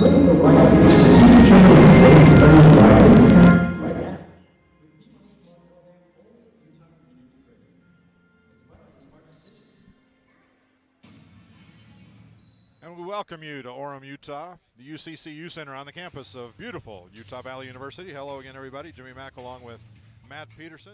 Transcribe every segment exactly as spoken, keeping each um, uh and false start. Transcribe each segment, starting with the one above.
Place the right strategic channel savings federal wisely right now. And we welcome you to Orem, Utah, the U C C U Center on the campus of beautiful Utah Valley University. Hello again, everybody. Jimmy Mack along with Matt Peterson.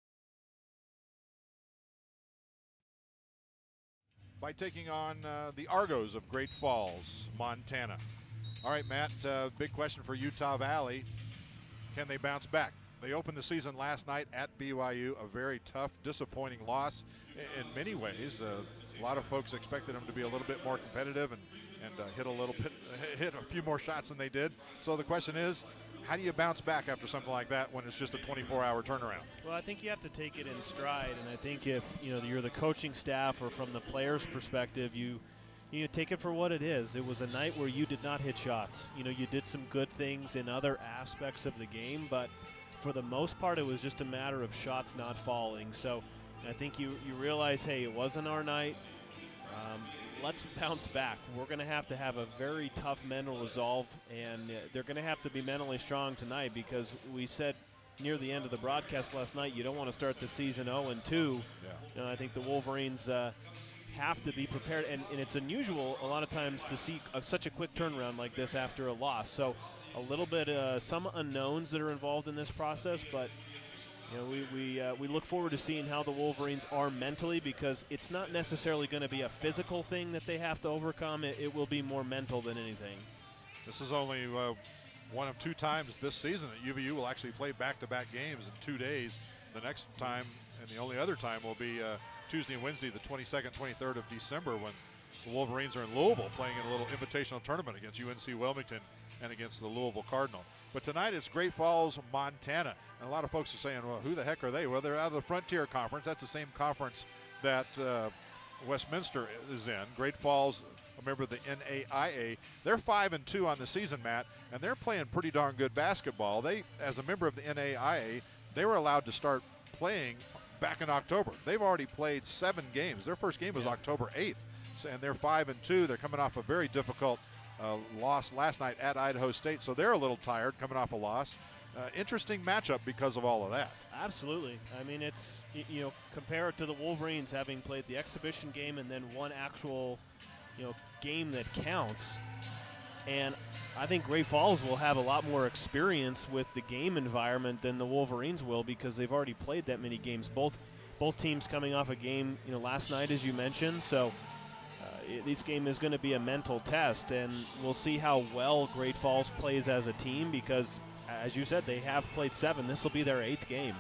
By taking on uh, the Argos of Great Falls, Montana. All right, Matt, uh, big question for Utah Valley. Can they bounce back? They opened the season last night at B Y U, a very tough, disappointing loss in many ways. Uh, a lot of folks expected them to be a little bit more competitive and, and uh, hit a little bit, hit a few more shots than they did. So the question is, how do you bounce back after something like that when it's just a twenty-four hour turnaround? Well, I think you have to take it in stride, and I think if you know you're the coaching staff or from the players' perspective, you you take it for what it is. It was a night where you did not hit shots. You know, you did some good things in other aspects of the game, but for the most part, it was just a matter of shots not falling. So I think you you realize, hey, it wasn't our night. Um, let's bounce back. We're going to have to have a very tough mental resolve, and uh, they're going to have to be mentally strong tonight, because we said near the end of the broadcast last night, you don't want to start the season oh and two. Yeah. And I think the Wolverines uh, have to be prepared, and, and it's unusual a lot of times to see a, such a quick turnaround like this after a loss. So a little bit, uh, some unknowns that are involved in this process, but you know, we we, uh, we look forward to seeing how the Wolverines are mentally, because it's not necessarily going to be a physical thing that they have to overcome. It, it will be more mental than anything. This is only uh, one of two times this season that U V U will actually play back-to-back games in two days. The next time, and the only other time, will be uh, Tuesday and Wednesday, the twenty-second, twenty-third of December, when the Wolverines are in Louisville playing in a little invitational tournament against U N C Wilmington and against the Louisville Cardinal. But tonight it's Great Falls, Montana. And a lot of folks are saying, well, who the heck are they? Well, they're out of the Frontier Conference. That's the same conference that uh, Westminster is in. Great Falls, a member of the N A I A. They're five and two on the season, Matt, and they're playing pretty darn good basketball. They, as a member of the N A I A, they were allowed to start playing back in October. They've already played seven games. Their first game was yeah. October eighth, so, and they're five and two. They're coming off a very difficult uh, loss last night at Idaho State, so they're a little tired coming off a loss. Uh, interesting matchup because of all of that. Absolutely. I mean, it's, you know, compare it to the Wolverines having played the exhibition game and then one actual, you know, game that counts. And I think Great Falls will have a lot more experience with the game environment than the Wolverines will, because they've already played that many games. Both both teams coming off a game, you know, last night, as you mentioned. So uh, this game is going to be a mental test, and we'll see how well Great Falls plays as a team, because as you said, they have played seven. This will be their eighth game.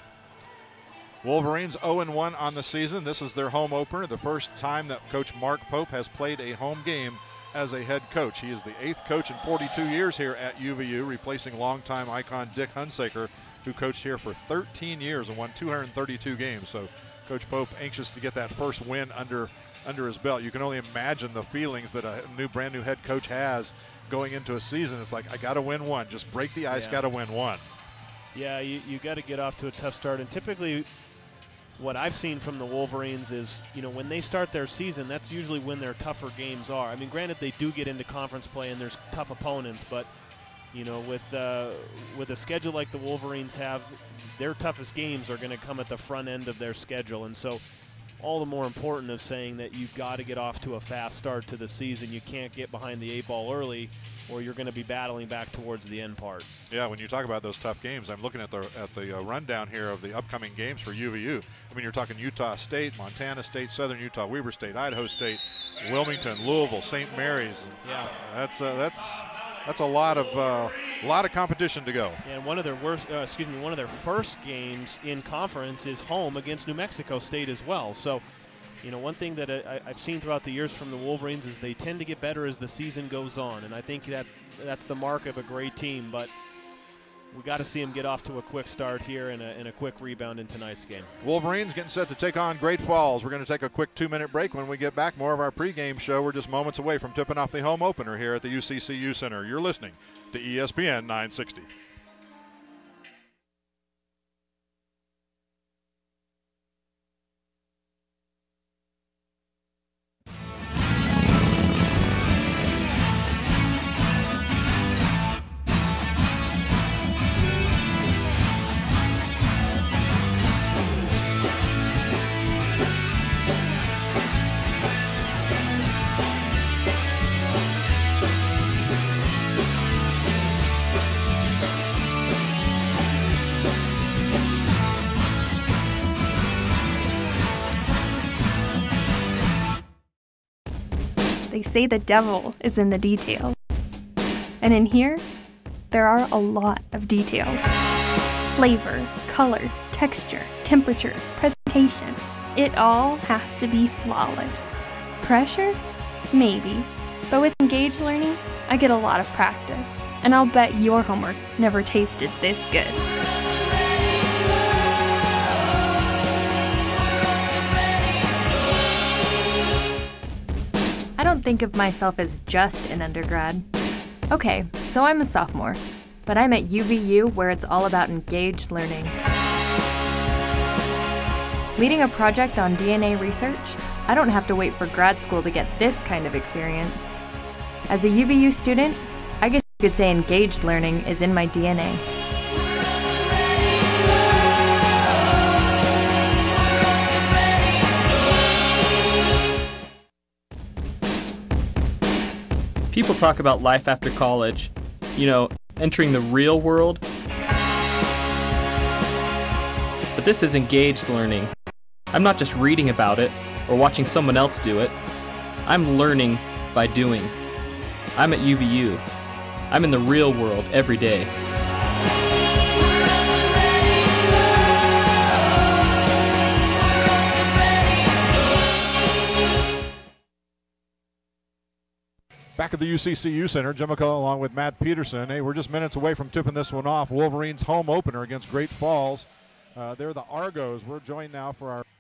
Wolverines oh and one on the season. This is their home opener, the first time that Coach Mark Pope has played a home game as a head coach. He is the eighth coach in forty-two years here at U V U, replacing longtime icon Dick Hunsaker, who coached here for thirteen years and won two hundred thirty-two games. So Coach Pope anxious to get that first win under under his belt. You can only imagine the feelings that a new, brand new head coach has going into a season. It's like, I got to win one. Just break the ice, yeah. got to win one. Yeah, you, you got to get off to a tough start. And typically what I've seen from the Wolverines is, you know, when they start their season, that's usually when their tougher games are. I mean, granted, they do get into conference play and there's tough opponents, but, you know, with, uh, with a schedule like the Wolverines have, their toughest games are going to come at the front end of their schedule. And so all the more important of saying that you've got to get off to a fast start to the season. You can't get behind the eight ball early, or you're going to be battling back towards the end part. Yeah, when you talk about those tough games, I'm looking at the at the uh, rundown here of the upcoming games for U V U. I mean, you're talking Utah State, Montana State, Southern Utah, Weber State, Idaho State, Wilmington, Louisville, Saint Mary's. Yeah, that's uh, that's that's a lot of uh, a lot of competition to go. And one of their worst, uh, excuse me, one of their first games in conference is home against New Mexico State as well. So, you know, one thing that I, I've seen throughout the years from the Wolverines is they tend to get better as the season goes on, and I think that that's the mark of a great team. But we got to see them get off to a quick start here and a, and a quick rebound in tonight's game. Wolverines getting set to take on Great Falls. We're going to take a quick two-minute break. When we get back, more of our pregame show. We're just moments away from tipping off the home opener here at the U C C U Center. You're listening to E S P N nine sixty. They say the devil is in the details. And in here, there are a lot of details. Flavor, color, texture, temperature, presentation. It all has to be flawless. Pressure? Maybe. But with Engaged Learning, I get a lot of practice. And I'll bet your homework never tasted this good. I don't think of myself as just an undergrad. Okay, so I'm a sophomore, but I'm at U V U where it's all about engaged learning. Leading a project on D N A research, I don't have to wait for grad school to get this kind of experience. As a U V U student, I guess you could say engaged learning is in my D N A. People talk about life after college, you know, entering the real world. But this is engaged learning. I'm not just reading about it or watching someone else do it. I'm learning by doing. I'm at U V U. I'm in the real world every day. Back at the U C C U Center, Jim McCullough along with Matt Peterson. Hey, we're just minutes away from tipping this one off. Wolverines home opener against Great Falls. Uh, they're the Argos. We're joined now for our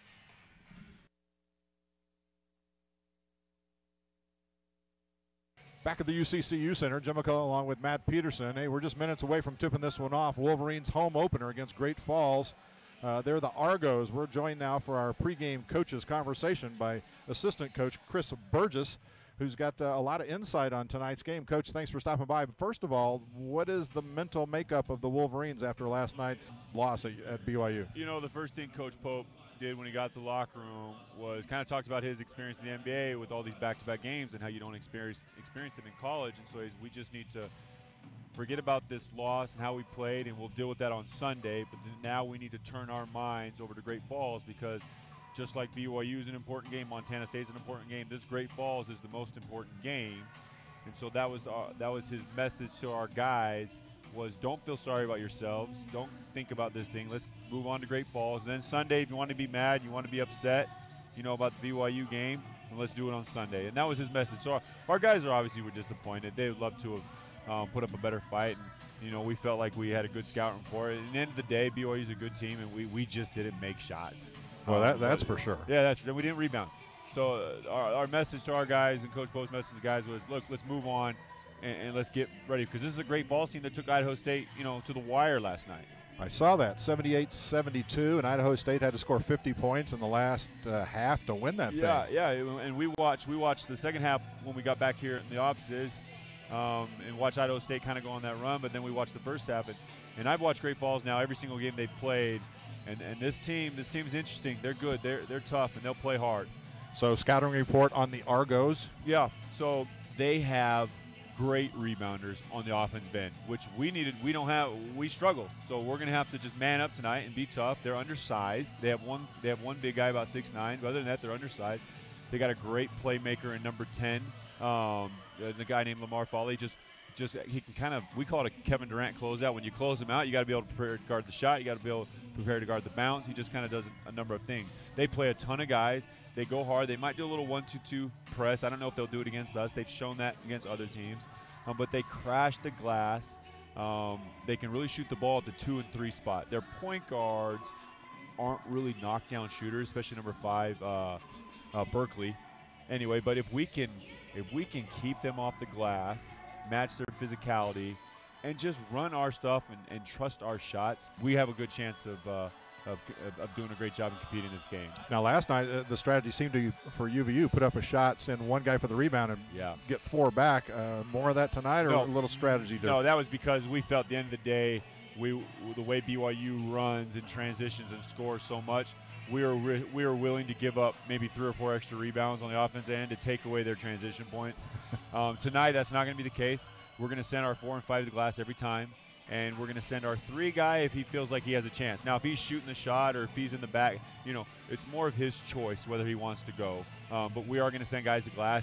Back at the U C C U Center, Jim McCullough along with Matt Peterson. Hey, we're just minutes away from tipping this one off. Wolverines home opener against Great Falls. Uh, they're the Argos. We're joined now for our pregame coaches conversation by assistant coach Chris Burgess, who's got uh, a lot of insight on tonight's game. Coach, thanks for stopping by. First of all, what is the mental makeup of the Wolverines after last night's loss at, at B Y U? You know, the first thing Coach Pope did when he got to the locker room was kind of talked about his experience in the N B A with all these back-to-back games and how you don't experience, experience them in college. And so we just need to forget about this loss and how we played, and we'll deal with that on Sunday. But now we need to turn our minds over to Great Falls, because just like B Y U is an important game, Montana State is an important game, this Great Falls is the most important game. And so that was uh, that was his message to our guys, was don't feel sorry about yourselves. Don't think about this thing. Let's move on to Great Falls. And then Sunday, if you want to be mad, you want to be upset, you know, about the B Y U game, then let's do it on Sunday. And that was his message. So our, our guys are obviously were disappointed. They would love to have um, put up a better fight. And, you know, we felt like we had a good scouting report. At the end of the day, B Y U is a good team, and we, we just didn't make shots. Well, that, that's for sure. Yeah, that's true. We didn't rebound. So uh, our, our message to our guys and Coach Pope's message to the guys was, look, let's move on and, and let's get ready, because this is a Great Falls team that took Idaho State, you know, to the wire last night. I saw that, seventy-eight seventy-two, and Idaho State had to score fifty points in the last uh, half to win that yeah, thing. Yeah, yeah, and we watched we watched the second half when we got back here in the offices, um, and watched Idaho State kind of go on that run, but then we watched the first half, and, and I've watched Great Falls now every single game they've played. And, and this team, this team is interesting. They're good. They're they're tough, and they'll play hard. So scouting report on the Argos. Yeah. So they have great rebounders on the offensive end, which we needed. We don't have. We struggle. So we're gonna have to just man up tonight and be tough. They're undersized. They have one. They have one big guy about six nine. But other than that, they're undersized. They got a great playmaker in number ten. Um, the guy named Lamar Foley. Just. Just he can kind of, we call it a Kevin Durant closeout. When you close him out, you got to be able to prepare to guard the shot. You got to be able to prepare to guard the bounce. He just kind of does a number of things. They play a ton of guys. They go hard. They might do a little one two two press. I don't know if they'll do it against us. They've shown that against other teams. Um, but they crash the glass. Um, they can really shoot the ball at the two and three spot. Their point guards aren't really knockdown shooters, especially number five, uh, uh, Berkeley. Anyway, but if we can, if we can keep them off the glass, match their physicality, and just run our stuff and, and trust our shots, we have a good chance of, uh, of, of doing a great job in competing in this game. Now, last night, uh, the strategy seemed to, for U V U, put up a shot, send one guy for the rebound, and yeah. get four back. Uh, more of that tonight, or no, a little strategy? To no, that was because we felt at the end of the day, we the way B Y U runs and transitions and scores so much, we are re we are willing to give up maybe three or four extra rebounds on the offensive end to take away their transition points. um, tonight, that's not going to be the case. We're going to send our four and five to the glass every time, and we're going to send our three guy if he feels like he has a chance. Now, if he's shooting the shot or if he's in the back, you know, it's more of his choice whether he wants to go. Um, but we are going to send guys to glass, and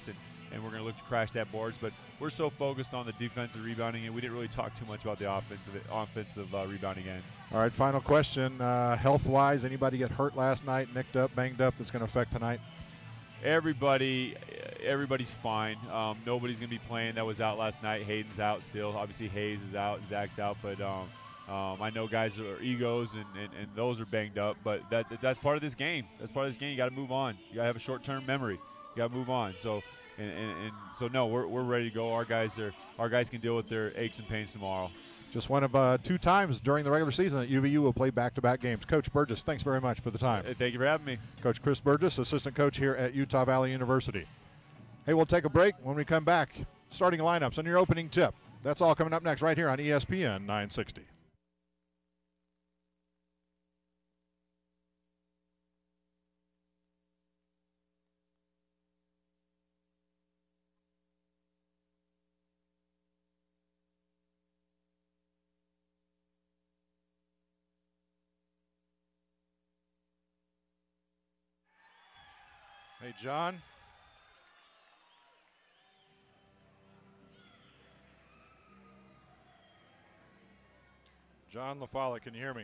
and we're going to look to crash that boards. But we're so focused on the defensive rebounding, and we didn't really talk too much about the offensive offensive uh, rebounding end. All right, final question. Uh, health-wise, anybody get hurt last night, nicked up, banged up, that's going to affect tonight? Everybody, everybody's fine. Um, nobody's going to be playing that was out last night. Hayden's out still. Obviously, Hayes is out and Zach's out. But um, um, I know guys are egos, and, and, and those are banged up. But that that's part of this game. That's part of this game. You got to move on. You got to have a short-term memory. You got to move on. So, and, and, and so no, we're we're ready to go. Our guys are our guys can deal with their aches and pains tomorrow. Just one of uh, two times during the regular season that U V U will play back-to-back games. Coach Burgess, thanks very much for the time. Hey, thank you for having me. Coach Chris Burgess, assistant coach here at Utah Valley University. Hey, we'll take a break. When we come back, starting lineups and your opening tip. That's all coming up next right here on E S P N nine sixty. Hey, John. John LaFollette, can you hear me?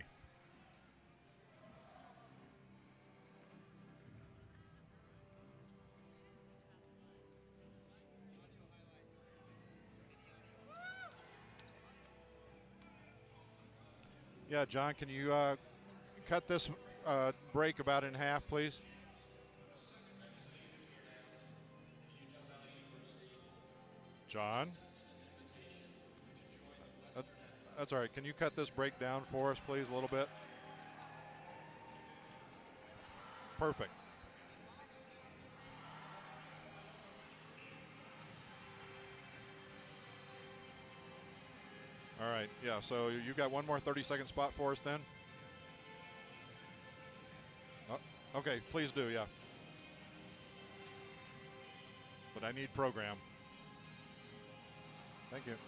Yeah, John, can you uh, cut this uh, break about in half, please? John? That, that's all right. Can you cut this break down for us, please, a little bit? Perfect. All right, yeah, so you've got one more thirty-second spot for us then? Oh, okay, please do, yeah. But I need program. Thank you.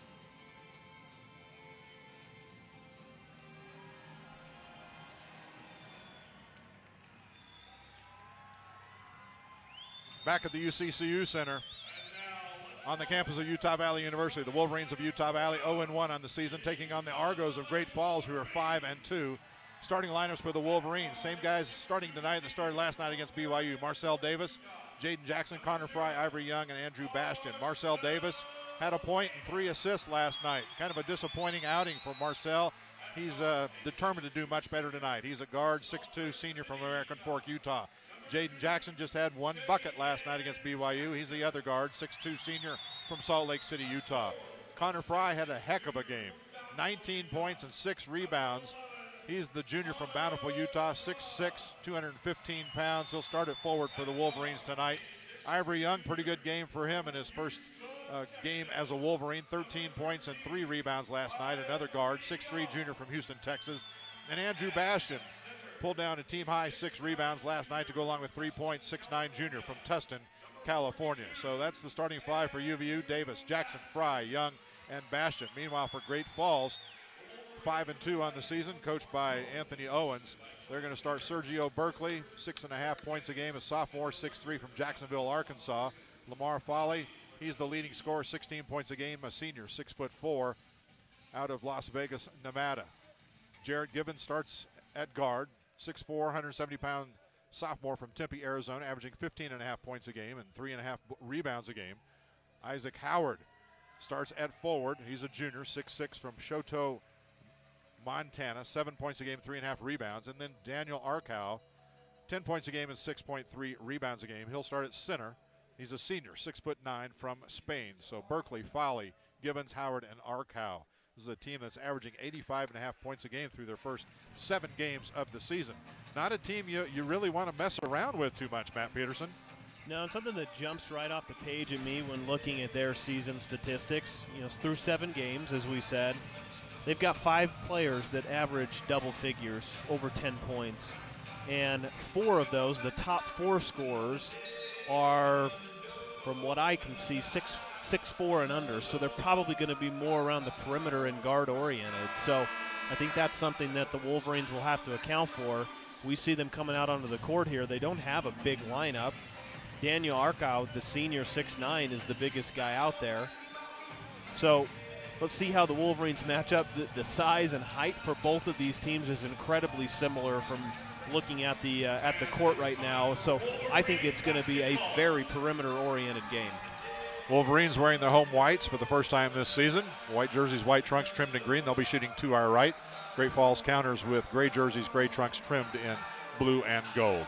Back at the U C C U Center on the campus of Utah Valley University, the Wolverines of Utah Valley oh and one on the season, taking on the Argos of Great Falls, who are five and two. Starting lineups for the Wolverines, same guys starting tonight that started last night against B Y U. Marcel Davis, Jaden Jackson, Connor Fry, Ivory Young, and Andrew Bastian. Marcel Davis had a point and three assists last night. Kind of a disappointing outing for Marcel. He's uh, determined to do much better tonight. He's a guard, six two senior from American Fork, Utah. Jaden Jackson just had one bucket last night against B Y U. He's the other guard, six two senior from Salt Lake City, Utah. Connor Fry had a heck of a game. nineteen points and six rebounds. He's the junior from Bountiful, Utah, six six, two hundred fifteen pounds. He'll start at forward for the Wolverines tonight. Ivory Young, pretty good game for him in his first uh, game as a Wolverine. thirteen points and three rebounds last night. Another guard, six three junior from Houston, Texas. And Andrew Bastian pulled down a team-high six rebounds last night to go along with three points, six nine junior from Tustin, California. So that's the starting five for U V U. Davis, Jackson, Fry, Young, and Bastian. Meanwhile, for Great Falls, five and two on the season, coached by Anthony Owens. They're going to start Sergio Berkeley, six and a half points a game, a sophomore, six three from Jacksonville, Arkansas. Lamar Foley, he's the leading scorer, sixteen points a game, a senior, six foot four, out of Las Vegas, Nevada. Jared Gibbons starts at guard, six four, one hundred seventy pound sophomore from Tempe, Arizona, averaging fifteen and a half points a game and three and a half rebounds a game. Isaac Howard starts at forward. He's a junior, six six from Choteau, Montana, seven points a game, three and a half rebounds. And then Daniel Arkow, ten points a game and six point three rebounds a game. He'll start at center. He's a senior, six foot nine from Spain. So Berkeley, Foley, Gibbons, Howard, and Arkow. This is a team that's averaging eighty-five and a half points a game through their first seven games of the season. Not a team you, you really want to mess around with too much, Matt Peterson. No, and something that jumps right off the page at me when looking at their season statistics, you know, through seven games, as we said, they've got five players that average double figures, over ten points. And four of those, the top four scorers, are, from what I can see, six six four and under, so they're probably going to be more around the perimeter and guard oriented. So I think that's something that the Wolverines will have to account for. We see them coming out onto the court here. They don't have a big lineup. Daniel Arkow, the senior, six nine, is the biggest guy out there. So let's see how the Wolverines match up. The, the size and height for both of these teams is incredibly similar from looking at the uh, at the court right now. So I think it's going to be a very perimeter-oriented game. Wolverines wearing their home whites for the first time this season. White jerseys, white trunks trimmed in green. They'll be shooting to our right. Great Falls counters with gray jerseys, gray trunks trimmed in blue and gold.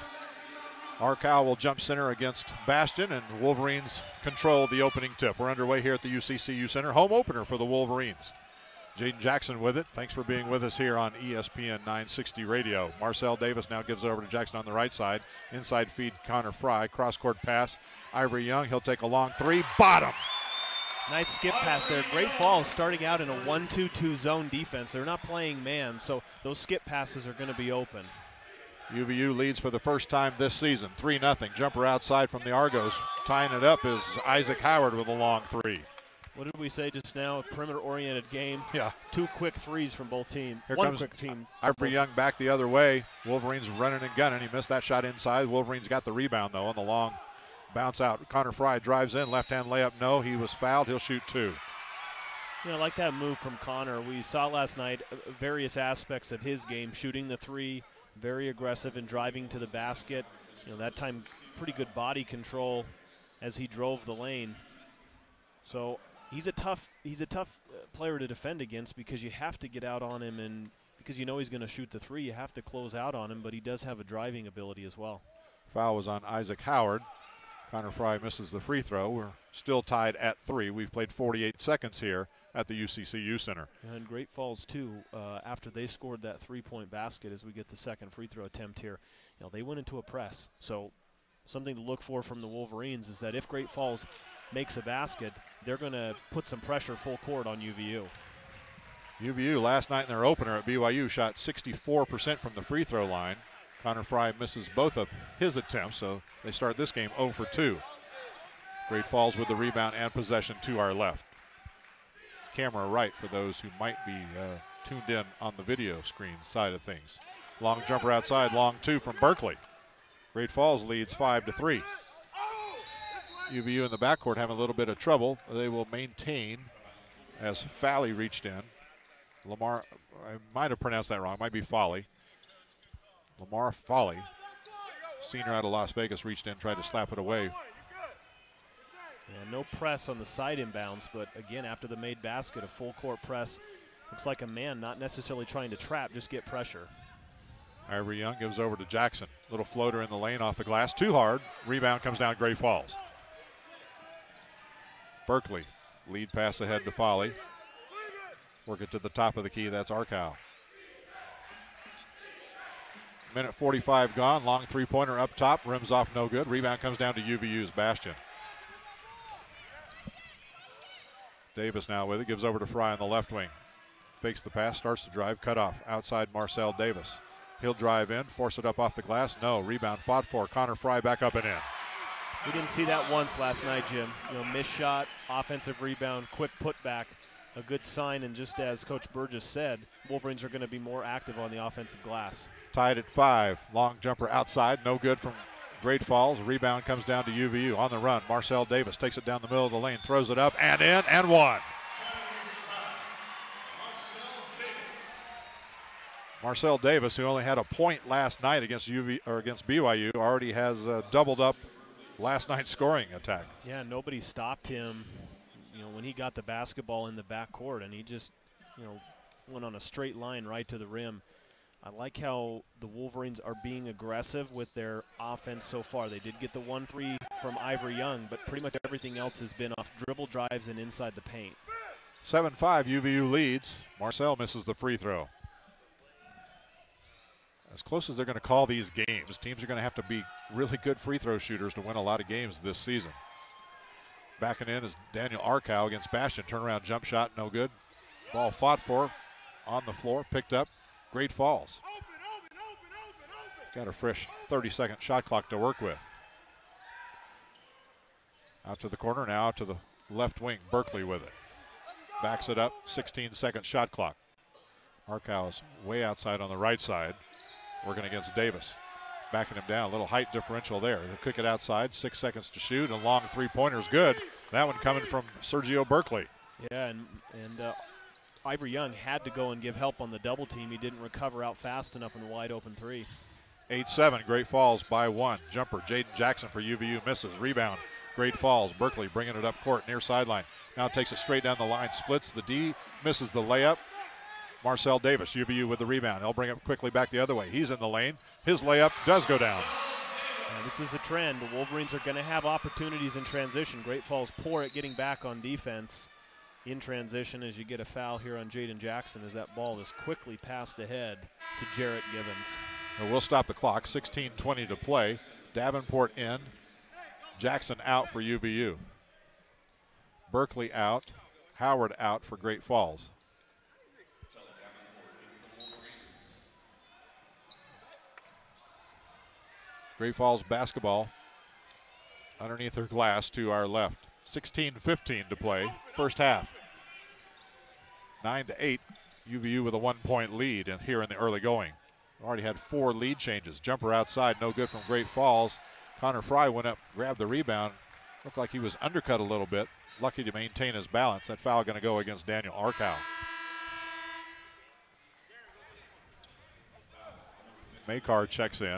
Arkow will jump center against Bastion, and Wolverines control the opening tip. We're underway here at the U C C U Center. Home opener for the Wolverines. Jaden Jackson with it. Thanks for being with us here on E S P N nine sixty Radio. Marcel Davis now gives it over to Jackson on the right side. Inside feed Connor Fry. Cross-court pass. Ivory Young, he'll take a long three. Bottom. Nice skip pass there. Great Falls starting out in a one two two zone defense. They're not playing man, so those skip passes are going to be open. U V U leads for the first time this season, three nothing. Jumper outside from the Argos. Tying it up is Isaac Howard with a long three. What did we say just now? A perimeter-oriented game. Yeah. Two quick threes from both teams. Here One comes quick team. Ivory Young back the other way. Wolverines running and gunning. He missed that shot inside. Wolverines got the rebound, though, on the long bounce out. Connor Fry drives in. Left-hand layup, no. He was fouled. He'll shoot two. You know, I like that move from Connor. We saw last night various aspects of his game, shooting the three, very aggressive and driving to the basket. You know, that time pretty good body control as he drove the lane. So he's a tough he's a tough player to defend against because you have to get out on him, and because you know he's going to shoot the three, you have to close out on him, but he does have a driving ability as well. Foul was on Isaac Howard. Connor Fry misses the free throw. We're still tied at three. We've played forty-eight seconds here at the U C C U Center. And Great Falls, too, uh, after they scored that three-point basket, as we get the second free throw attempt here, you know, they went into a press. So something to look for from the Wolverines is that if Great Falls makes a basket, they're going to put some pressure full court on U V U. U V U last night in their opener at B Y U shot sixty-four percent from the free throw line. Connor Fry misses both of his attempts, so they start this game zero for two. Great Falls with the rebound and possession to our left. Camera right for those who might be uh, tuned in on the video screen side of things. Long jumper outside, long two from Berkeley. Great Falls leads five to three. U V U in the backcourt having a little bit of trouble. They will maintain as Fally reached in. Lamar, I might have pronounced that wrong, might be Folly. Lamar Folly, senior out of Las Vegas, reached in, tried to slap it away. Yeah, no press on the side inbounds, but again, after the made basket, a full court press. Looks like a man not necessarily trying to trap, just get pressure. Ivory Young gives over to Jackson. Little floater in the lane off the glass, too hard. Rebound comes down Great Falls. Berkeley, lead pass ahead to Folly. Work it to the top of the key, that's Arkow. Minute forty-five gone, long three-pointer up top, rims off no good. Rebound comes down to U V U's Bastion. Davis now with it, gives over to Fry on the left wing. Fakes the pass, starts to drive, cut off. Outside Marcel Davis. He'll drive in, force it up off the glass. No, rebound fought for. Connor Fry back up and in. We didn't see that once last night, Jim. You know, missed shot, offensive rebound, quick putback. A good sign, and just as Coach Burgess said, Wolverines are going to be more active on the offensive glass. Tied at five. Long jumper outside, no good from Great Falls. Rebound comes down to U V U on the run. Marcel Davis takes it down the middle of the lane, throws it up and in and one. Marcel Davis, who only had a point last night against U V or against B Y U, already has uh, doubled up last night's scoring attack. Yeah, nobody stopped him. You know, when he got the basketball in the backcourt, and he just, you know, went on a straight line right to the rim. I like how the Wolverines are being aggressive with their offense so far. They did get the one three from Ivory Young, but pretty much everything else has been off dribble drives and inside the paint. seven five, U V U leads. Marcel misses the free throw. As close as they're going to call these games, teams are going to have to be really good free throw shooters to win a lot of games this season. Backing in is Daniel Arkow against Bastion. Turnaround jump shot, no good. Ball fought for, on the floor, picked up. Great Falls. Got a fresh thirty second shot clock to work with. Out to the corner, now out to the left wing. Berkeley with it. Backs it up, sixteen second shot clock. Arkow is way outside on the right side, working against Davis. backing him down. A little height differential there. They kick it outside, six seconds to shoot. A long three-pointer is good. That one coming from Sergio Berkeley. Yeah, and, and uh, Ivory Young had to go and give help on the double team. He didn't recover out fast enough in the wide open three. eight seven, Great Falls by one. Jumper, Jaden Jackson for U V U misses. Rebound, Great Falls. Berkeley bringing it up court, near sideline. Now takes it straight down the line, splits the D, misses the layup. Marcel Davis, U V U with the rebound. He'll bring it quickly back the other way. He's in the lane. His layup does go down. Now this is a trend. The Wolverines are going to have opportunities in transition. Great Falls poor at getting back on defense in transition as you get a foul here on Jaden Jackson as that ball is quickly passed ahead to Jarrett Givens. Well, we'll stop the clock. sixteen twenty to play. Davenport in. Jackson out for U V U. Berkeley out. Howard out for Great Falls. Great Falls basketball underneath their glass to our left. sixteen fifteen to play, first half. nine to eight, U V U with a one-point lead in, here in the early going. Already had four lead changes. Jumper outside, no good from Great Falls. Connor Fry went up, grabbed the rebound. Looked like he was undercut a little bit. Lucky to maintain his balance. That foul going to go against Daniel Arkow. Makar checks in.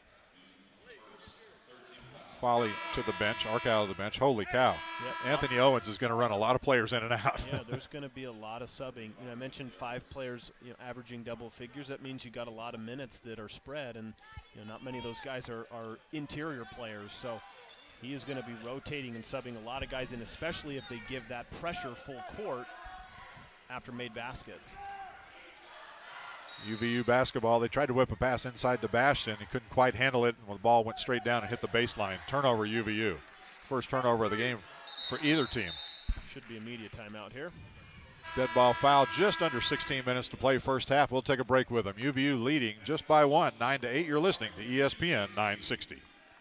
Foley to the bench, Arkow to the bench. Holy cow. Yep. Anthony Owens is going to run a lot of players in and out. Yeah, there's going to be a lot of subbing. You know, I mentioned five players, you know, averaging double figures. That means you got a lot of minutes that are spread, and you know, not many of those guys are, are interior players. So he is going to be rotating and subbing a lot of guys in, especially if they give that pressure full court after made baskets. U V U basketball, they tried to whip a pass inside to Bastion. He couldn't quite handle it, and the ball went straight down and hit the baseline. Turnover U V U. First turnover of the game for either team. Should be a media timeout here. Dead ball foul, just under sixteen minutes to play first half. We'll take a break with them. U V U leading just by one, nine to eight. You're listening to E S P N nine sixty.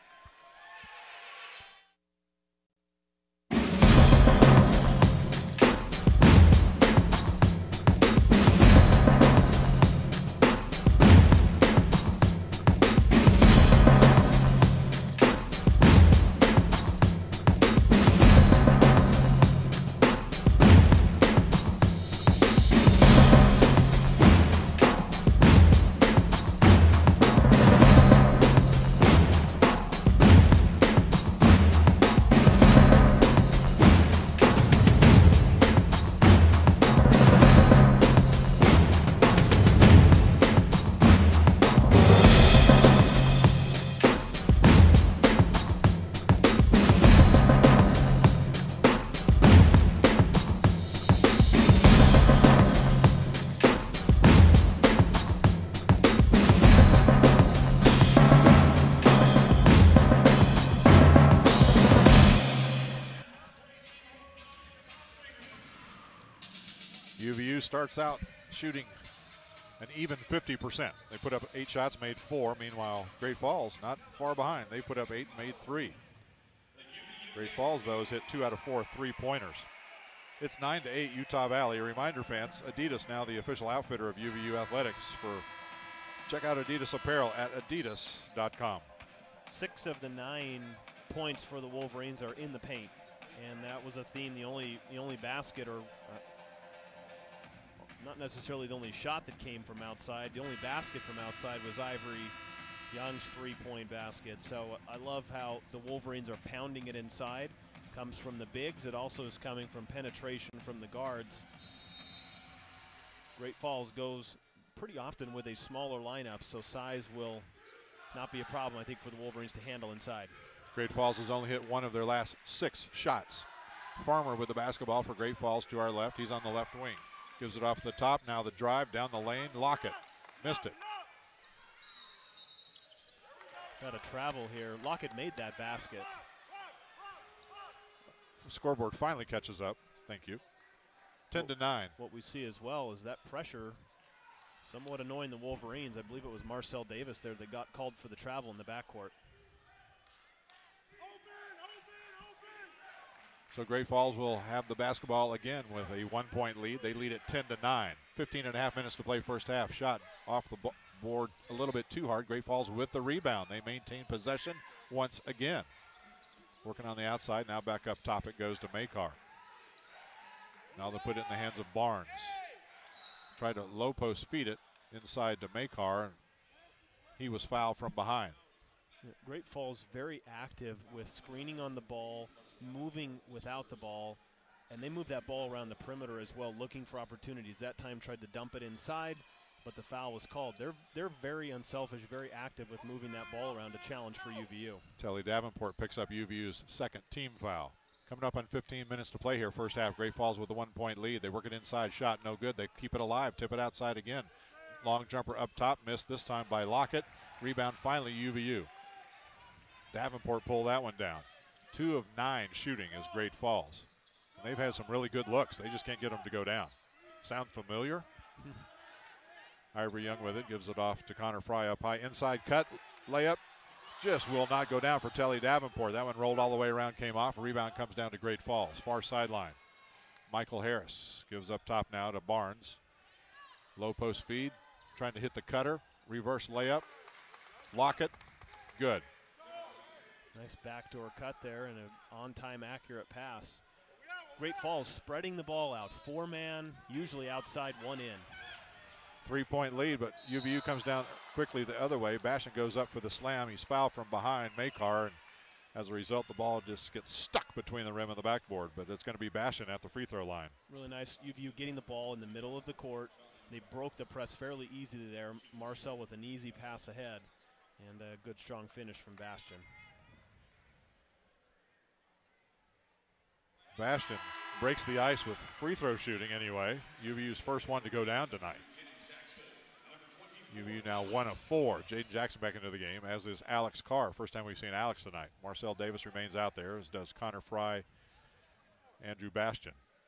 U V U starts out shooting an even fifty percent. They put up eight shots, made four. Meanwhile, Great Falls not far behind. They put up eight, made three. Great Falls, though, has hit two out of four three-pointers. It's nine to eight, Utah Valley. A reminder, fans, Adidas now the official outfitter of U V U athletics. For check out Adidas apparel at adidas dot com. Six of the nine points for the Wolverines are in the paint, and that was a theme. The only the only basket, or uh, not necessarily the only shot that came from outside, the only basket from outside was Ivory Young's three-point basket. So I love how the Wolverines are pounding it inside. Comes from the bigs. It also is coming from penetration from the guards. Great Falls goes pretty often with a smaller lineup, so size will not be a problem, I think, for the Wolverines to handle inside. Great Falls has only hit one of their last six shots. Farmer with the basketball for Great Falls to our left. He's on the left wing. Gives it off the top. Now the drive down the lane. Lockett missed it. Got a travel here. Lockett made that basket. Scoreboard finally catches up. Thank you. ten to nine. What we see as well is that pressure somewhat annoying the Wolverines. I believe it was Marcel Davis there that got called for the travel in the backcourt. So Great Falls will have the basketball again with a one-point lead. They lead at ten to nine. fifteen and a half minutes to play first half. Shot off the backboard a little bit too hard. Great Falls with the rebound. They maintain possession once again. Working on the outside, now back up top it goes to Makar. Now they put it in the hands of Barnes. Try to low post feed it inside to Makar, and he was fouled from behind. Yeah, Great Falls very active with screening on the ball, moving without the ball, and they move that ball around the perimeter as well, looking for opportunities. That time tried to dump it inside, but the foul was called. They're they're very unselfish, very active with moving that ball around to challenge for U V U. Telly Davenport picks up U V U's second team foul. Coming up on fifteen minutes to play here, first half. Great Falls with a one-point lead. They work it inside, shot no good. They keep it alive, tip it outside again. Long jumper up top, missed this time by Lockett. Rebound finally U V U. Davenport pulled that one down. Two of nine shooting is Great Falls. And they've had some really good looks. They just can't get them to go down. Sound familiar? Ivor Young with it, gives it off to Connor Fry up high. Inside cut, layup, just will not go down for Telly Davenport. That one rolled all the way around, came off. A rebound comes down to Great Falls, far sideline. Michael Harris gives up top now to Barnes. Low post feed, trying to hit the cutter. Reverse layup. Lockett, good. Nice backdoor cut there and an on-time accurate pass. Great Falls spreading the ball out. Four-man, usually outside, one in. Three-point lead, but U V U comes down quickly the other way. Bashan goes up for the slam. He's fouled from behind Makar, and as a result, the ball just gets stuck between the rim and the backboard, but it's going to be Bashan at the free throw line. Really nice U V U getting the ball in the middle of the court. They broke the press fairly easily there. Marcel with an easy pass ahead, and a good strong finish from Bastion. Bastion breaks the ice with free throw shooting anyway. U V U's first one to go down tonight. U V U now one of four. Jaden Jackson back into the game, as is Alex Carr. First time we've seen Alex tonight. Marcel Davis remains out there, as does Connor Fry, Andrew Bastion.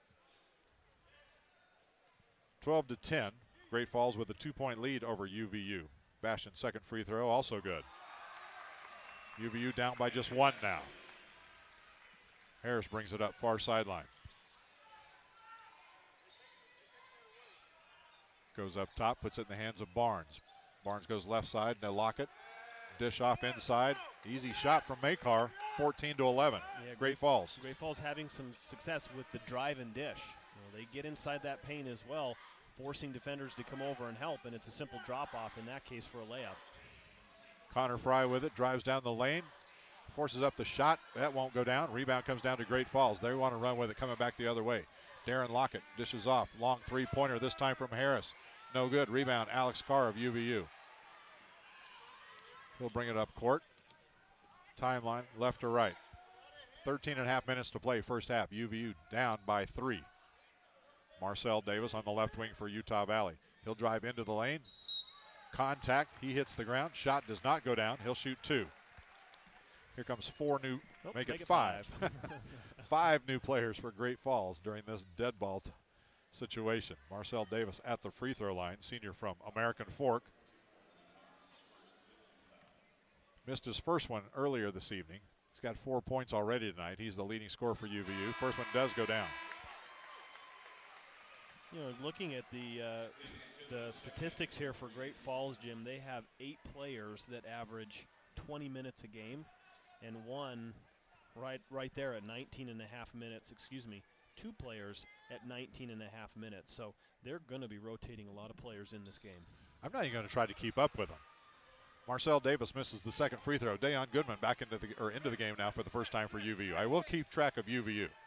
twelve to ten. Great Falls with a two-point lead over U V U. Bastion's second free throw, also good. U V U down by just one now. Harris brings it up far sideline. Goes up top, puts it in the hands of Barnes. Barnes goes left side, no Lockett. Dish off inside. Easy shot from Makar, fourteen to eleven. Yeah, Great Falls. Great Falls having some success with the drive and dish. You know, they get inside that paint as well, forcing defenders to come over and help, and it's a simple drop-off in that case for a layup. Connor Fry with it, drives down the lane, forces up the shot. That won't go down. Rebound comes down to Great Falls. They want to run with it, coming back the other way. Darren Lockett dishes off. Long three-pointer, this time from Harris. No good. Rebound, Alex Carr of U V U. He'll bring it up court. Timeline, left to right. thirteen and a half minutes to play, first half. U V U down by three. Marcel Davis on the left wing for Utah Valley. He'll drive into the lane. Contact, he hits the ground. Shot does not go down. He'll shoot two. Here comes four new, Nope, make, make it, it five. five. Five new players for Great Falls during this dead ball t- situation. Marcel Davis at the free throw line, senior from American Fork. Missed his first one earlier this evening. He's got four points already tonight. He's the leading scorer for U V U. First one does go down. You know, looking at the uh, the statistics here for Great Falls, Jim, they have eight players that average twenty minutes a game, and one right right there at nineteen and a half minutes, excuse me, two players at nineteen and a half minutes. So they're going to be rotating a lot of players in this game. I'm not even going to try to keep up with them. Marcel Davis misses the second free throw. Dayon Goodman back into the or into the game now for the first time for U V U. I will keep track of U V U.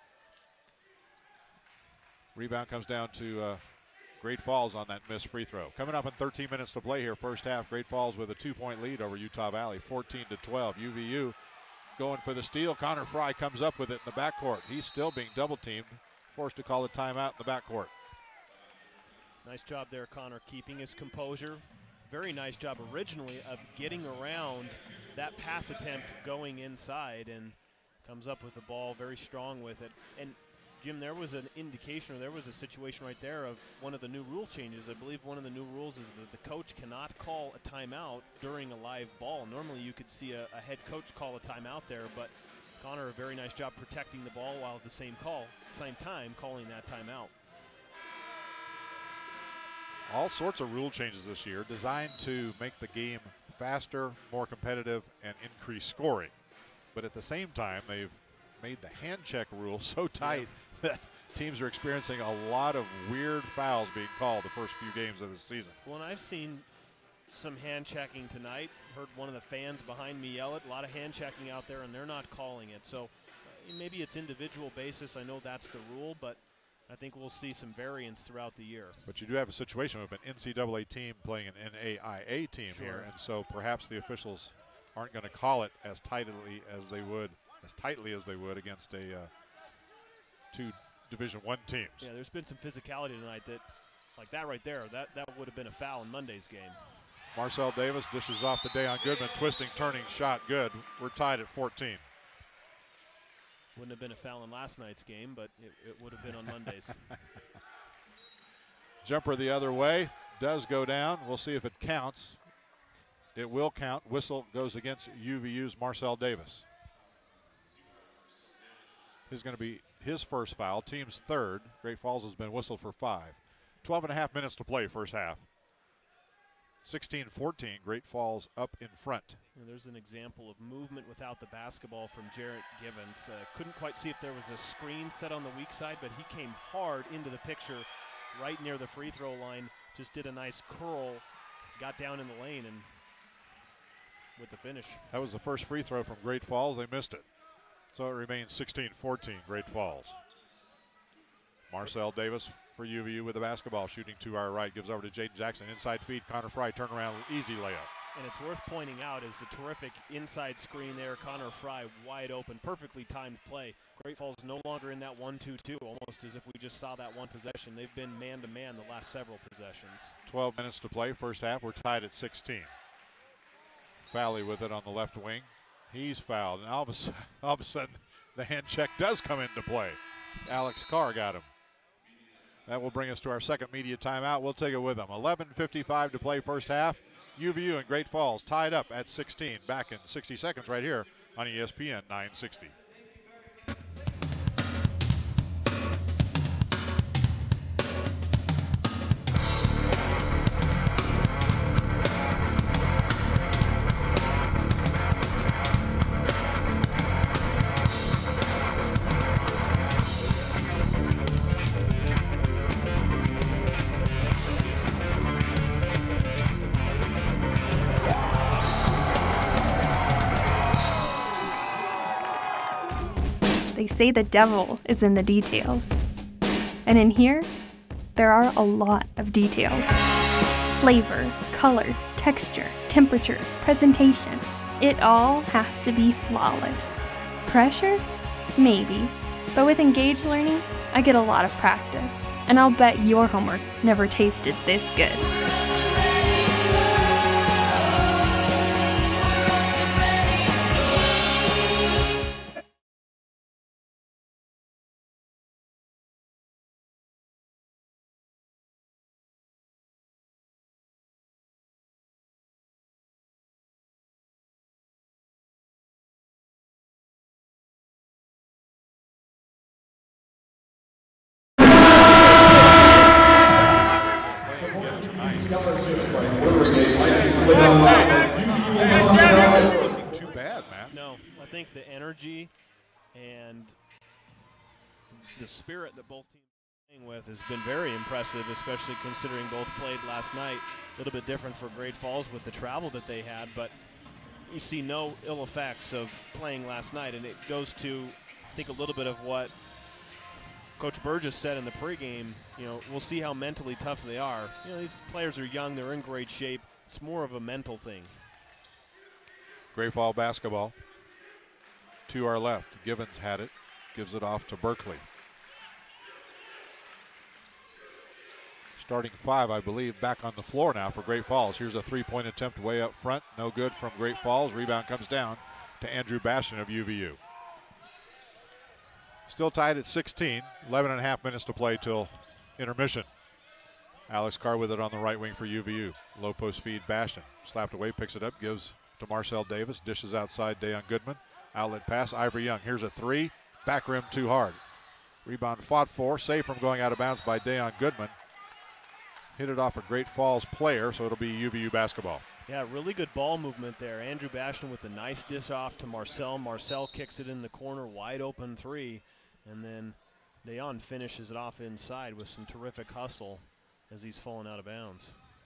Rebound comes down to uh, Great Falls on that missed free throw. Coming up in thirteen minutes to play here, first half. Great Falls with a two-point lead over Utah Valley, fourteen to twelve. U V U going for the steal. Connor Fry comes up with it in the backcourt. He's still being double-teamed, forced to call a timeout in the backcourt. Nice job there, Connor, keeping his composure. Very nice job originally of getting around that pass attempt going inside, and comes up with the ball very strong with it. And Jim, there was an indication, or there was a situation right there of one of the new rule changes. I believe one of the new rules is that the coach cannot call a timeout during a live ball. Normally you could see a, a head coach call a timeout there, but Connor, a very nice job protecting the ball while at the same call, same time calling that timeout. all sorts of rule changes this year designed to make the game faster, more competitive, and increase scoring. But at the same time, they've made the hand check rule so tight yeah. that teams are experiencing a lot of weird fouls being called the first few games of the season. Well, and I've seen some hand checking tonight. Heard one of the fans behind me yell it. A lot of hand checking out there, and they're not calling it. So uh, maybe it's individual basis. I know that's the rule, but I think we'll see some variance throughout the year. But you do have a situation with an N C double A team playing an N A I A team sure. here, and so perhaps the officials aren't going to call it as tightly as they would, as tightly as they would against a uh, two Division One teams. Yeah, there's been some physicality tonight that, like that right there, that that would have been a foul in Monday's game. Marcel Davis dishes off to Dayon Goodman, twisting, turning shot, good. We're tied at fourteen. Wouldn't have been a foul in last night's game, but it, it would have been on Monday's. Jumper the other way, does go down. We'll see if it counts. It will count. Whistle goes against U V U's Marcel Davis. This is going to be his first foul, team's third. Great Falls has been whistled for five. twelve and a half minutes to play first half. sixteen fourteen, Great Falls up in front. And there's an example of movement without the basketball from Jarrett Givens. Uh, couldn't quite see if there was a screen set on the weak side, but he came hard into the picture right near the free throw line. Just did a nice curl, got down in the lane, and with the finish. That was the first free throw from Great Falls. They missed it. So it remains sixteen fourteen, Great Falls. Marcel Davis for U V U with the basketball, shooting to our right, gives over to Jaden Jackson. Inside feed, Connor Fry, turnaround, easy layup. And it's worth pointing out is the terrific inside screen there. Connor Fry wide open, perfectly timed play. Great Falls no longer in that one two two, almost as if we just saw that one possession. They've been man-to-man the last several possessions. twelve minutes to play, first half. We're tied at sixteen. Fowley with it on the left wing. He's fouled, and all of a sudden, all of a sudden the hand check does come into play. Alex Carr got him. That will bring us to our second media timeout. We'll take it with them. eleven fifty-five to play first half. U V U and Great Falls tied up at sixteen. Back in sixty seconds right here on E S P N nine sixty. They say the devil is in the details. And in here, there are a lot of details. Flavor, color, texture, temperature, presentation. It all has to be flawless. Pressure? Maybe. But with Engaged Learning, I get a lot of practice. And I'll bet your homework never tasted this good. Too bad, man. No, I think the energy and the spirit that both teams are playing with has been very impressive, especially considering both played last night. A little bit different for Great Falls with the travel that they had, but you see no ill effects of playing last night, and it goes to, I think, a little bit of what Coach Burgess said in the pregame. You know, we'll see how mentally tough they are. You know, these players are young, they're in great shape. It's more of a mental thing. Great Fall basketball. To our left, Givens had it, gives it off to Berkeley. Starting five, I believe, back on the floor now for Great Falls. Here's a three-point attempt way up front, no good from Great Falls. Rebound comes down to Andrew Bastian of U V U. Still tied at sixteen, eleven and a half minutes to play till intermission. Alex Carr with it on the right wing for U V U. Low post feed, Bastian. Slapped away, picks it up, gives to Marcel Davis. Dishes outside, Dayon Goodman. Outlet pass, Ivory Young. Here's a three. Back rim too hard. Rebound fought for. Saved from going out of bounds by Dayon Goodman. hit it off a Great Falls player, so it'll be U V U basketball. Yeah, really good ball movement there. Andrew Bastion with a nice dish off to Marcel. Marcel kicks it in the corner, wide open three, and then Dayon finishes it off inside with some terrific hustle as he's fallen out of bounds.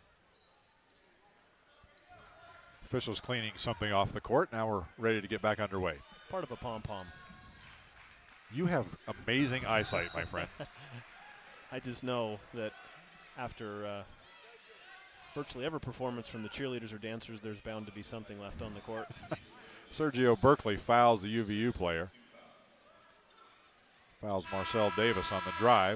Officials cleaning something off the court. Now we're ready to get back underway. Part of a pom-pom. You have amazing eyesight, my friend. I just know that after uh, virtually every performance from the cheerleaders or dancers, there's bound to be something left on the court. Sergio Berkeley fouls the U V U player. Fouls Marcel Davis on the drive.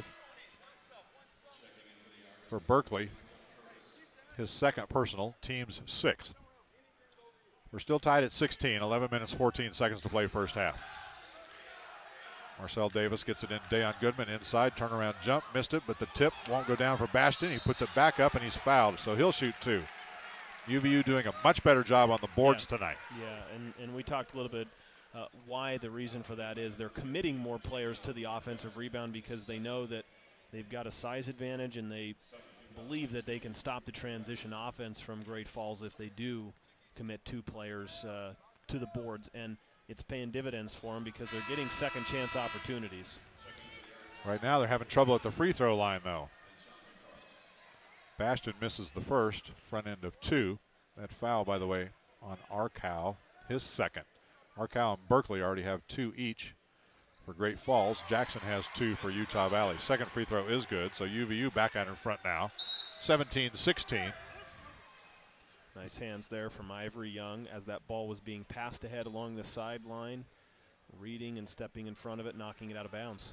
For Berkeley, his second personal, team's sixth. We're still tied at sixteen, eleven minutes, fourteen seconds to play first half. Marcel Davis gets it in. Dayon Goodman inside, turnaround jump, missed it, but the tip won't go down for Bastion. He puts it back up and he's fouled, so he'll shoot two. U V U doing a much better job on the boards yeah. tonight. Yeah, and, and we talked a little bit uh, why the reason for that is they're committing more players to the offensive rebound because they know that they've got a size advantage and they believe that they can stop the transition offense from Great Falls if they do commit two players uh, to the boards. And it's paying dividends for them because they're getting second chance opportunities. Right now they're having trouble at the free throw line, though. Bastion misses the first, front end of two. That foul, by the way, on Arcow, his second. Arcow and Berkeley already have two each for Great Falls. Jackson has two for Utah Valley. Second free throw is good, so U V U back out in front now, seventeen sixteen. Nice hands there from Ivory Young as that ball was being passed ahead along the sideline, reading and stepping in front of it, knocking it out of bounds.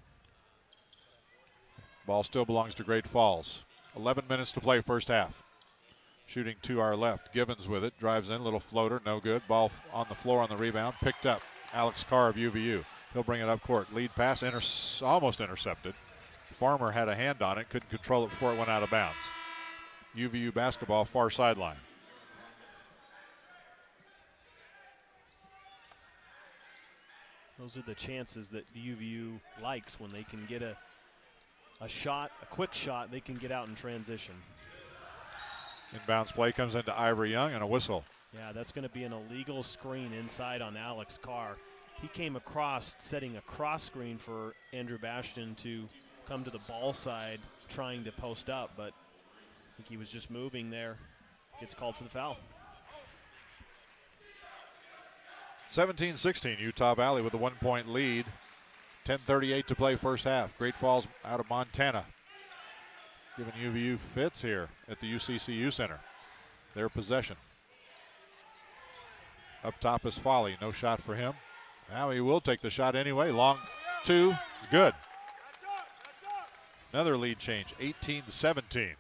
Ball still belongs to Great Falls. eleven minutes to play first half. Shooting to our left. Gibbons with it. Drives in. Little floater. No good. Ball on the floor on the rebound. Picked up. Alex Carr of U V U. He'll bring it up court. Lead pass. Inter almost intercepted. Farmer had a hand on it. Couldn't control it before it went out of bounds. U V U basketball, far sideline. Those are the chances that the U V U likes when they can get a a shot, a quick shot, they can get out in transition. Inbounds play comes into Ivory Young and a whistle. Yeah, that's going to be an illegal screen inside on Alex Carr. He came across, setting a cross screen for Andrew Bastion to come to the ball side, trying to post up, but I think he was just moving there. Gets called for the foul. seventeen sixteen, Utah Valley with a one-point lead. ten thirty-eight to play first half. Great Falls out of Montana, giving U V U fits here at the U C C U Center. Their possession. Up top is Folly. No shot for him. Now he will take the shot anyway. Long two. Good. Another lead change. eighteen seventeen.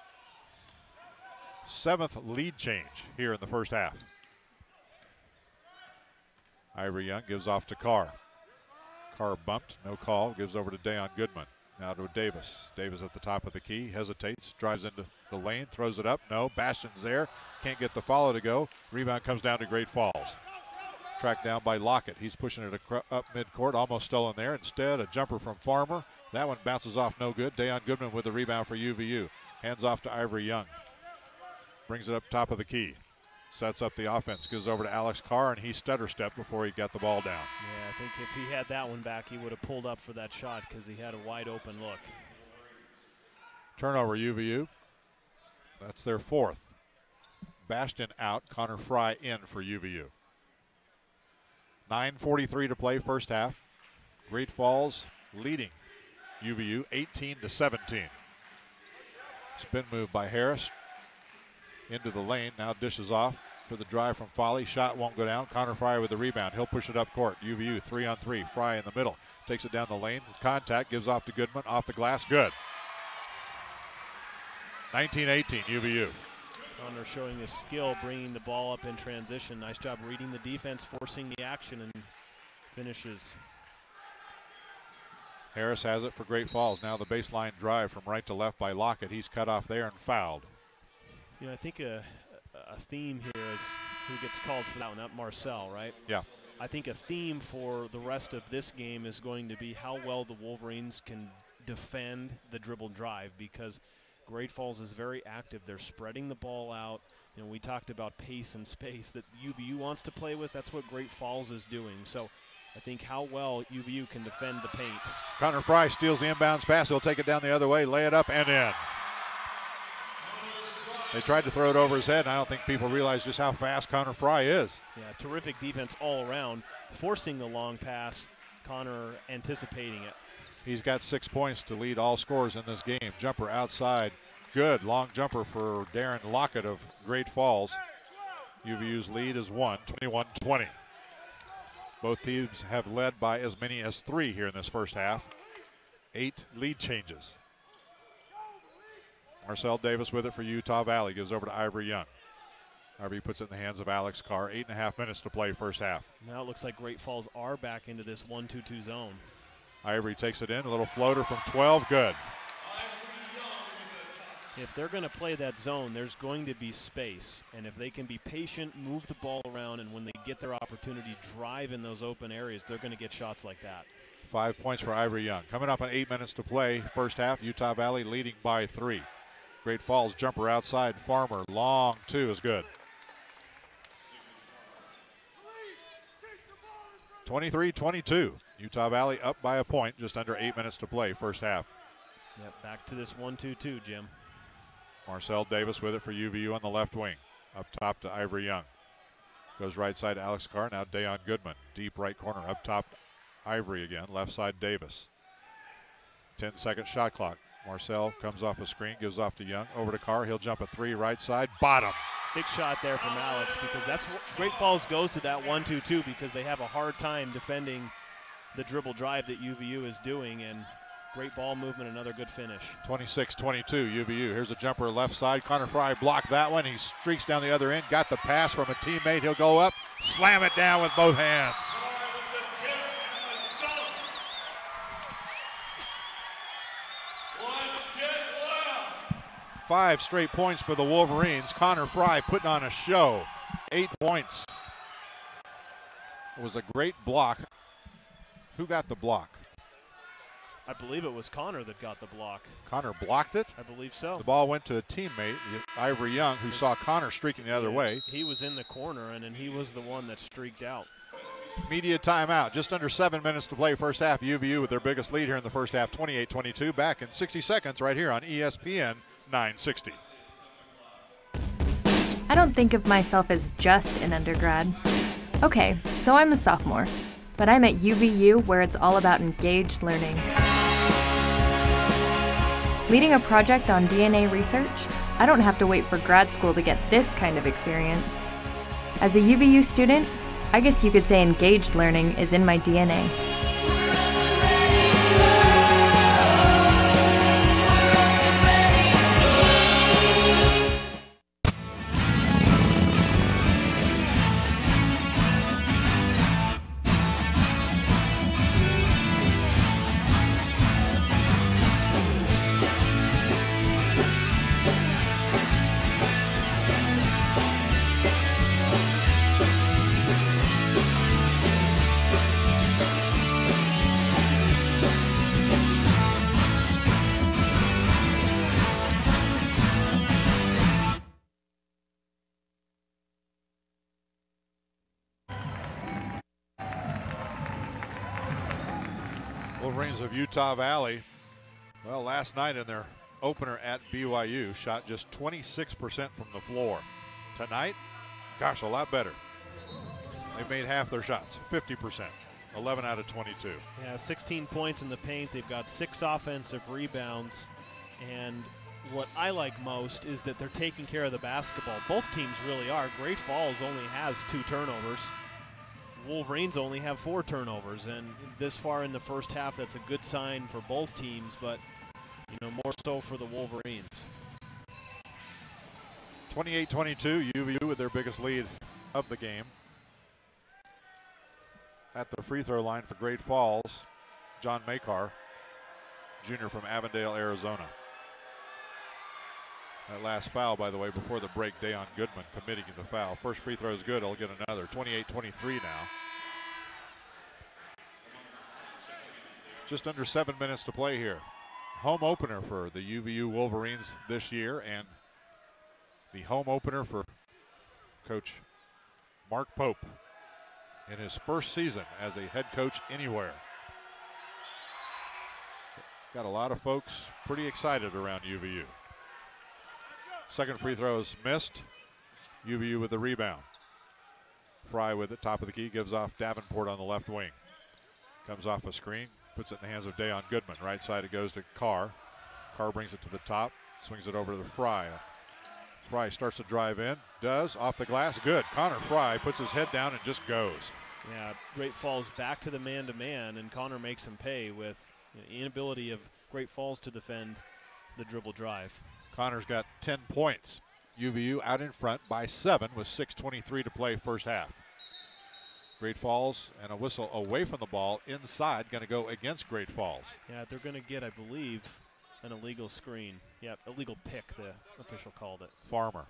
Seventh lead change here in the first half. Ivory Young gives off to Carr. Carr bumped, no call, gives over to Dayon Goodman. Now to Davis. Davis at the top of the key, hesitates, drives into the lane, throws it up. No, Bastion's there, can't get the follow to go. Rebound comes down to Great Falls. Tracked down by Lockett. He's pushing it up midcourt, almost stolen there. Instead, a jumper from Farmer. That one bounces off, no good. Dayon Goodman with the rebound for U V U. Hands off to Ivory Young. Brings it up top of the key. Sets up the offense, goes over to Alex Carr, and he stutter stepped before he got the ball down. Yeah, I think if he had that one back, he would have pulled up for that shot because he had a wide open look. Turnover, U V U. That's their fourth. Bastion out, Connor Fry in for U V U. nine forty-three to play first half. Great Falls leading U V U eighteen to seventeen. Spin move by Harris. Into the lane, now dishes off for the drive from Folly. Shot won't go down. Connor Fry with the rebound. He'll push it up court. U V U three on three. Fry in the middle. Takes it down the lane. Contact, gives off to Goodman. Off the glass, good. nineteen eighteen, U V U. Connor showing his skill, bringing the ball up in transition. Nice job reading the defense, forcing the action, and finishes. Harris has it for Great Falls. Now the baseline drive from right to left by Lockett. He's cut off there and fouled. You know, I think a, a theme here is who gets called for that one, not Marcel, right? Yeah. I think a theme for the rest of this game is going to be how well the Wolverines can defend the dribble drive, because Great Falls is very active. They're spreading the ball out. You know, we talked about pace and space that U V U wants to play with. That's what Great Falls is doing. So I think how well U V U can defend the paint. Connor Fry steals the inbounds pass. He'll take it down the other way, lay it up, and in. They tried to throw it over his head, and I don't think people realize just how fast Connor Fry is. Yeah, terrific defense all around, forcing the long pass. Connor anticipating it. He's got six points to lead all scorers in this game. Jumper outside. Good long jumper for Darren Lockett of Great Falls. U V U's lead is one, twenty-one twenty. Both teams have led by as many as three here in this first half. Eight lead changes. Marcel Davis with it for Utah Valley. Gives over to Ivory Young. Ivory puts it in the hands of Alex Carr. Eight and a half minutes to play first half. Now it looks like Great Falls are back into this one two two zone. Ivory takes it in. A little floater from twelve. Good. If they're going to play that zone, there's going to be space. And if they can be patient, move the ball around, and when they get their opportunity, drive in those open areas, they're going to get shots like that. Five points for Ivory Young. Coming up on eight minutes to play first half. Utah Valley leading by three. Great Falls jumper outside. Farmer long two is good. twenty-three twenty-two. Utah Valley up by a point. Just under eight minutes to play first half. Yep, back to this one two two, Jim. Marcel Davis with it for U V U on the left wing. Up top to Ivory Young. Goes right side to Alex Carr. Now Dayon Goodman. Deep right corner. Up top Ivory again. Left side Davis. ten second shot clock. Marcel comes off a screen. Gives off to Young. Over to Carr. He'll jump a three right side. Bottom. Big shot there from Alex, because that's what Great Falls goes to that one two two because they have a hard time defending the dribble drive that U V U is doing, and great ball movement, another good finish. twenty-six twenty-two U V U. Here's a jumper left side. Connor Fry blocked that one. He streaks down the other end. Got the pass from a teammate. He'll go up, slam it down with both hands. Five straight points for the Wolverines. Connor Fry putting on a show. Eight points. It was a great block. Who got the block? I believe it was Connor that got the block. Connor blocked it? I believe so. The ball went to a teammate, Ivory Young, who saw Connor streaking the other yeah, way. He was in the corner, and then he was the one that streaked out. Media timeout. Just under seven minutes to play first half. U V U with their biggest lead here in the first half, twenty-eight twenty-two. Back in sixty seconds right here on E S P N nine sixty. I don't think of myself as just an undergrad. Okay, so I'm a sophomore, but I'm at U V U where it's all about engaged learning. Leading a project on D N A research, I don't have to wait for grad school to get this kind of experience. As a U V U student, I guess you could say engaged learning is in my D N A. Wolverines of Utah Valley, well, last night in their opener at B Y U, shot just twenty-six percent from the floor. Tonight, gosh, a lot better. They've made half their shots, fifty percent, eleven out of twenty-two. Yeah, sixteen points in the paint. They've got six offensive rebounds. And what I like most is that they're taking care of the basketball. Both teams really are. Great Falls only has two turnovers. Wolverines only have four turnovers, and this far in the first half, that's a good sign for both teams, but you know, more so for the Wolverines. twenty-eight twenty-two, U V U with their biggest lead of the game. At the free throw line for Great Falls, John Makar, junior from Avondale, Arizona. That last foul, by the way, before the break, Dayon Goodman committing the foul. First free throw is good. He'll get another. twenty-eight twenty-three now. Just under seven minutes to play here. home opener for the U V U Wolverines this year, and the home opener for Coach Mark Pope in his first season as a head coach anywhere. Got a lot of folks pretty excited around U V U. Second free throw is missed. U V U with the rebound. Fry with it, top of the key, gives off Davenport on the left wing. Comes off a screen, puts it in the hands of Dayon Goodman. Right side it goes to Carr. Carr brings it to the top, swings it over to Fry. Fry starts to drive in, does, off the glass, good. Connor Fry puts his head down and just goes. Yeah, Great Falls back to the man-to-man, and Connor makes him pay with the inability of Great Falls to defend the dribble drive. Connor's got ten points. U V U out in front by seven with six twenty-three to play first half. Great Falls and a whistle away from the ball inside, going to go against Great Falls. Yeah, they're going to get, I believe, an illegal screen. Yeah, illegal pick, the official called it. Farmer.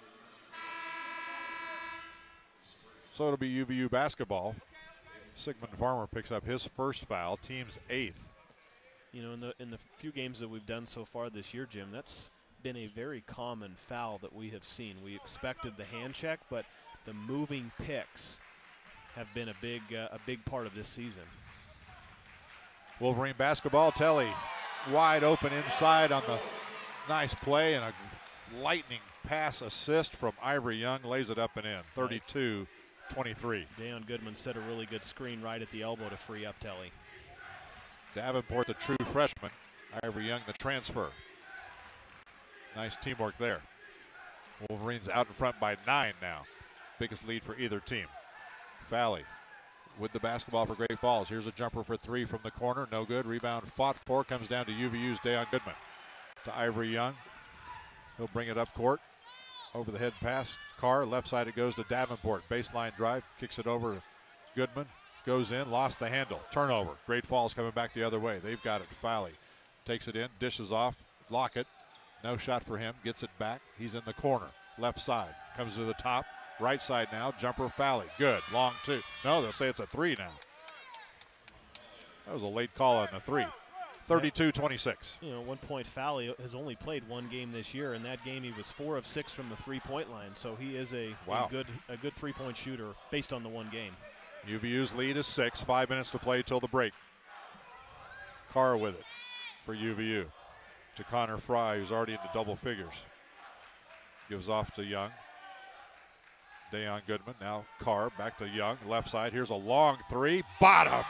So it'll be U V U basketball. Sigmund Farmer picks up his first foul, team's eighth. You know, in the in the few games that we've done so far this year, Jim, that's been a very common foul that we have seen. We expected the hand check, but the moving picks have been a big uh, a big part of this season. Wolverine basketball, Telly wide open inside on the nice play, and a lightning pass assist from Ivory Young, lays it up and in, thirty-two twenty-three. Dayon Goodman set a really good screen right at the elbow to free up Telly. Davenport, the true freshman. Ivory Young, the transfer. Nice teamwork there. Wolverines out in front by nine now. Biggest lead for either team. Fally with the basketball for Great Falls. Here's a jumper for three from the corner. No good. Rebound fought for. Comes down to U V U's Dayon Goodman. To Ivory Young. He'll bring it up court. Over the head pass. Carr. Left side it goes to Davenport. Baseline drive. Kicks it over to Goodman. Goes in. Lost the handle. Turnover. Great Falls coming back the other way. They've got it. Fally takes it in. Dishes off. Lockett. No shot for him. Gets it back. He's in the corner. Left side. Comes to the top. Right side now. Jumper Fally. Good. Long two. No, they'll say it's a three now. That was a late call on the three. thirty-two twenty-six. You know, one point Fally has only played one game this year. In that game, he was four of six from the three-point line. So he is a, wow. a good a good three-point shooter based on the one game. U V U's lead is six. Five minutes to play till the break. Carr with it for U V U. To Connor Fry, who's already into double figures. Gives off to Young. Dayon Goodman. Now Carr back to Young. Left side. Here's a long three. Bottom.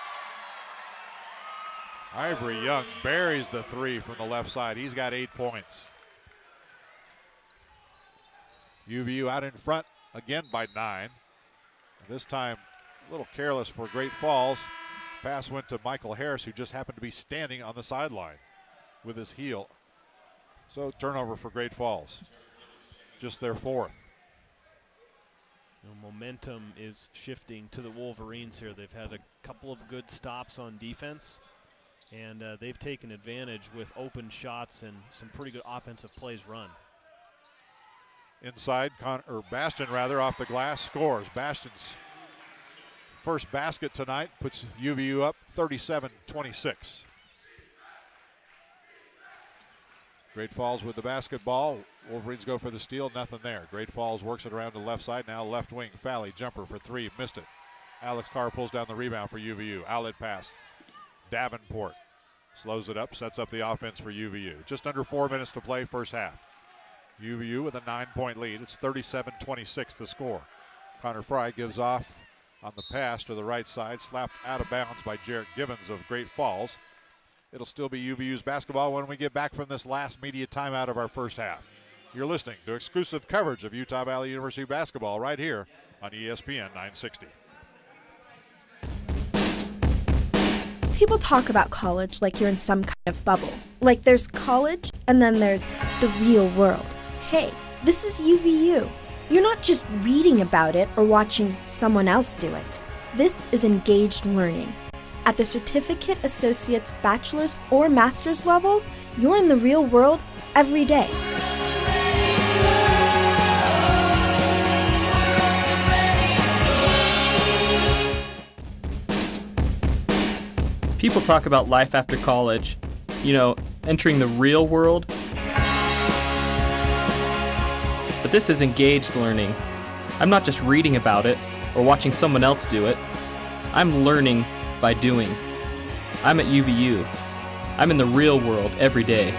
Ivory Young buries the three from the left side. He's got eight points. U V U out in front again by nine. This time a little careless for Great Falls. Pass went to Michael Harris, who just happened to be standing on the sideline with his heel. So turnover for Great Falls. Just their fourth. You know, momentum is shifting to the Wolverines here. They've had a couple of good stops on defense, and uh, they've taken advantage with open shots and some pretty good offensive plays run. Inside, Con or Bastion rather, off the glass, scores. Bastion's first basket tonight puts U V U up thirty-seven twenty-six. Great Falls with the basketball. Wolverines go for the steal, nothing there. Great Falls works it around to the left side, now left wing. Fally, jumper for three, missed it. Alex Carr pulls down the rebound for U V U. Outlet pass. Davenport slows it up, sets up the offense for U V U. Just under four minutes to play first half. U V U with a nine-point lead. It's thirty-seven twenty-six the score. Connor Fry gives off on the pass to the right side, slapped out of bounds by Jarrett Givens of Great Falls. It'll still be U V U's basketball when we get back from this last media timeout of our first half. You're listening to exclusive coverage of Utah Valley University basketball right here on E S P N nine sixty. People talk about college like you're in some kind of bubble. Like there's college and then there's the real world. Hey, this is U V U. You're not just reading about it or watching someone else do it. This is engaged learning. At the certificate, associate's, bachelor's, or master's level, you're in the real world every day. People talk about life after college, you know, entering the real world. But this is engaged learning. I'm not just reading about it or watching someone else do it. I'm learning by doing. I'm at U V U. I'm in the real world every day.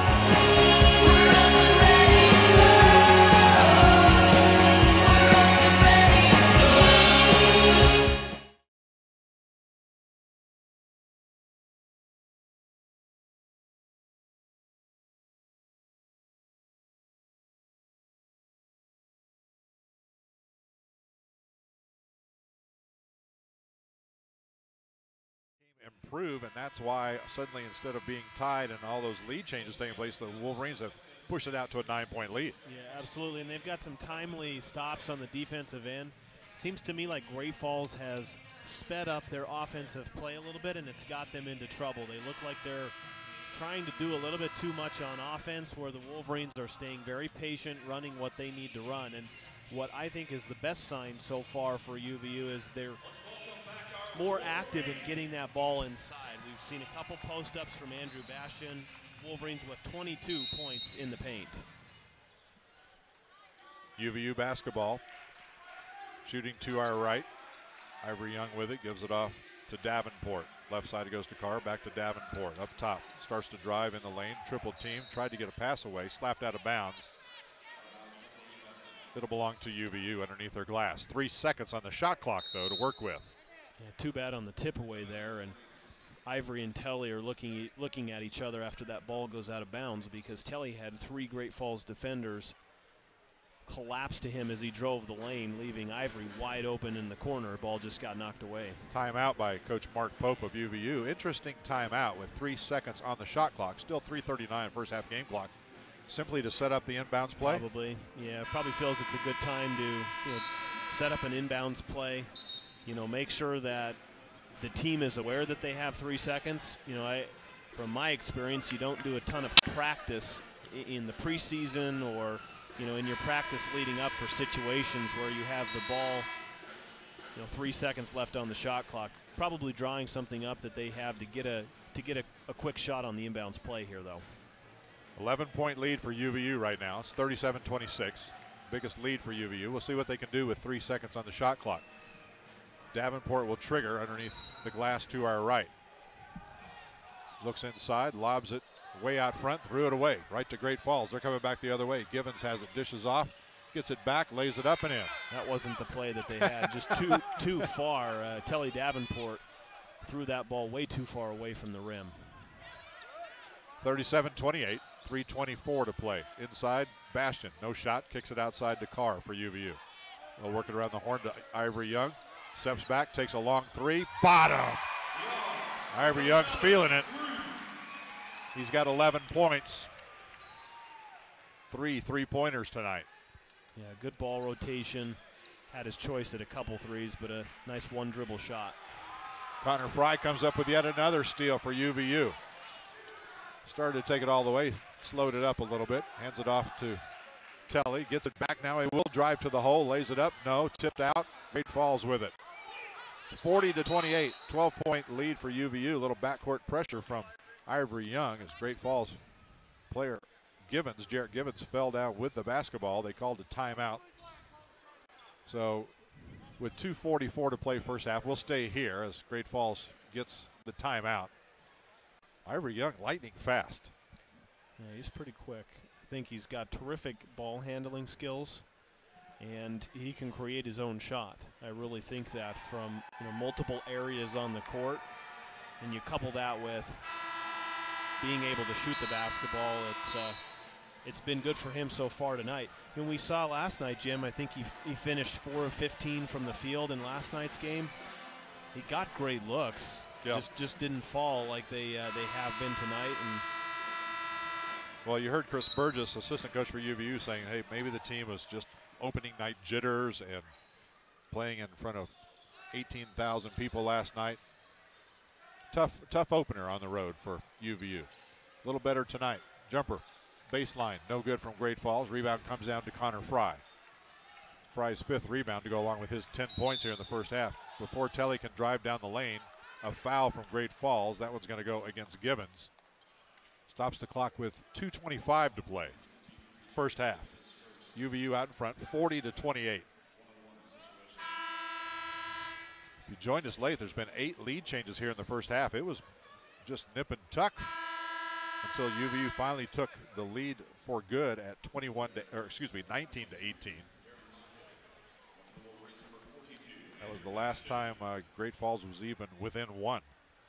Improve, and that's why suddenly, instead of being tied and all those lead changes taking place, the Wolverines have pushed it out to a nine-point lead. Yeah, absolutely, and they've got some timely stops on the defensive end. Seems to me like Great Falls has sped up their offensive play a little bit, and it's got them into trouble. They look like they're trying to do a little bit too much on offense, where the Wolverines are staying very patient, running what they need to run. And what I think is the best sign so far for U V U is they're more active in getting that ball inside. We've seen a couple post-ups from Andrew Bastian. Wolverines with twenty-two points in the paint. U V U basketball. Shooting to our right. Ivory Young with it, gives it off to Davenport. Left side it goes to Carr, back to Davenport. Up top, starts to drive in the lane, triple team, tried to get a pass away, slapped out of bounds. It'll belong to U V U underneath their glass. Three seconds on the shot clock, though, to work with. Yeah, too bad on the tip away there, and Ivory and Telly are looking looking at each other after that ball goes out of bounds, because Telly had three Great Falls defenders collapse to him as he drove the lane, leaving Ivory wide open in the corner. Ball just got knocked away. Timeout by Coach Mark Pope of U V U. Interesting timeout with three seconds on the shot clock. Still three thirty-nine first half game clock. Simply to set up the inbounds play? Probably, yeah. Probably feels it's a good time to, you know, set up an inbounds play. You know, make sure that the team is aware that they have three seconds. You know, I, from my experience, you don't do a ton of practice in the preseason or, you know, in your practice leading up for situations where you have the ball, you know, three seconds left on the shot clock. Probably drawing something up that they have to get a to get a, a quick shot on the inbounds play here, though. eleven point lead for U V U right now. It's thirty-seven twenty-six. Biggest lead for U V U. We'll see what they can do with three seconds on the shot clock. Davenport will trigger underneath the glass to our right. Looks inside, lobs it way out front, threw it away, right to Great Falls. They're coming back the other way. Givens has it, dishes off, gets it back, lays it up and in. That wasn't the play that they had, just too too far. Uh, Telly Davenport threw that ball way too far away from the rim. thirty-seven twenty-eight, three twenty-four to play. Inside, Bastian, no shot, kicks it outside to Carr for U V U. They'll work it around the horn to Ivory Young. Steps back, takes a long three, bottom. Ivory Young's feeling it. He's got eleven points. Three three-pointers tonight. Yeah, good ball rotation. Had his choice at a couple threes, but a nice one dribble shot. Connor Fry comes up with yet another steal for U V U. Started to take it all the way, slowed it up a little bit, hands it off to Telly, gets it back now. He will drive to the hole, lays it up, no, tipped out. Great Falls with it. forty to twenty-eight, twelve point lead for U V U. A little backcourt pressure from Ivory Young as Great Falls player Givens, Jarrett Givens, fell down with the basketball. They called a timeout. So with two forty-four to play first half, we'll stay here as Great Falls gets the timeout. Ivory Young lightning fast. Yeah, he's pretty quick. I think he's got terrific ball handling skills, and he can create his own shot. I really think that from, you know, multiple areas on the court, and you couple that with being able to shoot the basketball, it's uh, it's been good for him so far tonight. And we saw last night, Jim, I think he, he finished four of fifteen from the field in last night's game. He got great looks, yep. just just didn't fall like they uh, they have been tonight. And well, you heard Chris Burgess, assistant coach for U V U, saying, hey, maybe the team was just opening night jitters and playing in front of eighteen thousand people last night. Tough, tough opener on the road for U V U. A little better tonight. Jumper, baseline, no good from Great Falls. Rebound comes down to Connor Fry. Fry's fifth rebound to go along with his ten points here in the first half. Before Telly can drive down the lane, a foul from Great Falls. That one's going to go against Givens. Stops the clock with two twenty-five to play. First half. U V U out in front, forty to twenty-eight. If you joined us late, there's been eight lead changes here in the first half. It was just nip and tuck until U V U finally took the lead for good at twenty-one to, or excuse me, nineteen to eighteen. That was the last time uh, Great Falls was even within one.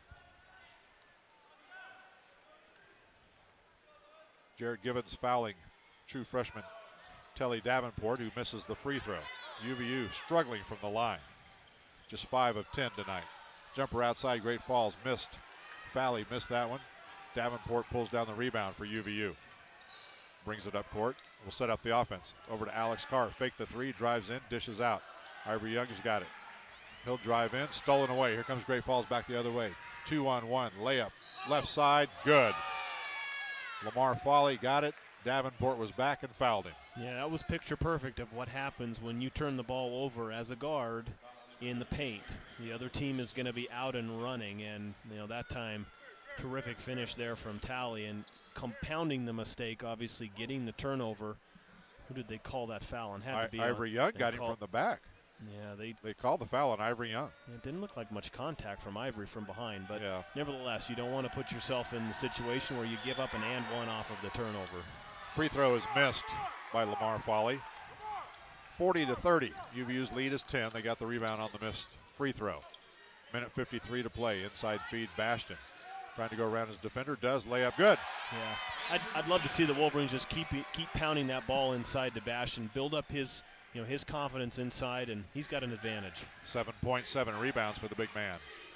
Jared Givens fouling true freshman Telly Davenport, who misses the free throw. U V U struggling from the line. Just five of ten tonight. Jumper outside Great Falls missed. Fowley missed that one. Davenport pulls down the rebound for U V U. Brings it up court. Will set up the offense. Over to Alex Carr. Fake the three, drives in, dishes out. Ivory Young has got it. He'll drive in, stolen away. Here comes Great Falls back the other way. Two on one, layup. Left side, good. Lamar Foley got it. Davenport was back and fouled him. Yeah, that was picture perfect of what happens when you turn the ball over as a guard in the paint. The other team is going to be out and running, and you know that time, terrific finish there from Talley, and compounding the mistake, obviously getting the turnover. Who did they call that foul on? Had I, to be Ivory on, Young got him from the back. Yeah, they they called the foul on Ivory Young. It didn't look like much contact from Ivory from behind, but yeah. Nevertheless, you don't want to put yourself in the situation where you give up an and one off of the turnover. Free throw is missed by Lamar Foley. forty to thirty. U V U's lead is ten. They got the rebound on the missed free throw. Minute fifty-three to play. Inside feed, Bastion. Trying to go around his defender. Does layup good. Yeah, I'd, I'd love to see the Wolverines just keep keep pounding that ball inside to Bastion, build up his you know his confidence inside, and he's got an advantage. seven point seven rebounds for the big man.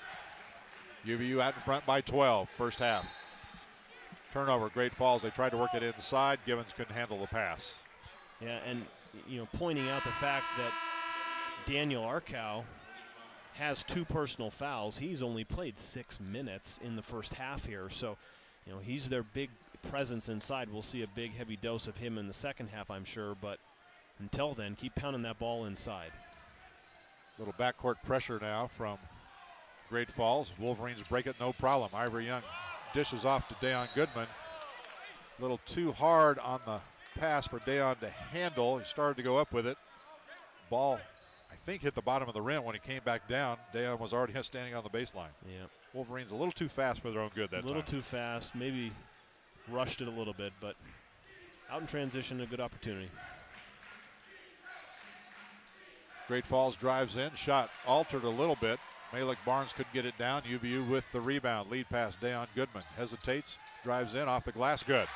U V U out in front by twelve. First half. Turnover, Great Falls. They tried to work it inside. Givens couldn't handle the pass. Yeah, and you know, pointing out the fact that Daniel Arkow has two personal fouls. He's only played six minutes in the first half here, so you know he's their big presence inside. We'll see a big, heavy dose of him in the second half, I'm sure. But until then, keep pounding that ball inside. Little backcourt pressure now from Great Falls. Wolverines break it, no problem. Ivory Young dishes off to Dayon Goodman. A little too hard on the pass for Dayon to handle. He started to go up with it. Ball, I think, hit the bottom of the rim when he came back down. Dayon was already standing on the baseline. Yeah. Wolverines a little too fast for their own good that time. A little too fast, maybe rushed it a little bit, but out in transition, a good opportunity. Great Falls drives in, shot altered a little bit. Malik Barnes couldn't get it down. U V U with the rebound. Lead pass, Dayon Goodman. Hesitates, drives in, off the glass, good.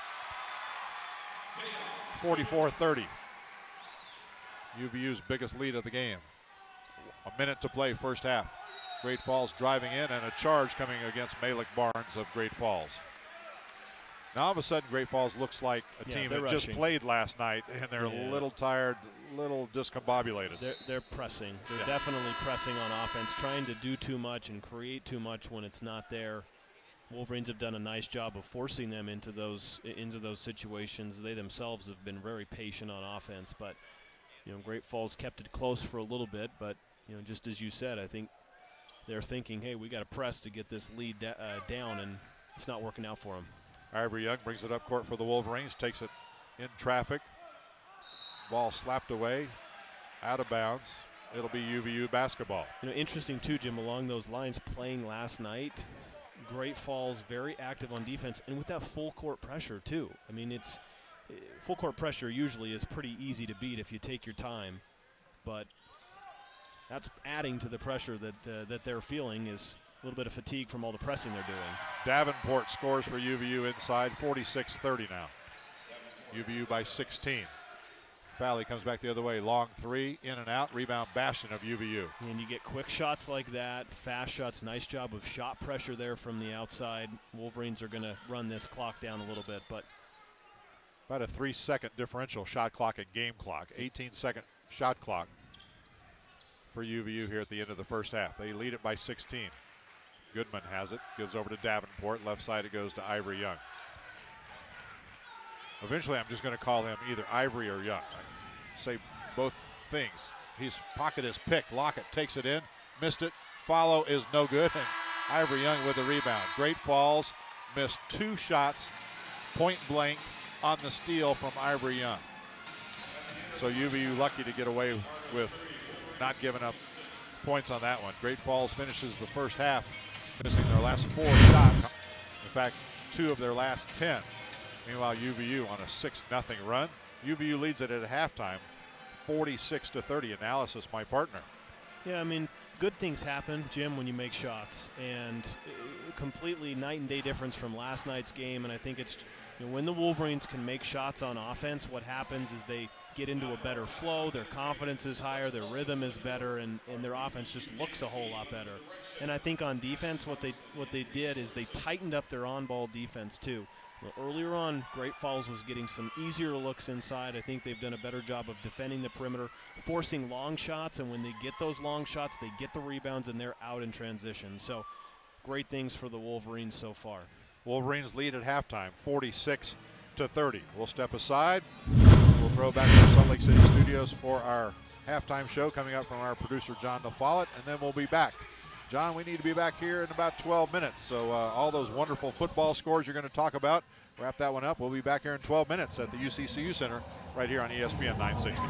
forty-four thirty. U V U's biggest lead of the game. A minute to play, first half. Great Falls driving in, and a charge coming against Malik Barnes of Great Falls. Now all of a sudden, Great Falls looks like a yeah, team that rushing. just played last night, and they're yeah. a little tired, a little discombobulated. They're, they're pressing. They're yeah. definitely pressing on offense, trying to do too much and create too much when it's not there. Wolverines have done a nice job of forcing them into those into those situations. They themselves have been very patient on offense, but you know, Great Falls kept it close for a little bit. But you know, just as you said, I think they're thinking, hey, we got to press to get this lead da uh, down, and it's not working out for them. Ivory Young brings it up court for the Wolverines, takes it in traffic. Ball slapped away, out of bounds. It'll be U V U basketball. You know, interesting too, Jim, along those lines, playing last night, Great Falls very active on defense, and with that full court pressure too. I mean, it's uh, full court pressure usually is pretty easy to beat if you take your time, but that's adding to the pressure that uh, that they're feeling is a little bit of fatigue from all the pressing they're doing. Davenport scores for U V U inside, forty-six thirty now. U V U by sixteen. Fowley comes back the other way, long three, in and out, rebound Bastion of U V U. And you get quick shots like that, fast shots, nice job of shot pressure there from the outside. Wolverines are gonna run this clock down a little bit, but. About a three second differential shot clock and game clock, eighteen second shot clock for U V U here at the end of the first half. They lead it by sixteen. Goodman has it, gives over to Davenport. Left side it goes to Ivory Young. Eventually I'm just going to call him either Ivory or Young. I say both things. His pocket is picked. Lockett takes it in, missed it. Follow is no good, and Ivory Young with the rebound. Great Falls missed two shots point blank on the steal from Ivory Young. So U V U lucky to get away with not giving up points on that one. Great Falls finishes the first half missing their last four shots. In fact, two of their last ten. Meanwhile, U V U on a six nothing run. U V U leads it at halftime, forty-six to thirty. Analysis, my partner. Yeah, I mean, good things happen, Jim, when you make shots, and uh, completely night and day difference from last night's game. And I think it's, you know, when the Wolverines can make shots on offense, what happens is they get into a better flow, their confidence is higher, their rhythm is better, and, and their offense just looks a whole lot better. And I think on defense, what they what they did is they tightened up their on-ball defense too. Well, earlier on, Great Falls was getting some easier looks inside. I think they've done a better job of defending the perimeter, forcing long shots, and when they get those long shots, they get the rebounds and they're out in transition. So great things for the Wolverines so far. Wolverines lead at halftime, forty-six to thirty. We'll step aside. We'll throw back to the Salt Lake City studios for our halftime show coming up from our producer, John DeFollett, and then we'll be back. John, we need to be back here in about twelve minutes. So uh, all those wonderful football scores you're going to talk about, wrap that one up. We'll be back here in twelve minutes at the U C C U Center right here on E S P N nine sixty.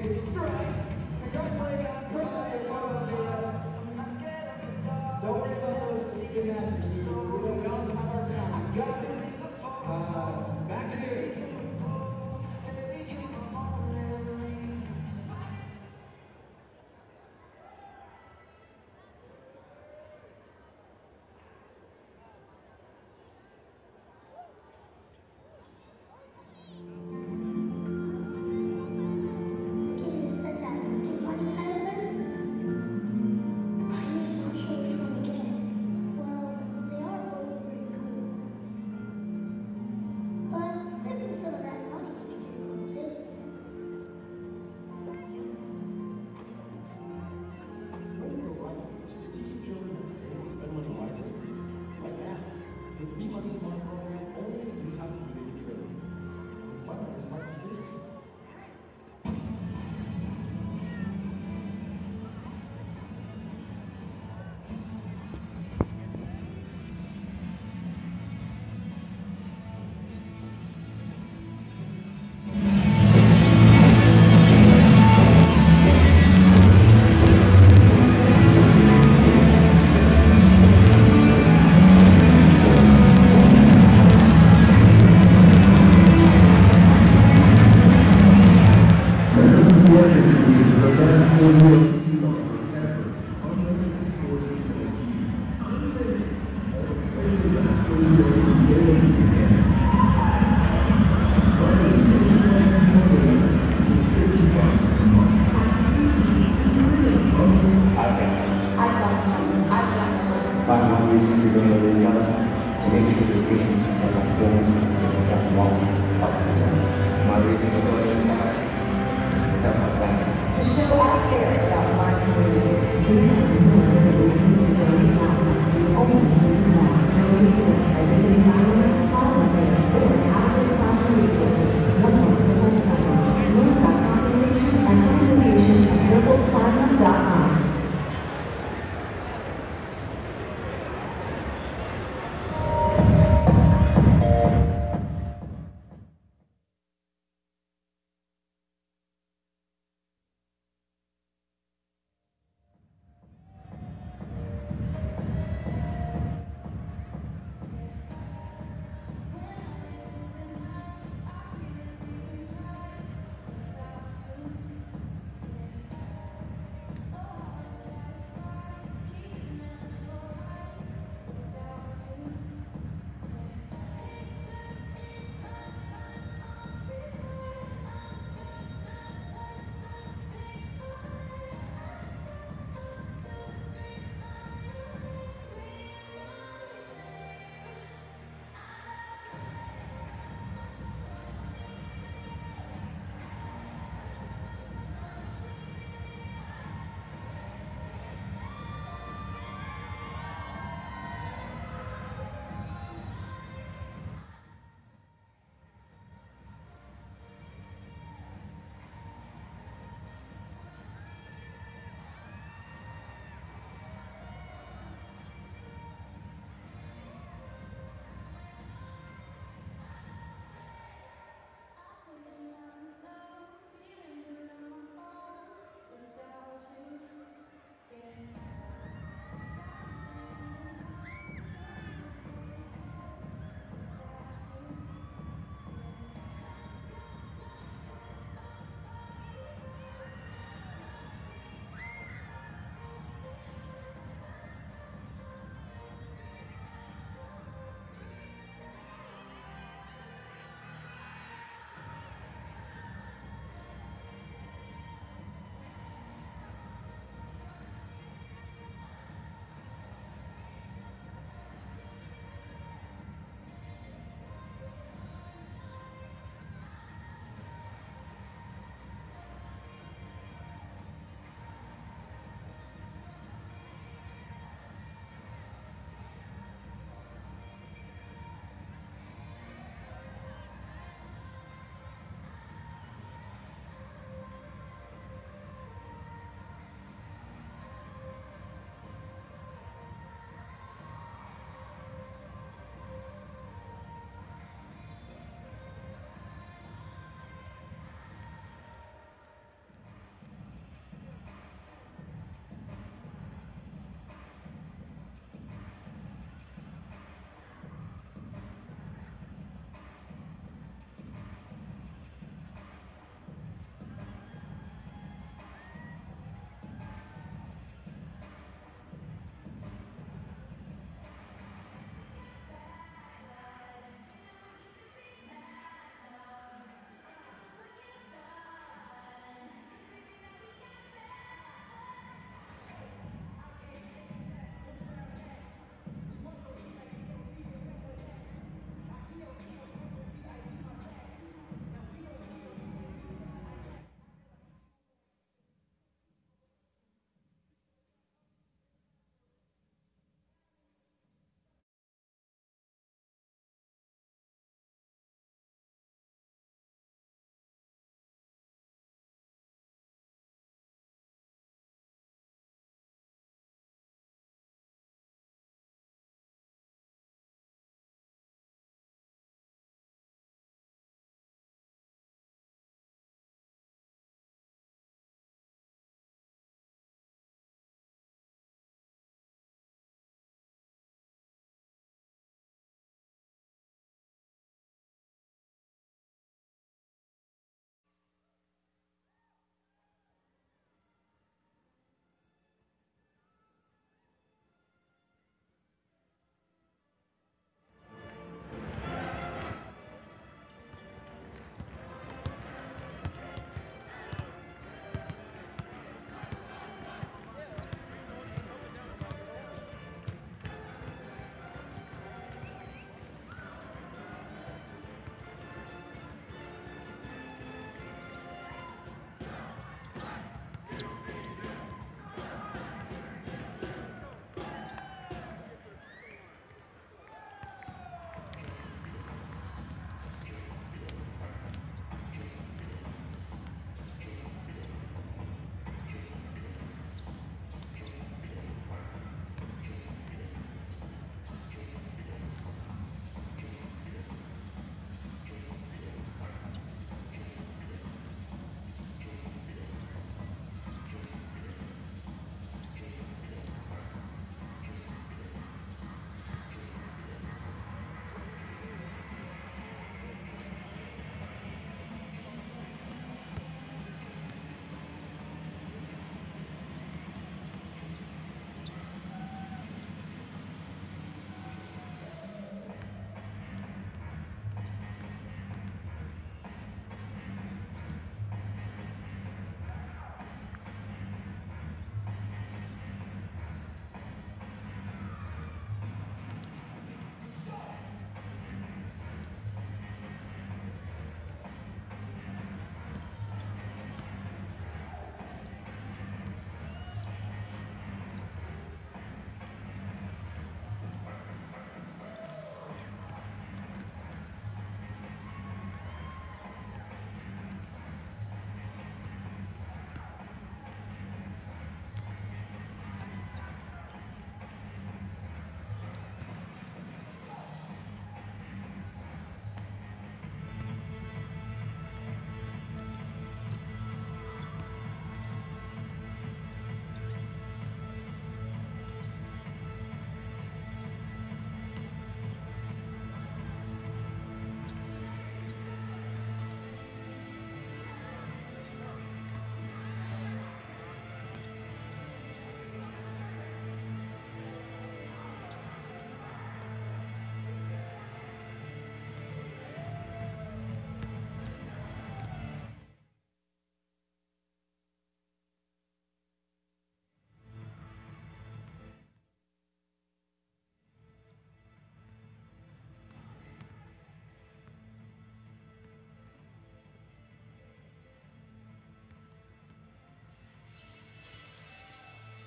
Don't worry about gymnastics. We also have our talent. Got it. Uh, back here.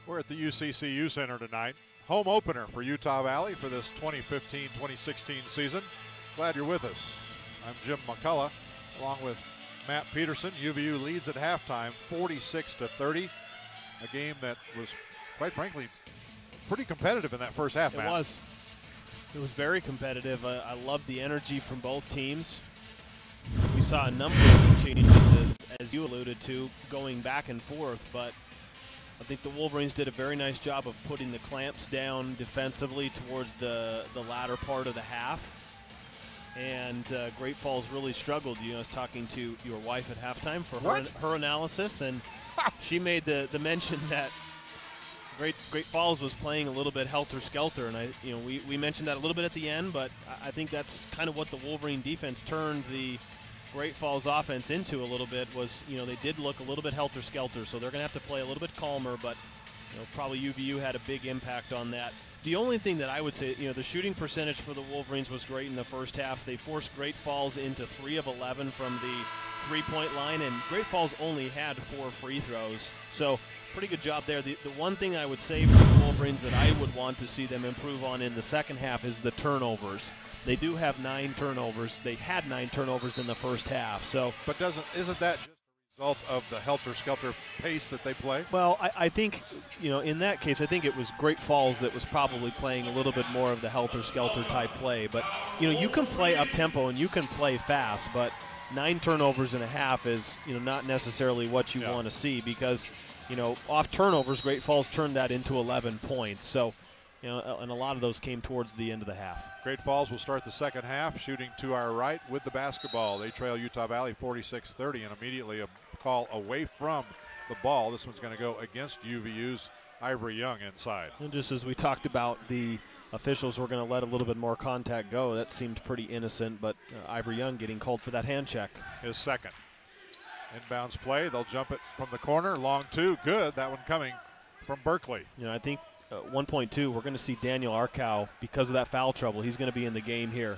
We're at the U C C U Center tonight. Home opener for Utah Valley for this twenty fifteen twenty sixteen season. Glad you're with us. I'm Jim McCullough along with Matt Peterson. U V U leads at halftime forty-six to thirty. A game that was, quite frankly, pretty competitive in that first half, It Matt. was. It was very competitive. Uh, I loved the energy from both teams. We saw a number of changes, as, as you alluded to, going back and forth, but I think the Wolverines did a very nice job of putting the clamps down defensively towards the, the latter part of the half. And uh, Great Falls really struggled. You know, I was talking to your wife at halftime for her, her analysis, and she made the, the mention that Great Great Falls was playing a little bit helter-skelter, and I, you know, we, we mentioned that a little bit at the end, but I, I think that's kind of what the Wolverine defense turned the Great Falls offense into a little bit. Was, you know, they did look a little bit helter-skelter, so they're going to have to play a little bit calmer, but you know, probably U V U had a big impact on that. The only thing that I would say, you know, the shooting percentage for the Wolverines was great in the first half. They forced Great Falls into three of eleven from the three-point line, and Great Falls only had four free throws. So pretty good job there. The, the one thing I would say for the Wolverines that I would want to see them improve on in the second half is the turnovers. They do have nine turnovers. They had nine turnovers in the first half. So, But doesn't isn't that just a result of the helter-skelter pace that they play? well, I, I think, you know, in that case, I think it was Great Falls that was probably playing a little bit more of the helter-skelter type play. But, you know, you can play up-tempo and you can play fast, but nine turnovers and a half is, you know, not necessarily what you Yeah. want to see, because, you know, off turnovers, Great Falls turned that into eleven points. So, you know, and a lot of those came towards the end of the half. Great Falls will start the second half shooting to our right with the basketball. They trail Utah Valley forty-six thirty, and immediately a call away from the ball. This one's going to go against U V U's Ivory Young inside. And just as we talked about, the officials were going to let a little bit more contact go. That seemed pretty innocent, but uh, Ivory Young getting called for that hand check. His second. Inbounds play. They'll jump it from the corner. Long two. Good. That one coming from Berkeley. You know, I think uh, one point two, we're going to see Daniel Arkow, because of that foul trouble, he's going to be in the game here.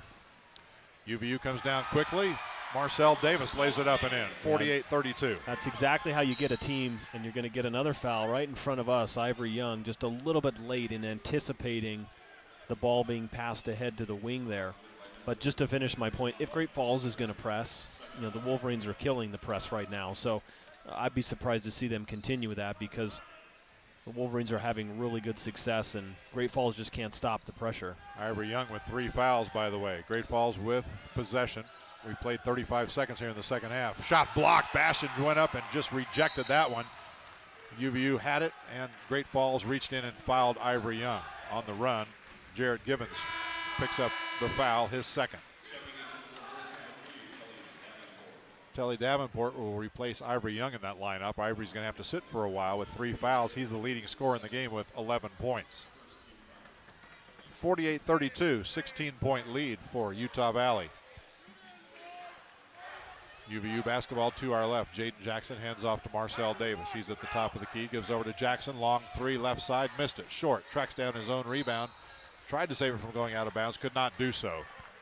U V U comes down quickly. Marcel Davis lays it up and in. forty-eight thirty-two. That's exactly how you get a team, and you're going to get another foul right in front of us. Ivory Young just a little bit late in anticipating the ball being passed ahead to the wing there. But just to finish my point, if Great Falls is going to press, you know, the Wolverines are killing the press right now. So uh, I'd be surprised to see them continue with that, because the Wolverines are having really good success, and Great Falls just can't stop the pressure. Ivory Young with three fouls, by the way. Great Falls with possession. We've played thirty-five seconds here in the second half. Shot blocked. Bastion went up and just rejected that one. U V U had it, and Great Falls reached in and fouled Ivory Young. On the run, Jarrett Givens picks up the foul, his second. Telly Davenport will replace Ivory Young in that lineup. Ivory's going to have to sit for a while with three fouls. He's the leading scorer in the game with eleven points. forty-eight thirty-two, sixteen point lead for Utah Valley. U V U basketball to our left. Jaden Jackson hands off to Marcel Davis. He's at the top of the key, gives over to Jackson. Long three, left side, missed it. Short, tracks down his own rebound. Tried to save it from going out of bounds, could not do so.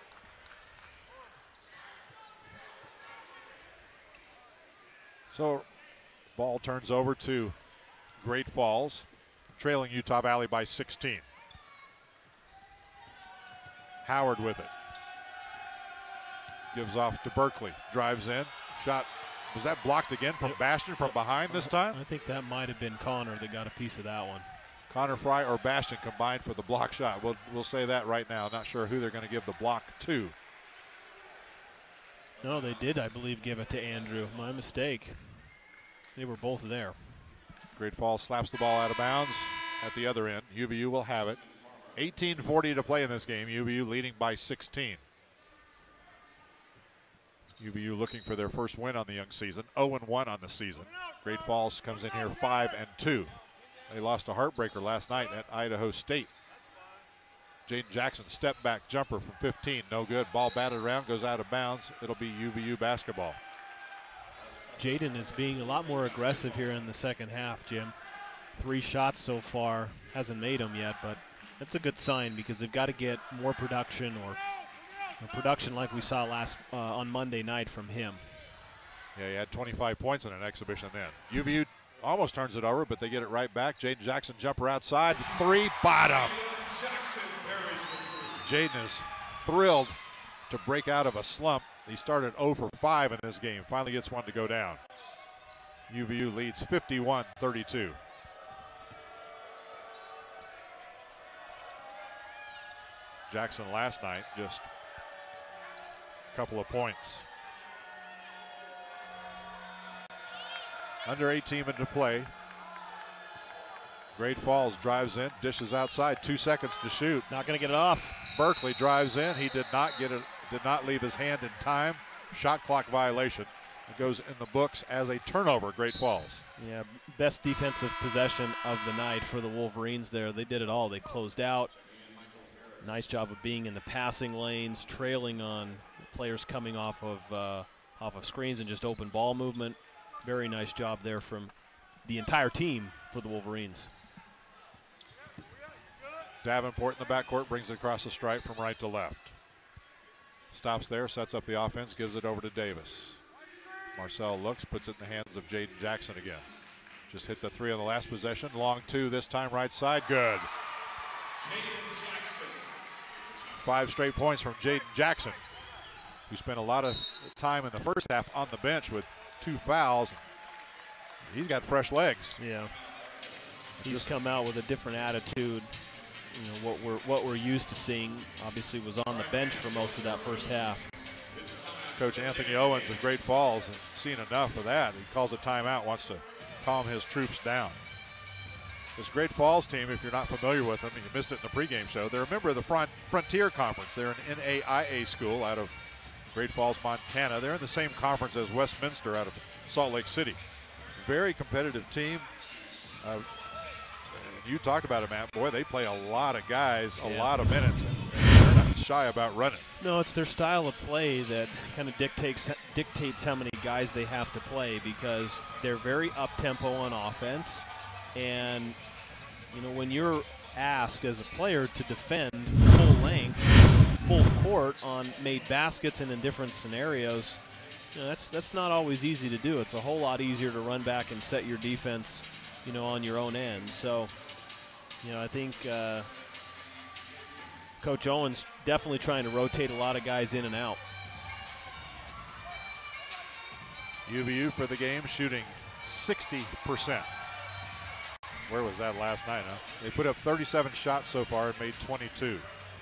So, ball turns over to Great Falls, trailing Utah Valley by sixteen. Howard with it. Gives off to Berkeley, drives in, shot. Was that blocked again from Bastion from behind this time? I think that might have been Connor that got a piece of that one. Connor Fry or Bastion combined for the block shot. We'll, we'll say that right now. Not sure who they're going to give the block to. No, they did, I believe, give it to Andrew. My mistake. They were both there. Great Falls slaps the ball out of bounds at the other end. U V U will have it. eighteen forty to play in this game. U V U leading by sixteen. U V U looking for their first win on the young season. oh and one on the season. Great Falls comes in here five and two. They lost a heartbreaker last night at Idaho State. Jaden Jackson step back jumper from fifteen. No good. Ball batted around, goes out of bounds. It'll be U V U basketball. Jaden is being a lot more aggressive here in the second half, Jim. Three shots so far. Hasn't made them yet, but that's a good sign, because they've got to get more production, or production like we saw last uh, on Monday night from him. Yeah, he had twenty-five points in an exhibition then. U V U almost turns it over, but they get it right back. Jaden Jackson jumper outside, three, bottom. Jaden is thrilled to break out of a slump. He started zero for five in this game, finally gets one to go down. U V U leads fifty-one thirty-two. Jackson last night, just a couple of points. Under eighteen into play. Great Falls drives in, dishes outside, two seconds to shoot. Not going to get it off. Berkeley drives in. He did not get it, did not leave his hand in time. Shot clock violation. It goes in the books as a turnover, Great Falls. Yeah, best defensive possession of the night for the Wolverines there. They did it all. They closed out. Nice job of being in the passing lanes, trailing on players coming off of uh, off of screens and just open ball movement. Very nice job there from the entire team for the Wolverines. Davenport in the backcourt brings it across the stripe from right to left. Stops there, sets up the offense, gives it over to Davis. Marcel looks, puts it in the hands of Jaden Jackson again. Just hit the three on the last possession. Long two, this time right side, good. Five straight points from Jaden Jackson, who spent a lot of time in the first half on the bench with two fouls. He's got fresh legs. Yeah, he's just come out with a different attitude. You know, what we're what we're used to seeing. Obviously, was on the bench for most of that first half. Coach Anthony Owens of Great Falls has seen enough of that. He calls a timeout, wants to calm his troops down. This Great Falls team, if you're not familiar with them, and you missed it in the pregame show, they're a member of the Front Frontier Conference. They're an N A I A school out of Great Falls, Montana. They're in the same conference as Westminster out of Salt Lake City. Very competitive team. Uh, you talked about it, Matt. Boy, they play a lot of guys, a yeah. lot of minutes, and they're not shy about running. No, it's their style of play that kind of dictates dictates how many guys they have to play, because they're very up-tempo on offense. And, you know, when you're asked as a player to defend full length, full court on made baskets and in different scenarios, you know, that's that's not always easy to do. It's a whole lot easier to run back and set your defense, you know, on your own end. So, you know, I think uh, Coach Owens definitely trying to rotate a lot of guys in and out. U V U for the game shooting sixty percent. Where was that last night, huh? They put up thirty-seven shots so far and made twenty-two.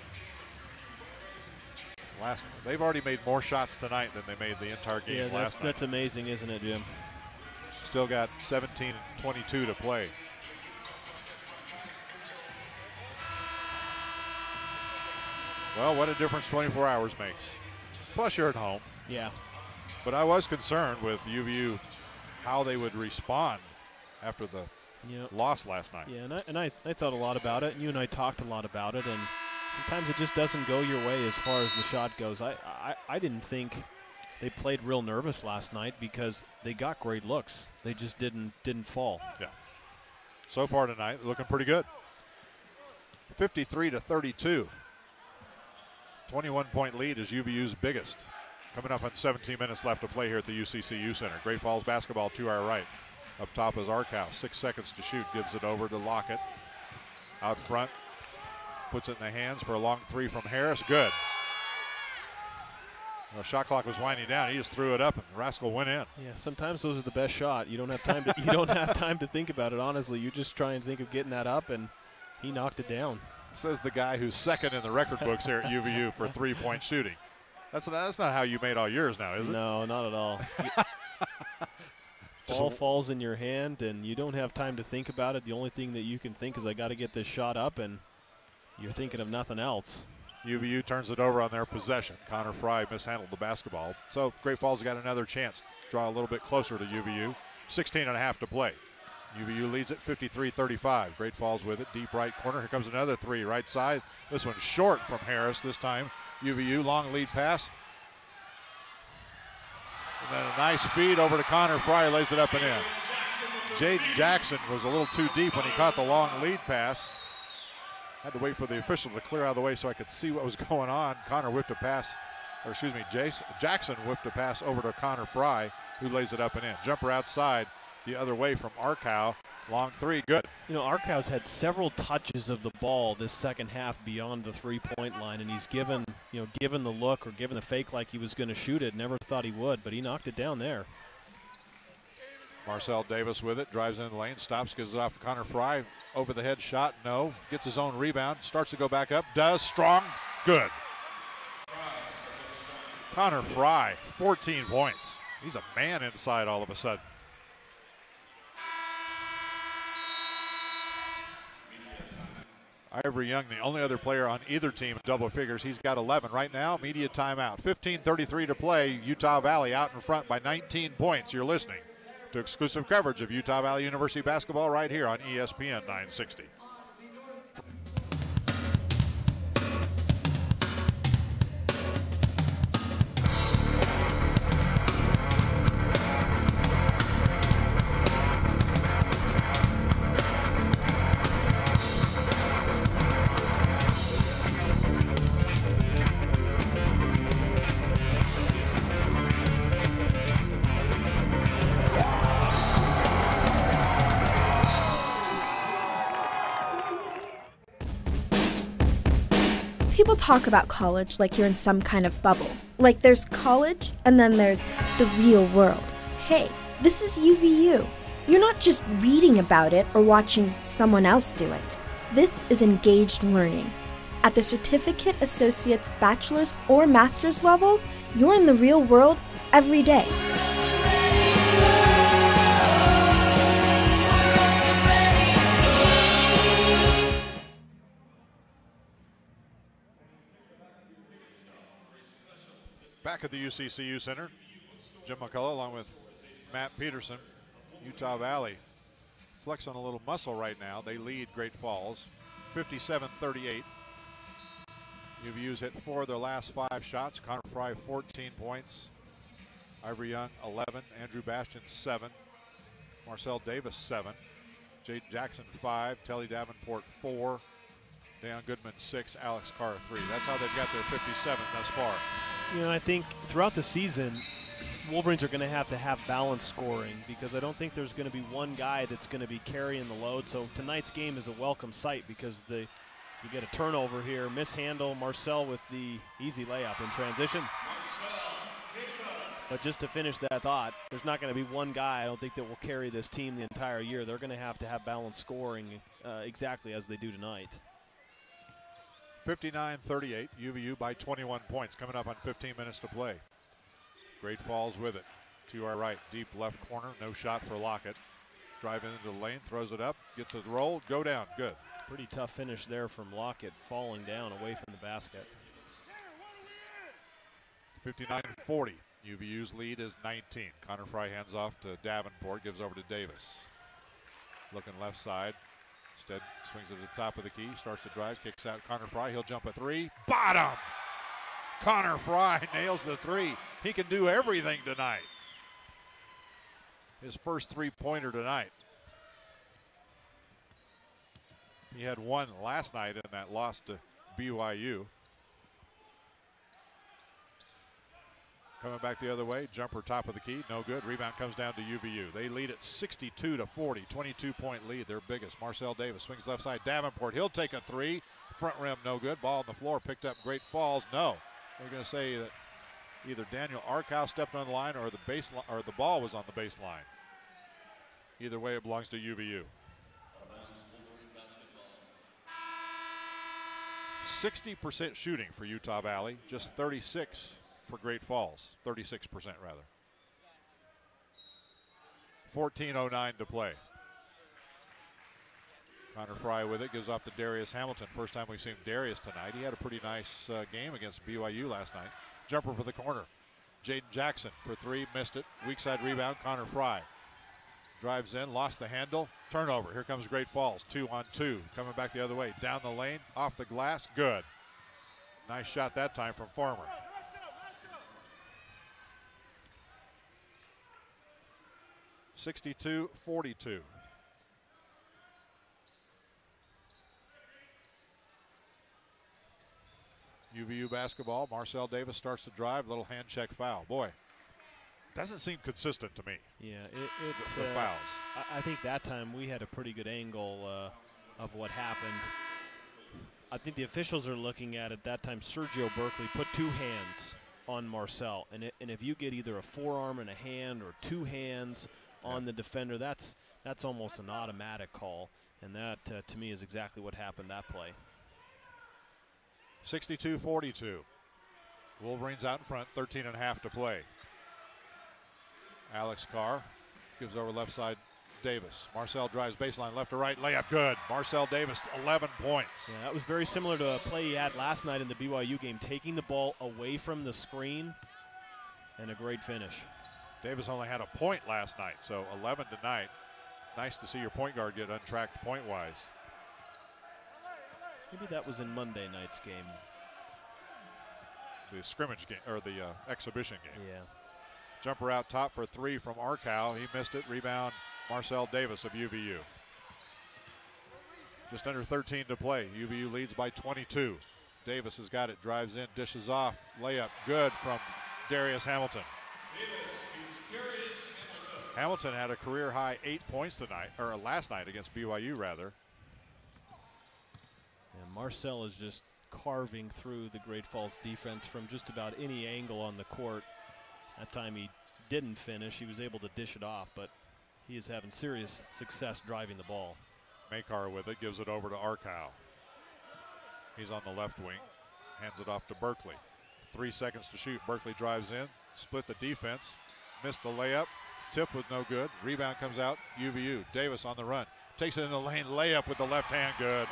Last, they've already made more shots tonight than they made the entire game yeah, that's, last night. That's amazing, isn't it, Jim? Still got seventeen and twenty-two to play. Well, what a difference twenty-four hours makes. Plus, you're at home. Yeah. But I was concerned with U V U, how they would respond after the Yep. loss last night. Yeah, and, I, and I, I thought a lot about it, and you and I talked a lot about it, and sometimes it just doesn't go your way as far as the shot goes. I, I, I didn't think they played real nervous last night because they got great looks. They just didn't didn't fall. Yeah. So far tonight, looking pretty good. fifty-three to thirty-two. twenty-one point lead is U V U's biggest. Coming up on seventeen minutes left to play here at the U C C U Center. Great Falls basketball to our right. Up top is Arkhouse, six seconds to shoot, gives it over to Lockett. Out front, puts it in the hands for a long three from Harris, good. The shot clock was winding down, he just threw it up and Rascal went in. Yeah, sometimes those are the best shot. You don't have time to, you don't have time to think about it, honestly. You just try and think of getting that up, and he knocked it down. Says the guy who's second in the record books here at U V U for three-point shooting. That's, that's not how you made all yours now, is it? No, not at all. Ball falls in your hand, and you don't have time to think about it. The only thing that you can think is, I got to get this shot up, and you're thinking of nothing else. U V U turns it over on their possession. Connor Fry mishandled the basketball. So Great Falls got another chance. Draw a little bit closer to U V U. sixteen and a half to play. U V U leads it fifty-three thirty-five. Great Falls with it, deep right corner. Here comes another three, right side. This one short from Harris. This time U V U, long lead pass. And then a nice feed over to Connor Fry, lays it up and in. Jaden Jackson was a little too deep when he caught the long lead pass. Had to wait for the official to clear out of the way so I could see what was going on. Connor whipped a pass, or excuse me, Jason, Jackson whipped a pass over to Connor Fry, who lays it up and in. Jumper outside, the other way from Arkow. Long three, good. You know, Arkow's had several touches of the ball this second half beyond the three-point line, and he's given, you know, given the look or given the fake like he was going to shoot it. Never thought he would, but he knocked it down there. Marcel Davis with it, drives into the lane, stops, gives it off to Connor Fry. Over the head shot, no. Gets his own rebound, starts to go back up, does, strong, good. Connor Fry, fourteen points. He's a man inside all of a sudden. Ivory Young, the only other player on either team in double figures. He's got eleven right now. Media timeout. fifteen thirty-three to play. Utah Valley out in front by nineteen points. You're listening to exclusive coverage of Utah Valley University basketball right here on E S P N nine sixty. People talk about college like you're in some kind of bubble. Like there's college, and then there's the real world. Hey, this is U V U. You're not just reading about it or watching someone else do it. This is engaged learning. At the certificate, associate's, bachelor's, or master's level, you're in the real world every day. Back at the U C C U Center, Jim McCullough along with Matt Peterson. Utah Valley flex on a little muscle right now. They lead Great Falls fifty-seven thirty-eight. U V U's hit four of their last five shots. Connor Fry fourteen points. Ivory Young eleven. Andrew Bastian seven. Marcel Davis seven. Jaden Jackson five. Telly Davenport four. Deion Goodman six. Alex Carr three. That's how they've got their fifty-seven thus far. You know, I think throughout the season, Wolverines are going to have to have balanced scoring because I don't think there's going to be one guy that's going to be carrying the load. So tonight's game is a welcome sight because the you get a turnover here, mishandle, Marcel with the easy layup in transition. But just to finish that thought, there's not going to be one guy I don't think that will carry this team the entire year. They're going to have to have balanced scoring uh, exactly as they do tonight. fifty-nine thirty-eight, U V U by twenty-one points, coming up on fifteen minutes to play. Great Falls with it. To our right, deep left corner, no shot for Lockett. Drive into the lane, throws it up, gets it rolled, go down, good. Pretty tough finish there from Lockett, falling down away from the basket. fifty-nine forty, U V U's lead is nineteen. Connor Fry hands off to Davenport, gives over to Davis. Looking left side. Instead, swings it to the top of the key, starts to drive, kicks out Connor Fry. He'll jump a three. Bottom! Connor Fry nails the three. He can do everything tonight. His first three-pointer tonight. He had one last night in that loss to B Y U. Coming back the other way, jumper top of the key, no good. Rebound comes down to U V U. They lead at sixty-two to forty, twenty-two point lead, their biggest. Marcel Davis swings left side, Davenport, he'll take a three. Front rim, no good. Ball on the floor, picked up Great Falls, no. They're going to say that either Daniel Arkow stepped on the line or the base or the ball was on the baseline. Either way, it belongs to U V U. sixty percent shooting for Utah Valley, just thirty-six for Great Falls, thirty-six percent rather. fourteen oh nine to play. Connor Fry with it, gives off to Darius Hamilton. First time we've seen Darius tonight. He had a pretty nice uh, game against B Y U last night. Jumper for the corner. Jaden Jackson for three, missed it. Weak side rebound, Connor Fry. Drives in, lost the handle, turnover. Here comes Great Falls, two on two. Coming back the other way, down the lane, off the glass, good. Nice shot that time from Farmer. sixty-two forty-two. U V U basketball. Marcel Davis starts to drive. Little hand check foul. Boy, doesn't seem consistent to me. Yeah, it, it the, the uh, fouls. I, I think that time we had a pretty good angle uh, of what happened. I think the officials are looking at it that time. Sergio Berkeley put two hands on Marcel, and it, and if you get either a forearm and a hand or two hands on the defender, that's that's almost an automatic call, and that uh, to me is exactly what happened that play. sixty-two forty-two. Wolverines out in front, thirteen and a half to play. Alex Carr gives over left side Davis. Marcel drives baseline left to right, layup good. Marcel Davis, eleven points. Yeah, that was very similar to a play he had last night in the B Y U game, taking the ball away from the screen, and a great finish. Davis only had a point last night, so eleven tonight. Nice to see your point guard get untracked point-wise. Maybe that was in Monday night's game. The scrimmage game, or the uh, exhibition game. Yeah. Jumper out top for three from Arkow. He missed it. Rebound, Marcel Davis of U V U. Just under thirteen to play. U V U leads by twenty-two. Davis has got it, drives in, dishes off. Layup good from Darius Hamilton. Hamilton had a career high eight points tonight, or last night against B Y U rather. And Marcel is just carving through the Great Falls defense from just about any angle on the court. That time he didn't finish. He was able to dish it off, but he is having serious success driving the ball. Makar with it, gives it over to Arkow. He's on the left wing, hands it off to Berkeley. Three seconds to shoot. Berkeley drives in, split the defense, missed the layup. Tip was no good. Rebound comes out, U V U. Davis on the run. Takes it in the lane, layup with the left hand, good.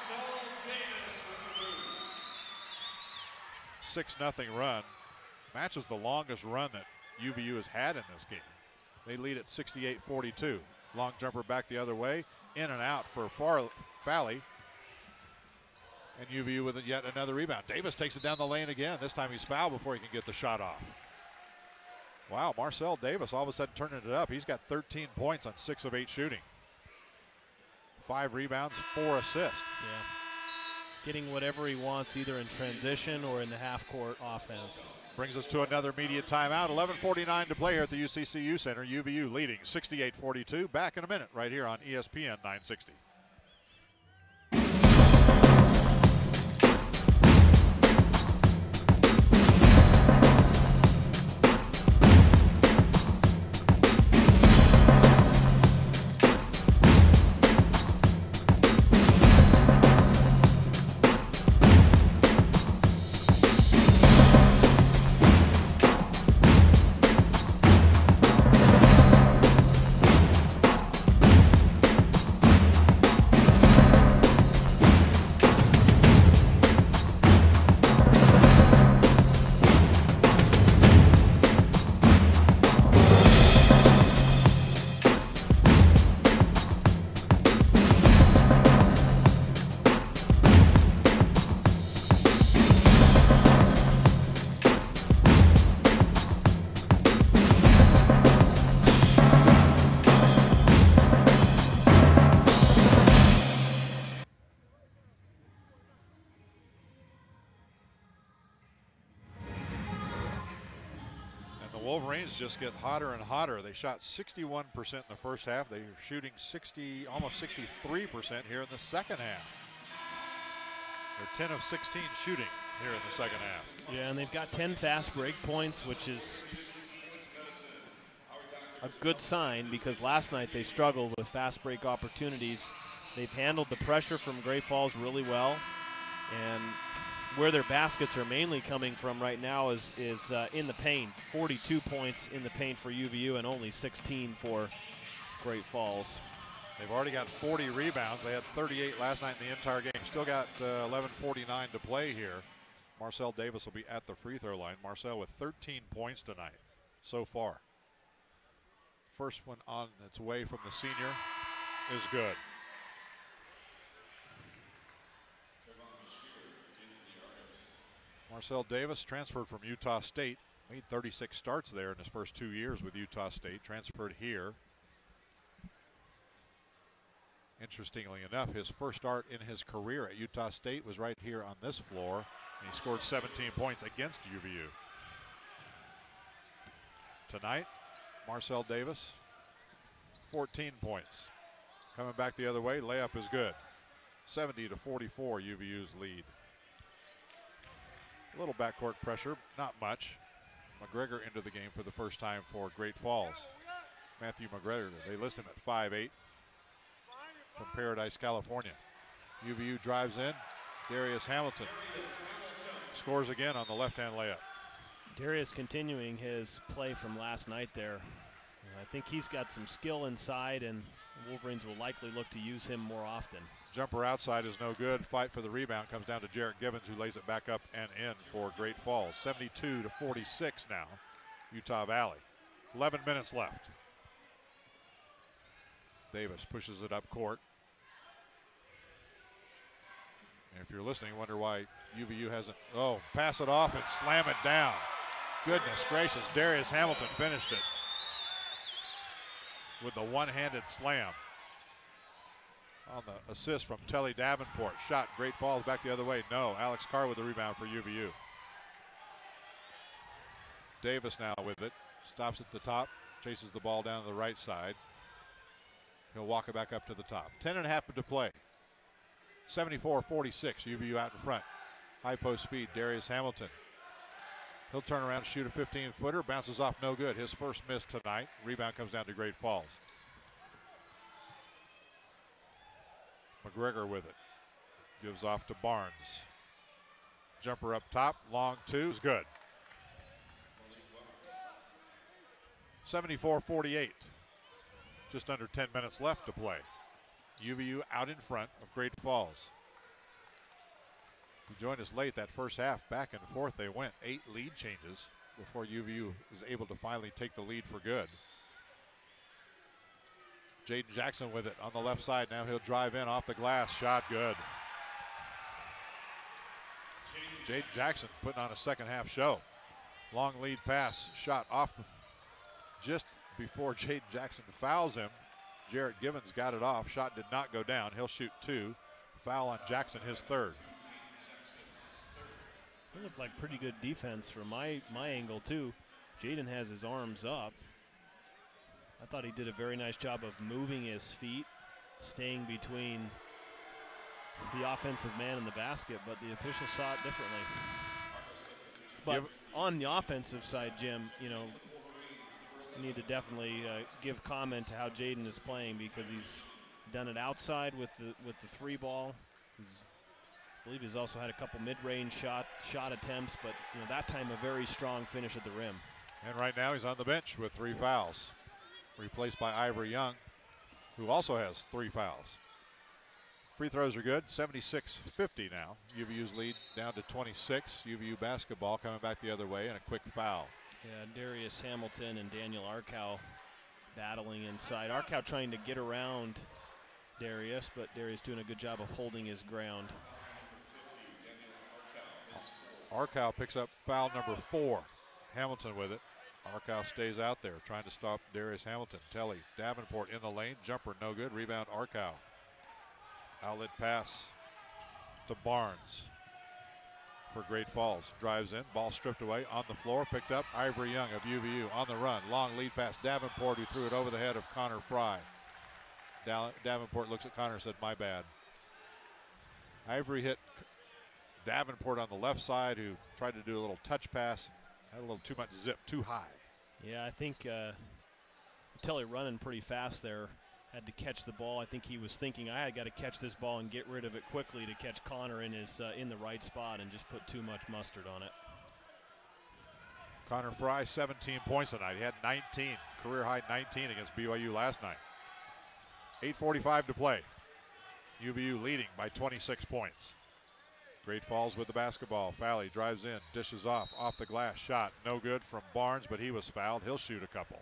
six nothing run. Matches the longest run that U V U has had in this game. They lead at sixty-eight forty-two. Long jumper back the other way. In and out for Far Fally. And U V U with yet another rebound. Davis takes it down the lane again. This time he's fouled before he can get the shot off. Wow, Marcel Davis all of a sudden turning it up. He's got thirteen points on six of eight shooting. Five rebounds, four assists. Yeah. Getting whatever he wants either in transition or in the half-court offense. Brings us to another media timeout. eleven forty-nine to play here at the U C C U Center. U V U leading sixty-eight forty-two. Back in a minute right here on E S P N nine sixty. Wolverines just get hotter and hotter. They shot sixty-one percent in the first half. They are shooting sixty, almost sixty-three percent here in the second half. They're ten of sixteen shooting here in the second half. Yeah, and they've got ten fast break points, which is a good sign because last night they struggled with fast break opportunities. They've handled the pressure from Great Falls really well, and where their baskets are mainly coming from right now is, is uh, in the paint. forty-two points in the paint for U V U and only sixteen for Great Falls. They've already got forty rebounds. They had thirty-eight last night in the entire game. Still got uh, eleven forty-nine to play here. Marcel Davis will be at the free throw line. Marcel with thirteen points tonight so far. First one on its way from the senior is good. Marcel Davis transferred from Utah State. Made thirty-six starts there in his first two years with Utah State. Transferred here. Interestingly enough, his first start in his career at Utah State was right here on this floor. And he scored seventeen points against U V U. Tonight, Marcel Davis, fourteen points. Coming back the other way, layup is good. seventy to forty-four, U V U's lead. A little backcourt pressure, not much. McGregor into the game for the first time for Great Falls. Matthew McGregor, they list him at five eight from Paradise, California. U V U drives in. Darius Hamilton scores again on the left-hand layup. Darius continuing his play from last night there. I think he's got some skill inside, and the Wolverines will likely look to use him more often. Jumper outside is no good. Fight for the rebound comes down to Jarrett Givens, who lays it back up and in for Great Falls. seventy-two to forty-six now, Utah Valley. eleven minutes left. Davis pushes it up court. And if you're listening, wonder why U V U hasn't, oh, pass it off and slam it down. Goodness gracious, Darius Hamilton finished it with the one-handed slam. On the assist from Telly Davenport. Shot, Great Falls back the other way. No, Alex Carr with the rebound for U V U. Davis now with it. Stops at the top, chases the ball down to the right side. He'll walk it back up to the top. Ten and a half to play. seventy-four forty-six, U V U out in front. High post feed, Darius Hamilton. He'll turn around and shoot a fifteen footer. Bounces off no good. His first miss tonight. Rebound comes down to Great Falls. McGregor with it. Gives off to Barnes. Jumper up top. Long two is good. seventy-four forty-eight. Just under ten minutes left to play. U V U out in front of Great Falls. If you joined us late that first half, back and forth they went. Eight lead changes before U V U was able to finally take the lead for good. Jaden Jackson with it on the left side. Now he'll drive in off the glass. Shot good. Jaden Jackson putting on a second half show. Long lead pass. Shot off the, just before Jaden Jackson fouls him. Jarrett Givens got it off. Shot did not go down. He'll shoot two. Foul on Jackson, his third. It looked like pretty good defense from my, my angle too. Jaden has his arms up. I thought he did a very nice job of moving his feet, staying between the offensive man and the basket, but the officials saw it differently. But Give on the offensive side, Jim, you know, you need to definitely uh, give comment to how Jaden is playing, because he's done it outside with the with the three ball. He's, I believe he's also had a couple mid-range shot shot attempts, but you know that time a very strong finish at the rim. And right now he's on the bench with three fouls. Replaced by Ivory Young, who also has three fouls. Free throws are good, seventy-six fifty now. U V U's lead down to twenty-six. U V U basketball coming back the other way and a quick foul. Yeah, Darius Hamilton and Daniel Arkow battling inside. Arkow trying to get around Darius, but Darius doing a good job of holding his ground. Arkow picks up foul number four. Hamilton with it. Arkow stays out there trying to stop Darius Hamilton. Telly Davenport in the lane. Jumper no good. Rebound Arkow. Outlet pass to Barnes for Great Falls. Drives in. Ball stripped away on the floor. Picked up. Ivory Young of U V U on the run. Long lead pass. Davenport, who threw it over the head of Connor Fry. Davenport looks at Connor and said, "My bad." Ivory hit Davenport on the left side, who tried to do a little touch pass. Had a little too much zip, too high. Yeah, I think uh, Telly running pretty fast there. Had to catch the ball. I think he was thinking, I got to catch this ball and get rid of it quickly to catch Connor in his uh, in the right spot, and just put too much mustard on it. Connor Fry, seventeen points tonight. He had nineteen, career high nineteen against B Y U last night. eight forty-five to play. U V U leading by twenty-six points. Great Falls with the basketball. Fally drives in, dishes off, off the glass. Shot no good from Barnes, but he was fouled. He'll shoot a couple.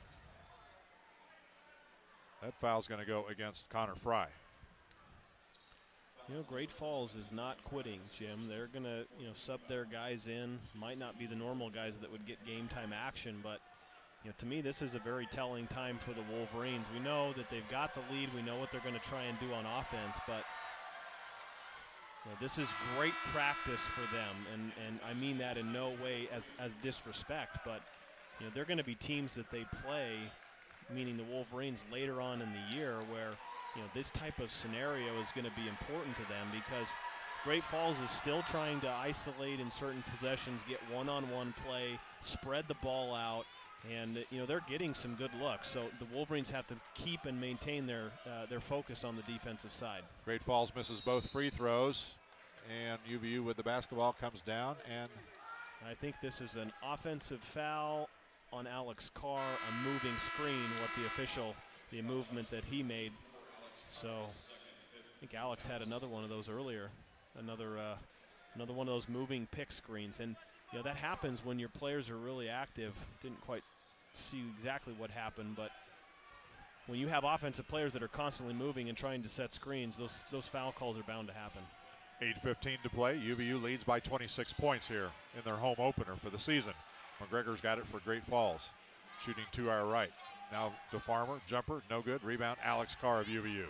That foul's going to go against Connor Fry. You know, Great Falls is not quitting, Jim. They're going to, you know, sub their guys in. Might not be the normal guys that would get game time action, but you know, to me, this is a very telling time for the Wolverines. We know that they've got the lead. We know what they're going to try and do on offense, but you know, this is great practice for them, and, and I mean that in no way as, as disrespect, but you know, they're going to be teams that they play, meaning the Wolverines later on in the year, where, you know, this type of scenario is going to be important to them, because Great Falls is still trying to isolate in certain possessions, get one-on-one play, spread the ball out, and you know, they're getting some good looks. So the Wolverines have to keep and maintain their uh, their focus on the defensive side. Great Falls misses both free throws, and U V U with the basketball comes down, and I think this is an offensive foul on Alex Carr, a moving screen, what the official, the movement that he made. So I think Alex had another one of those earlier, another uh, another one of those moving pick screens. And you know, that happens when your players are really active. Didn't quite see exactly what happened, but when you have offensive players that are constantly moving and trying to set screens, those those foul calls are bound to happen. eight fifteen to play. U V U leads by twenty-six points here in their home opener for the season. McGregor's got it for Great Falls, shooting to our right. Now to Farmer, jumper, no good. Rebound, Alex Carr of U V U.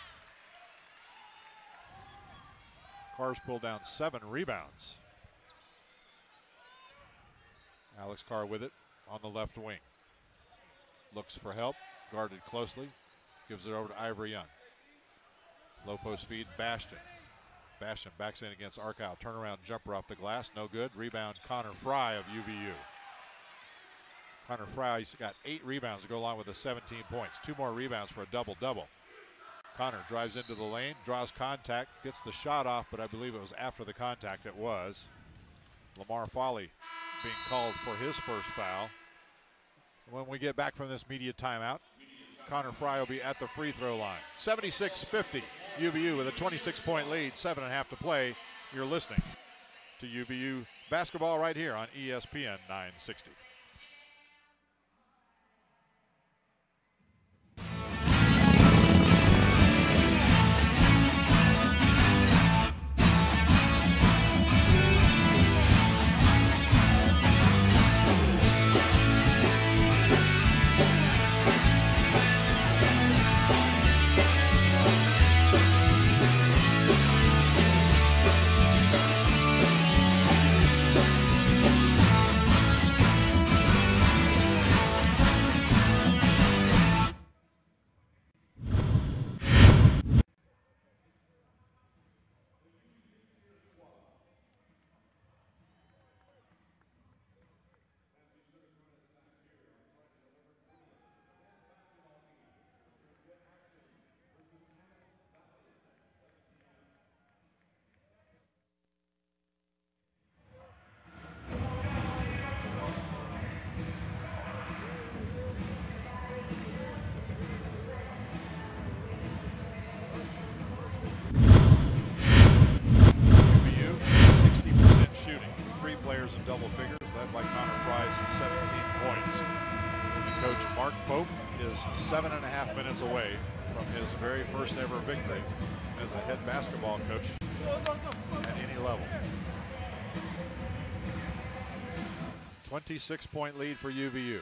Carr's pulled down seven rebounds. Alex Carr with it on the left wing. Looks for help, guarded closely. Gives it over to Ivory Young. Low post feed, Bastion. Bastion backs in against Arkow. Turnaround jumper off the glass, no good. Rebound, Connor Fry of U V U. Connor Fry's got eight rebounds to go along with the seventeen points. Two more rebounds for a double-double. Connor drives into the lane, draws contact, gets the shot off, but I believe it was after the contact. It was. Lamar Foley being called for his first foul. When we get back from this media timeout, Connor Fry will be at the free throw line. seventy-six fifty, U V U with a twenty-six point lead, seven and a half to play. You're listening to U V U basketball right here on E S P N nine sixty. Seven and a half minutes away from his very first ever victory as a head basketball coach at any level. twenty-six point lead for U V U.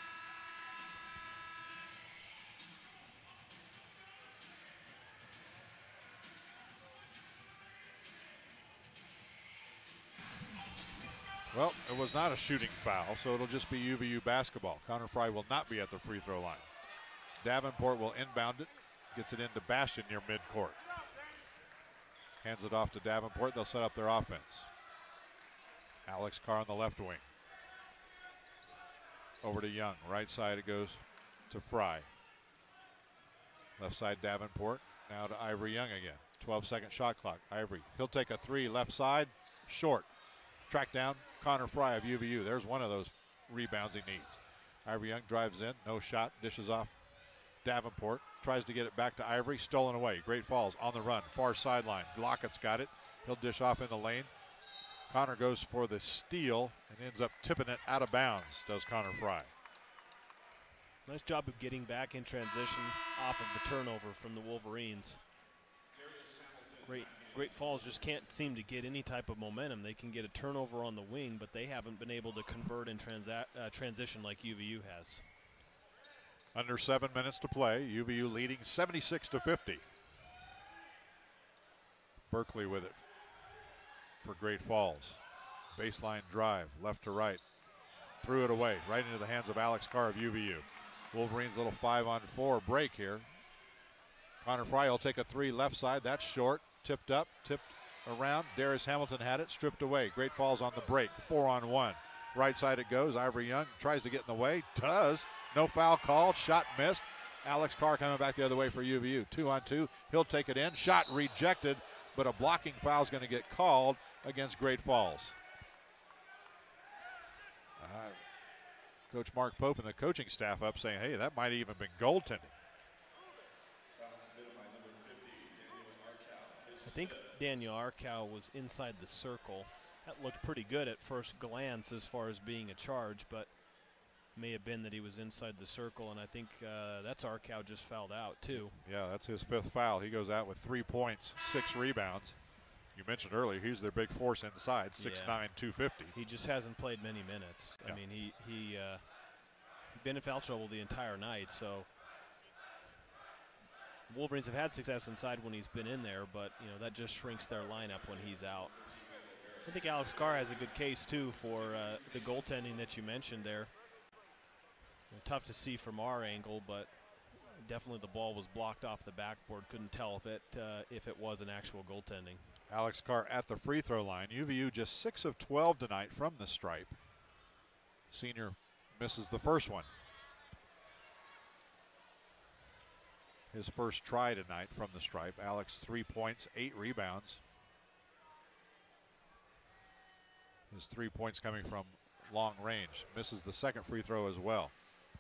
Well, it was not a shooting foul, so it'll just be U V U basketball. Connor Fry will not be at the free throw line. Davenport will inbound it, gets it into Bastion near midcourt. Hands it off to Davenport. They'll set up their offense. Alex Carr on the left wing. Over to Young. Right side it goes to Fry. Left side Davenport. Now to Ivory Young again. twelve second shot clock. Ivory. He'll take a three left side. Short. Track down Connor Fry of U V U. There's one of those rebounds he needs. Ivory Young drives in. No shot. Dishes off Davenport. Tries to get it back to Ivory. Stolen away. Great Falls on the run. Far sideline. Lockett's got it. He'll dish off in the lane. Connor goes for the steal and ends up tipping it out of bounds, does Connor Fry. Nice job of getting back in transition off of the turnover from the Wolverines. Great, Great Falls just can't seem to get any type of momentum. They can get a turnover on the wing, but they haven't been able to convert in transa uh, transition like U V U has. Under seven minutes to play. U V U leading seventy-six to fifty. Berkeley with it for Great Falls. Baseline drive, left to right. threw it away right into the hands of Alex Carr of U V U. Wolverines little five on four break here. Connor Fry will take a three left side. That's short. Tipped up, tipped around. Darius Hamilton had it, stripped away. Great Falls on the break. Four on one. Right side it goes. Ivory Young tries to get in the way. Does. No foul called. Shot missed. Alex Carr coming back the other way for U V U. Two on two. He'll take it in. Shot rejected, but a blocking foul is going to get called against Great Falls. Uh, Coach Mark Pope and the coaching staff up saying, hey, that might have even been goaltending. I think Daniel Arcow was inside the circle. That looked pretty good at first glance as far as being a charge, but may have been that he was inside the circle, and I think uh, that's Arcow just fouled out too. Yeah, that's his fifth foul. He goes out with three points, six rebounds. You mentioned earlier, he's their big force inside, six nine, two fifty. He just hasn't played many minutes. Yeah. I mean, he, he, uh, he's been in foul trouble the entire night, so Wolverines have had success inside when he's been in there, but you know that just shrinks their lineup when he's out. I think Alex Carr has a good case too for uh, the goaltending that you mentioned there. You know, tough to see from our angle, but definitely the ball was blocked off the backboard. Couldn't tell if it uh, if it was an actual goaltending. Alex Carr at the free throw line. U V U just six of twelve tonight from the stripe. Senior misses the first one. His first try tonight from the stripe. Alex, three points, eight rebounds. His three points coming from long range. Misses the second free throw as well.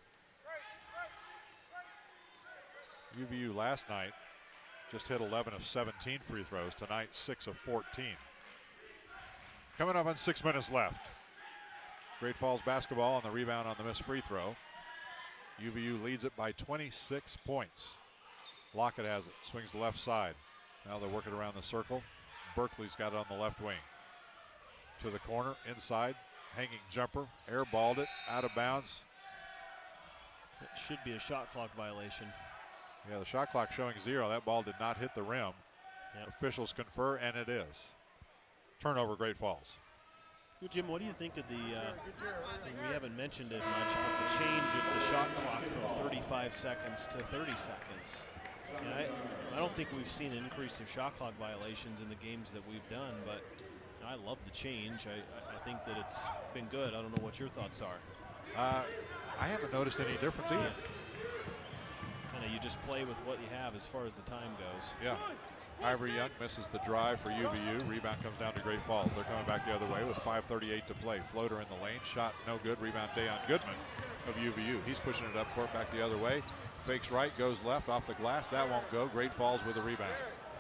U V U last night just hit eleven of seventeen free throws. Tonight, six of fourteen. Coming up on six minutes left. Great Falls basketball on the rebound on the missed free throw. U V U leads it by twenty-six points. Lockett has it, swings the left side. Now they're working around the circle. Berkeley's got it on the left wing. To the corner, inside, hanging jumper, airballed it, out of bounds. It should be a shot clock violation. Yeah, the shot clock showing zero. That ball did not hit the rim. Yep. Officials confer, and it is. Turnover, Great Falls. Well, Jim, what do you think of the, uh, and we haven't mentioned it much, but the change of the shot clock from thirty-five seconds to thirty seconds? And I, I don't think we've seen an increase of shot clock violations in the games that we've done, but I love the change. I, I think that it's been good. I don't know what your thoughts are. Uh, I haven't noticed any difference either. Kind of you just play with what you have as far as the time goes. Yeah. Ivory Young misses the drive for U V U. Rebound comes down to Great Falls. They're coming back the other way with five thirty-eight to play. Floater in the lane. Shot no good. Rebound Dayon Goodman of U V U. He's pushing it up court back the other way. Fakes right, goes left off the glass. That won't go. Great Falls with a rebound.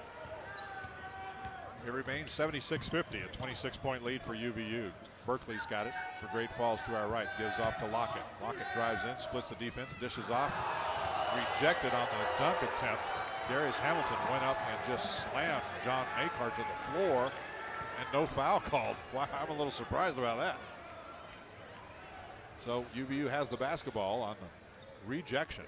It remains seventy-six fifty, a twenty-six point lead for U V U. Berkeley's got it for Great Falls to our right. Gives off to Lockett. Lockett drives in, splits the defense, dishes off. Rejected on the dunk attempt. Darius Hamilton went up and just slammed John Makart to the floor, and no foul called. Wow, I'm a little surprised about that. So U V U has the basketball on the rejection.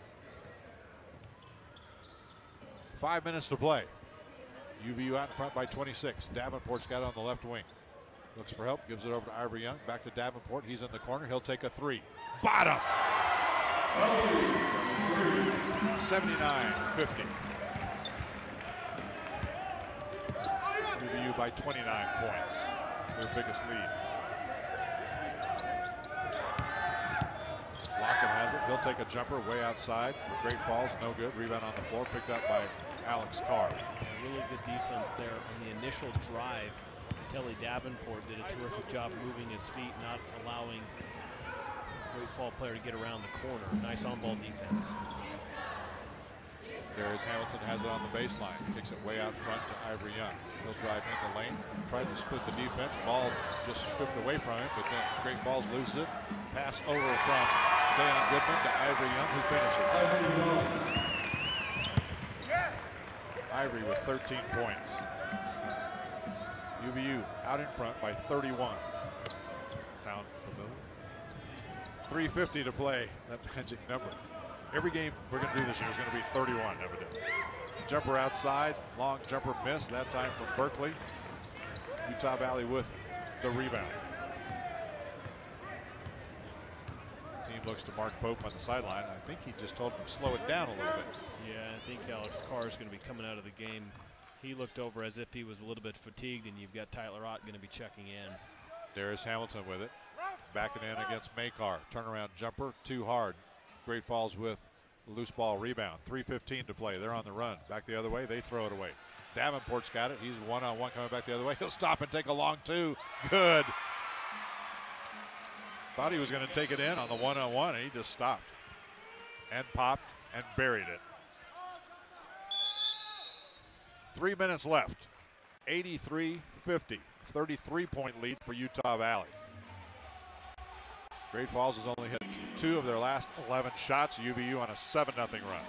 Five minutes to play. U V U out in front by twenty-six. Davenport's got it on the left wing. Looks for help, gives it over to Ivory Young. Back to Davenport. He's in the corner. He'll take a three. Bottom. seventy-nine fifty. U V U by twenty-nine points. Their biggest lead. Lockett has it. He'll take a jumper way outside for Great Falls. No good. Rebound on the floor. Picked up by Alex Carr. A really good defense there on the initial drive. Telly Davenport did a terrific job moving his feet, not allowing Great Fall player to get around the corner. Nice on-ball defense. Darius Hamilton has it on the baseline. Kicks it way out front to Ivory Young. He'll drive in the lane. Tried to split the defense. Ball just stripped away from him, but then Great Falls loses it. Pass over from Dayon Goodman to Ivory Young, who finishes. Ivory with thirteen points. U V U out in front by thirty-one. Sound familiar? three fifty to play, that magic number. Every game we're going to do this year is going to be thirty-one, evidently. Jumper outside, long jumper miss, that time from Berkeley. Utah Valley with the rebound. looks to Mark Pope on the sideline. I think he just told him to slow it down a little bit. Yeah, I think Alex Carr is going to be coming out of the game. He looked over as if he was a little bit fatigued, and you've got Tyler Ott going to be checking in. Darius Hamilton with it. Backing in against Maycar. Turnaround jumper, too hard. Great Falls with loose ball rebound. three fifteen to play. They're on the run. Back the other way. They throw it away. Davenport's got it. He's one-on-one coming back the other way. He'll stop and take a long two. Good. Thought he was going to take it in on the one-on-one, and he just stopped and popped and buried it. Three minutes left. eighty-three fifty. thirty-three point lead for Utah Valley. Great Falls has only hit two of their last eleven shots. U V U on a seven nothing run.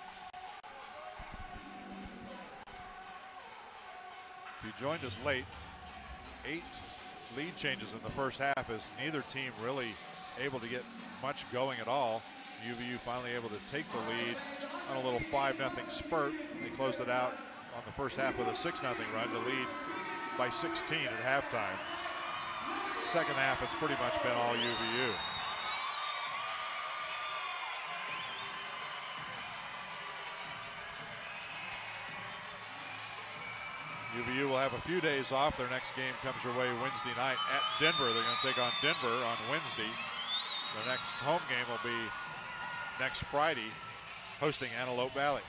If you joined us late, eight lead changes in the first half as neither team really able to get much going at all. U V U finally able to take the lead on a little five nothing spurt. They closed it out on the first half with a six nothing run to lead by sixteen at halftime. Second half, it's pretty much been all U V U. U V U will have a few days off. Their next game comes their way Wednesday night at Denver. They're going to take on Denver on Wednesday. Their next home game will be next Friday, hosting Antelope Valley.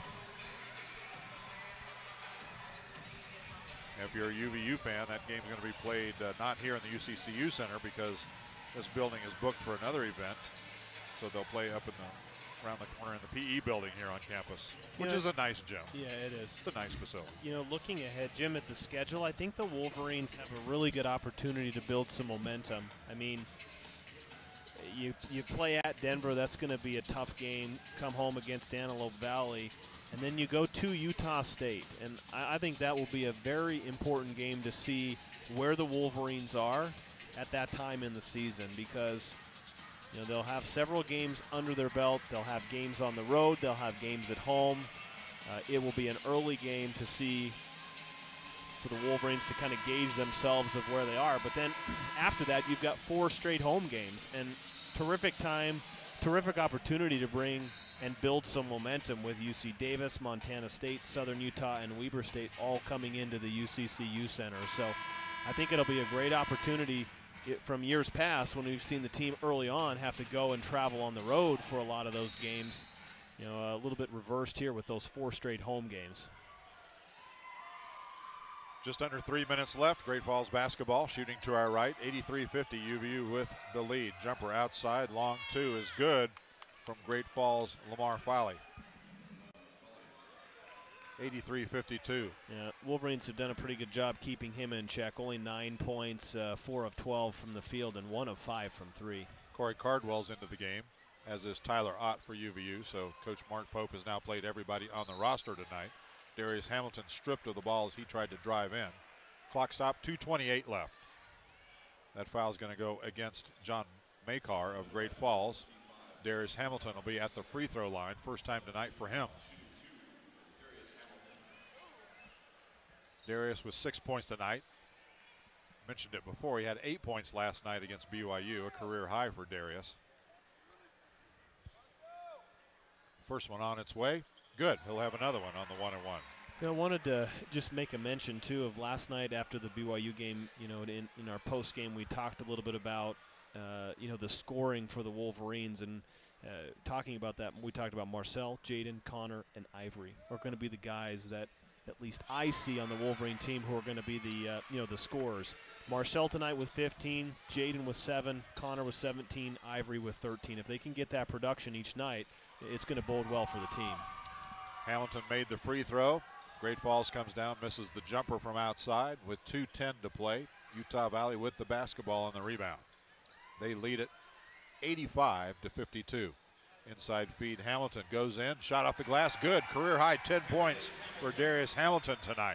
If you're a U V U fan, that game's going to be played uh, not here in the U C C U Center because this building is booked for another event. So they'll play up in the around the corner in the P E building here on campus, which you know, is a nice gym. Yeah, it is. It's a nice facility. You know, looking ahead, Jim, at the schedule, I think the Wolverines have a really good opportunity to build some momentum. I mean, you you play at Denver, that's going to be a tough game. Come home against Antelope Valley. And then you go to Utah State, and I, I think that will be a very important game to see where the Wolverines are at that time in the season, because you know they'll have several games under their belt. They'll have games on the road. They'll have games at home. Uh, it will be an early game to see for the Wolverines to kind of gauge themselves of where they are. But then after that, you've got four straight home games, and terrific time, terrific opportunity to bring and build some momentum with U C Davis, Montana State, Southern Utah, and Weber State all coming into the U C C U Center. So I think it'll be a great opportunity it, from years past when we've seen the team early on have to go and travel on the road for a lot of those games. You know, a little bit reversed here with those four straight home games. Just under three minutes left. Great Falls basketball shooting to our right. eighty-three fifty, U V U with the lead. Jumper outside, long two is good from Great Falls, Lamar Filey. eighty-three fifty-two. Yeah, Wolverines have done a pretty good job keeping him in check. Only nine points, uh, four of twelve from the field, and one of five from three. Corey Cardwell's into the game, as is Tyler Ott for U V U. So Coach Mark Pope has now played everybody on the roster tonight. Darius Hamilton stripped of the ball as he tried to drive in. Clock stop, two twenty-eight left. That foul is going to go against John Maycar of Great Falls. Darius Hamilton will be at the free throw line. First time tonight for him. Darius with six points tonight. Mentioned it before. He had eight points last night against B Y U, a career high for Darius. First one on its way. Good. He'll have another one on the one and one. I wanted to just make a mention, too, of last night after the B Y U game. You know, in, in our post game, we talked a little bit about, uh, you know, the scoring for the Wolverines. And uh, talking about that, we talked about Marcel, Jaden, Connor, and Ivory are going to be the guys that at least I see on the Wolverine team who are going to be the, uh, you know, the scorers. Marcel tonight with fifteen, Jaden with seven, Connor with seventeen, Ivory with thirteen. If they can get that production each night, it's going to bode well for the team. Hamilton made the free throw. Great Falls comes down, misses the jumper from outside with two ten to play. Utah Valley with the basketball on the rebound. They lead it eighty-five to fifty-two. Inside feed, Hamilton goes in, shot off the glass, good. Career high ten points for Darius Hamilton tonight.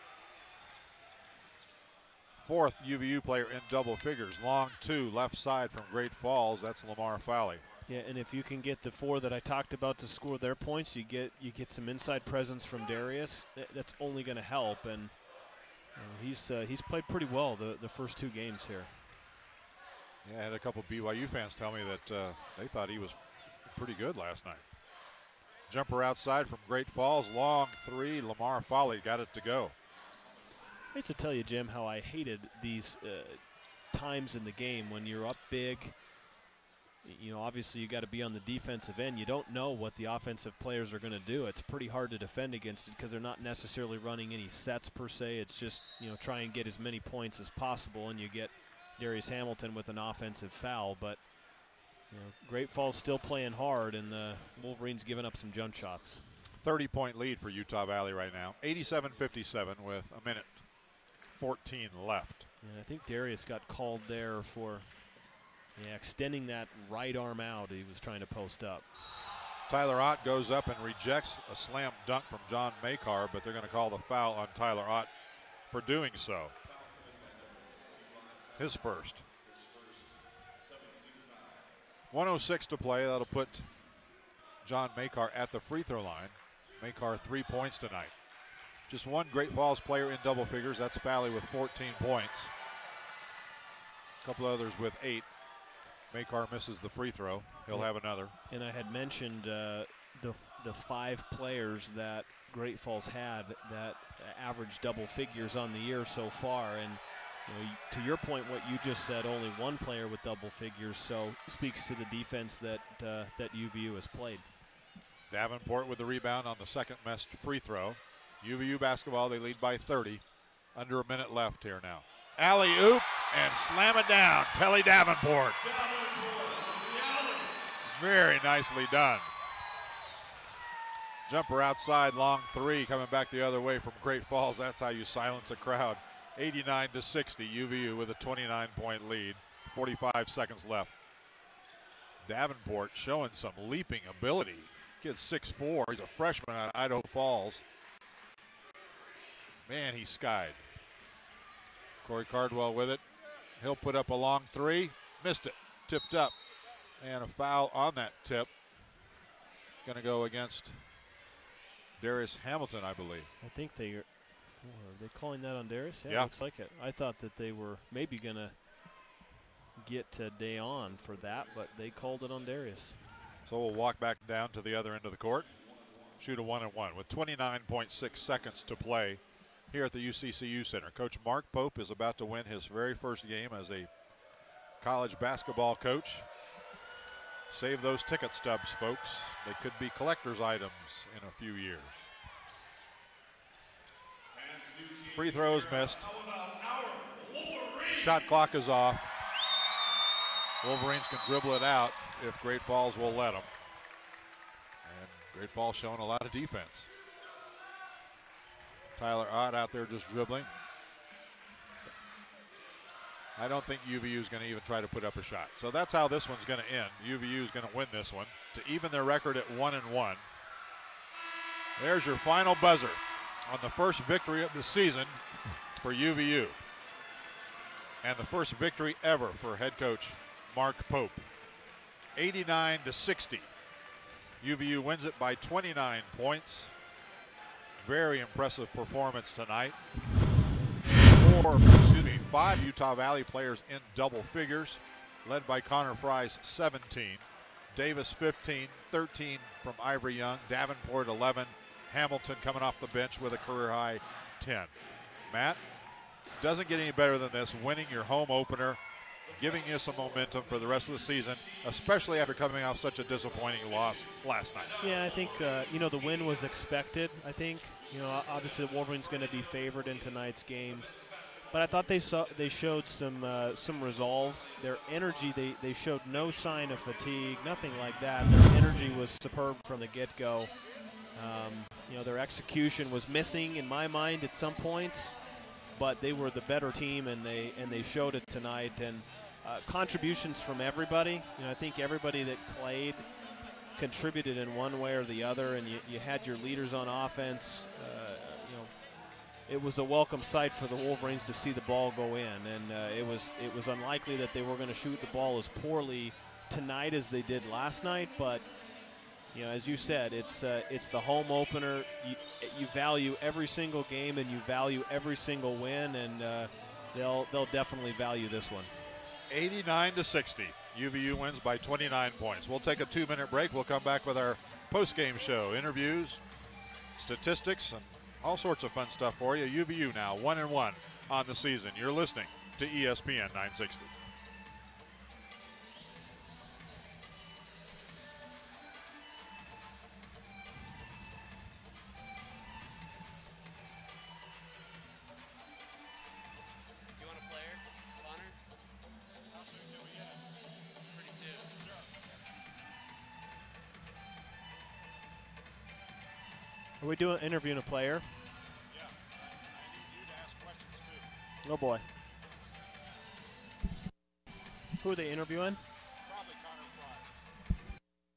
Fourth U V U player in double figures. Long two, left side from Great Falls. That's Lamar Fowley. Yeah, and if you can get the four that I talked about to score their points, you get you get some inside presence from Darius. That's only going to help, and you know, he's uh, he's played pretty well the the first two games here. Yeah, I had a couple B Y U fans tell me that uh, they thought he was pretty good last night. Jumper outside from Great Falls, long three. Lamar Foley got it to go. I used to tell you, Jim, how I hated these uh, times in the game when you're up big. You know, obviously you got to be on the defensive end. You don't know what the offensive players are going to do. It's pretty hard to defend against it because they're not necessarily running any sets per se. It's just, you know, try and get as many points as possible, and you get Darius Hamilton with an offensive foul. But, you know, Great Falls still playing hard, and the Wolverines giving up some jump shots. thirty point lead for Utah Valley right now. eighty-seven fifty-seven with a minute fourteen left. And I think Darius got called there for yeah, extending that right arm out. He was trying to post up. Tyler Ott goes up and rejects a slam dunk from John Makar, but they're going to call the foul on Tyler Ott for doing so. His first. one oh six to play. That'll put John Makar at the free throw line. Makar three points tonight. Just one Great Falls player in double figures. That's Valley with fourteen points. A couple others with eight. Makar misses the free throw. He'll have another. And I had mentioned uh, the the five players that Great Falls had that average double figures on the year so far. And you know, to your point, what you just said, only one player with double figures, so speaks to the defense that uh, that U V U has played. Davenport with the rebound on the second missed free throw. U V U basketball, they lead by thirty. Under a minute left here now. Alley-oop and slam it down. Telly Davenport. Very nicely done. Jumper outside, long three, coming back the other way from Great Falls. That's how you silence a crowd. eighty-nine to sixty, U V U with a twenty-nine point lead. forty-five seconds left. Davenport showing some leaping ability. Kid's six foot four. He's a freshman out of Idaho Falls. Man, he skied. Corey Cardwell with it. He'll put up a long three. Missed it. Tipped up. And a foul on that tip. Going to go against Darius Hamilton, I believe. I think they are, are they calling that on Darius? Yeah, yeah. Looks like it. I thought that they were maybe going to get to day on for that, but they called it on Darius. So we'll walk back down to the other end of the court. Shoot a one and one with twenty-nine point six seconds to play here at the U C C U Center. Coach Mark Pope is about to win his very first game as a college basketball coach. Save those ticket stubs, folks. They could be collector's items in a few years. Free throws missed. Shot clock is off. Wolverines can dribble it out if Great Falls will let them. And Great Falls showing a lot of defense. Tyler Ott out there just dribbling. I don't think U V U is going to even try to put up a shot. So that's how this one's going to end. U V U is going to win this one to even their record at one and one. There's your final buzzer on the first victory of the season for U V U. And the first victory ever for head coach Mark Pope. eighty-nine to sixty. U V U wins it by twenty-nine points. Very impressive performance tonight. Four, excuse me, five Utah Valley players in double figures, led by Connor Fry's seventeen, Davis fifteen, thirteen from Ivory Young, Davenport eleven, Hamilton coming off the bench with a career high ten. Matt, doesn't get any better than this, winning your home opener, giving you some momentum for the rest of the season, especially after coming off such a disappointing loss last night. Yeah, I think, uh, you know, the win was expected, I think. You know, obviously the Wolverines going to be favored in tonight's game. But I thought they saw they showed some uh, some resolve. Their energy, they, they showed no sign of fatigue, nothing like that. Their energy was superb from the get-go. Um, you know, their execution was missing in my mind at some points, but they were the better team, and they and they showed it tonight. And uh, contributions from everybody. You know, I think everybody that played contributed in one way or the other, and you, you had your leaders on offense. Uh, you know, it was a welcome sight for the Wolverines to see the ball go in, and uh, it was it was unlikely that they were going to shoot the ball as poorly tonight as they did last night. But you know, as you said, it's uh, it's the home opener. You, you value every single game, and you value every single win, and uh, they'll they'll definitely value this one. eighty-nine to sixty. U V U wins by twenty-nine points. We'll take a two-minute break. We'll come back with our post-game show, interviews, statistics, and all sorts of fun stuff for you. U V U now one and one on the season. You're listening to E S P N nine sixty. Are we doing interviewing a player? Yeah, I, I need you to ask questions too. Oh boy. Who are they interviewing? Probably Connor Fry.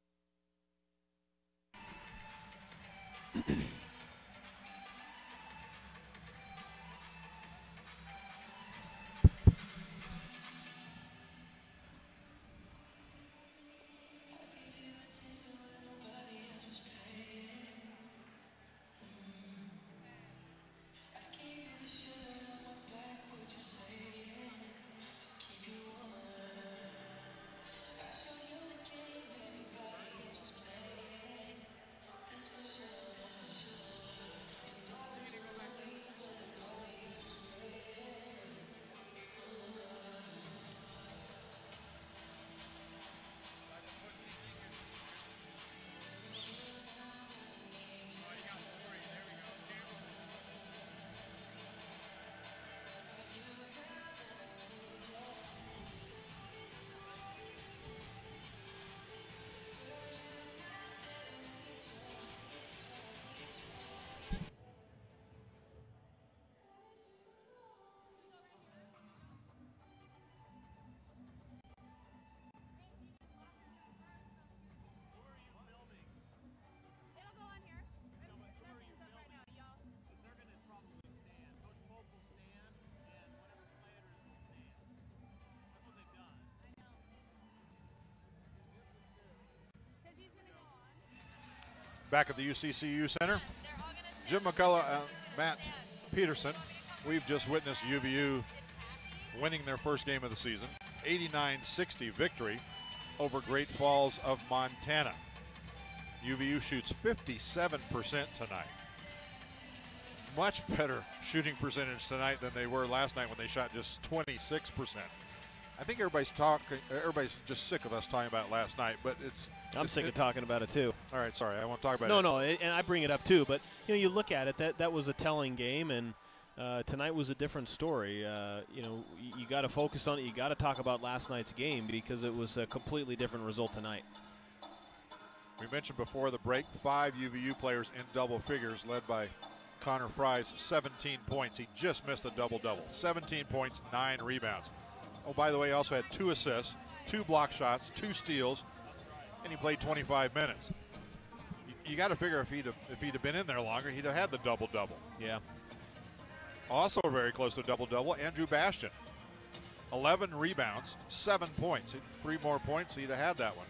Back at the U C C U Center, Jim McCullough and Matt Peterson. We've just witnessed U V U winning their first game of the season, eighty-nine sixty victory over Great Falls of Montana. U V U shoots fifty-seven percent tonight. Much better shooting percentage tonight than they were last night when they shot just twenty-six percent. I think everybody's talking. Everybody's just sick of us talking about last night, but it's. I'm it's, sick it, of talking about it too. All right, sorry, I won't talk about no, it. No, no, and I bring it up too. But you know, you look at it. That that was a telling game, and uh, tonight was a different story. Uh, you know, you, you got to focus on it. You got to talk about last night's game because it was a completely different result tonight. We mentioned before the break, five U V U players in double figures, led by Connor Fry's seventeen points. He just missed a double-double. seventeen points, nine rebounds. Oh, by the way, he also had two assists, two block shots, two steals, and he played twenty-five minutes. You, you got to figure if he'd have, if he'd have been in there longer, he'd have had the double-double. Yeah. Also very close to double-double, Andrew Bastian. eleven rebounds, seven points. Three more points, he'd have had that one.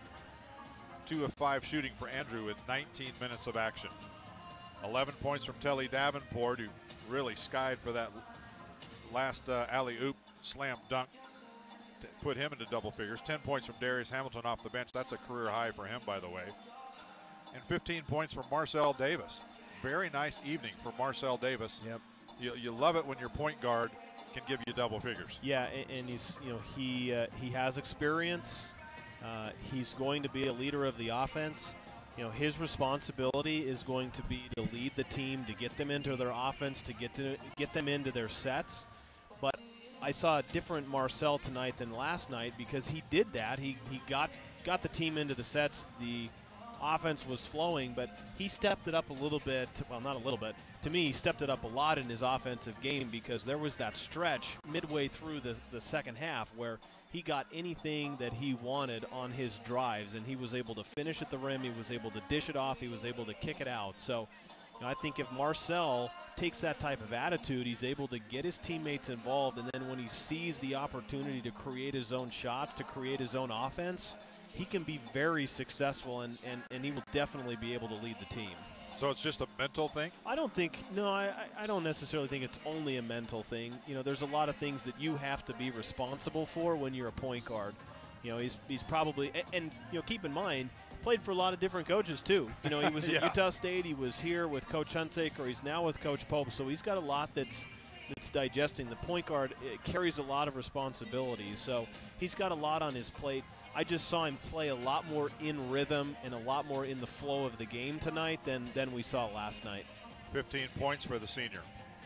Two of five shooting for Andrew with nineteen minutes of action. eleven points from Telly Davenport, who really skied for that last uh, alley-oop slam dunk to put him into double figures. ten points from Darius Hamilton off the bench. That's a career high for him, by the way. And fifteen points from Marcel Davis. Very nice evening for Marcel Davis. Yep. You, you love it when your point guard can give you double figures. Yeah, and, and he's you know he uh, he has experience. Uh, he's going to be a leader of the offense. You know, his responsibility is going to be to lead the team, to get them into their offense, to get to get them into their sets. But I saw a different Marcel tonight than last night because he did that. He he got got the team into the sets. The offense was flowing, but he stepped it up a little bit. Well, not a little bit. To me, he stepped it up a lot in his offensive game because there was that stretch midway through the, the second half where he got anything that he wanted on his drives, and he was able to finish at the rim. He was able to dish it off. He was able to kick it out. So you know, I think if Marcel takes that type of attitude, he's able to get his teammates involved, and then when he sees the opportunity to create his own shots, to create his own offense, he can be very successful, and, and, and he will definitely be able to lead the team. So it's just a mental thing? I don't think, no, I, I don't necessarily think it's only a mental thing. You know, there's a lot of things that you have to be responsible for when you're a point guard. You know, he's he's probably, and, and you know, keep in mind, played for a lot of different coaches too. You know, he was yeah. at Utah State, he was here with Coach Hunsaker, he's now with Coach Pope, so he's got a lot that's that's digesting. The point guard, it carries a lot of responsibility, so he's got a lot on his plate. I just saw him play a lot more in rhythm and a lot more in the flow of the game tonight than, than we saw last night. fifteen points for the senior,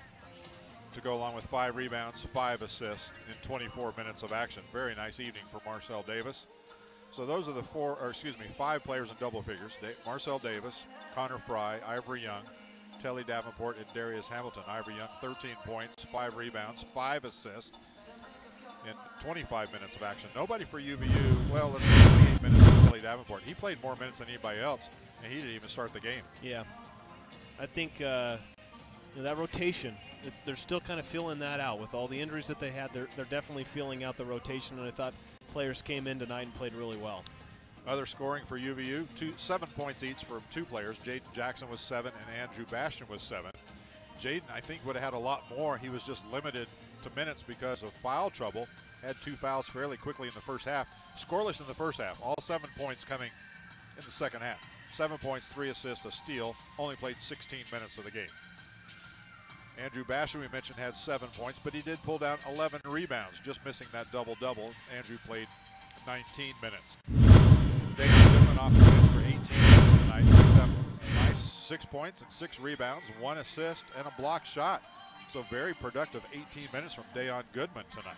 to go along with five rebounds, five assists in twenty-four minutes of action. Very nice evening for Marcel Davis. So those are the four, or excuse me, five players in double figures. Da Marcel Davis, Connor Fry, Ivory Young, Telly Davenport, and Darius Hamilton. Ivory Young, thirteen points, five rebounds, five assists in twenty-five minutes of action. Nobody for U V U, well, let's say twenty-eight minutes for Telly Davenport. He played more minutes than anybody else, and he didn't even start the game. Yeah. I think uh, you know, that rotation, it's, they're still kind of feeling that out. With all the injuries that they had, they're, they're definitely feeling out the rotation, and I thought players came in tonight and played really well. Other scoring for U V U, two, seven points each from two players. Jaden Jackson was seven, and Andrew Bastian was seven. Jaden, I think, would have had a lot more. He was just limited to minutes because of foul trouble. Had two fouls fairly quickly in the first half. Scoreless in the first half. All seven points coming in the second half. Seven points, three assists, a steal. Only played sixteen minutes of the game. Andrew Bastian, we mentioned, had seven points, but he did pull down eleven rebounds, just missing that double-double. Andrew played nineteen minutes. David Goodman off the bench for eighteen minutes tonight. Picked up nice six points and six rebounds, one assist, and a block shot. So very productive eighteen minutes from Dayon Goodman tonight.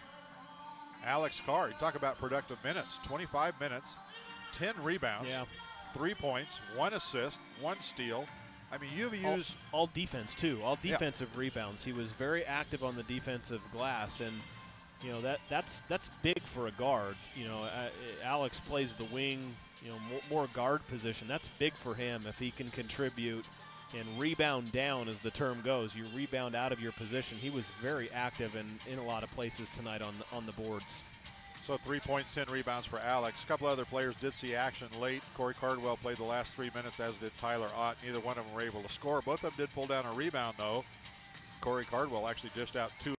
Alex Carr, you talk about productive minutes, twenty-five minutes, ten rebounds, Yeah. three points, one assist, one steal. I mean, U V U's all, all defense too, all Yeah. defensive rebounds. He was very active on the defensive glass, and you know that that's that's big for a guard. You know, uh, Alex plays the wing, you know, more, more guard position. That's big for him if he can contribute and rebound down, as the term goes. You rebound out of your position. He was very active in, in a lot of places tonight on the, on the boards. So three points, ten rebounds for Alex. A couple other players did see action late. Corey Cardwell played the last three minutes, as did Tyler Ott. Neither one of them were able to score. Both of them did pull down a rebound, though. Corey Cardwell actually dished out two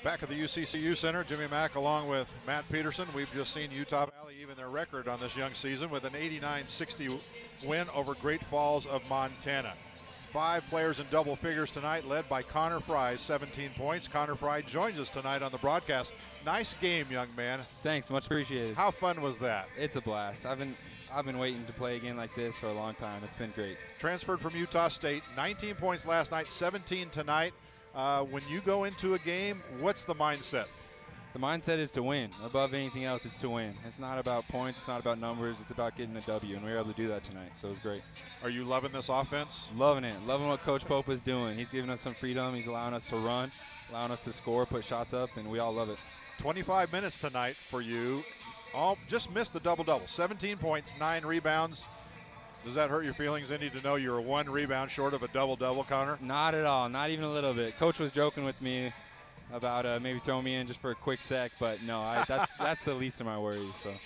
Back at the U C C U Center, Jimmy Mack along with Matt Peterson. We've just seen Utah Valley even their record on this young season with an eighty-nine sixty win over Great Falls of Montana. Five players in double figures tonight, led by Connor Fry, seventeen points. Connor Fry joins us tonight on the broadcast. Nice game, young man. Thanks, much appreciated. How fun was that? It's a blast. I've been I've been waiting to play a game like this for a long time. It's been great. Transferred from Utah State, nineteen points last night, seventeen tonight. Uh, when you go into a game, what's the mindset? The mindset is to win. Above anything else, it's to win. It's not about points. It's not about numbers. It's about getting a W, and we were able to do that tonight, so it was great. Are you loving this offense? Loving it. Loving what Coach Pope is doing. He's giving us some freedom. He's allowing us to run, allowing us to score, put shots up, and we all love it. twenty-five minutes tonight for you. All just missed the double-double. seventeen points, nine rebounds. Does that hurt your feelings any to know you're one rebound short of a double-double, Connor? Not at all. Not even a little bit. Coach was joking with me about uh, maybe throwing me in just for a quick sec, but no, I, that's that's the least of my worries. So,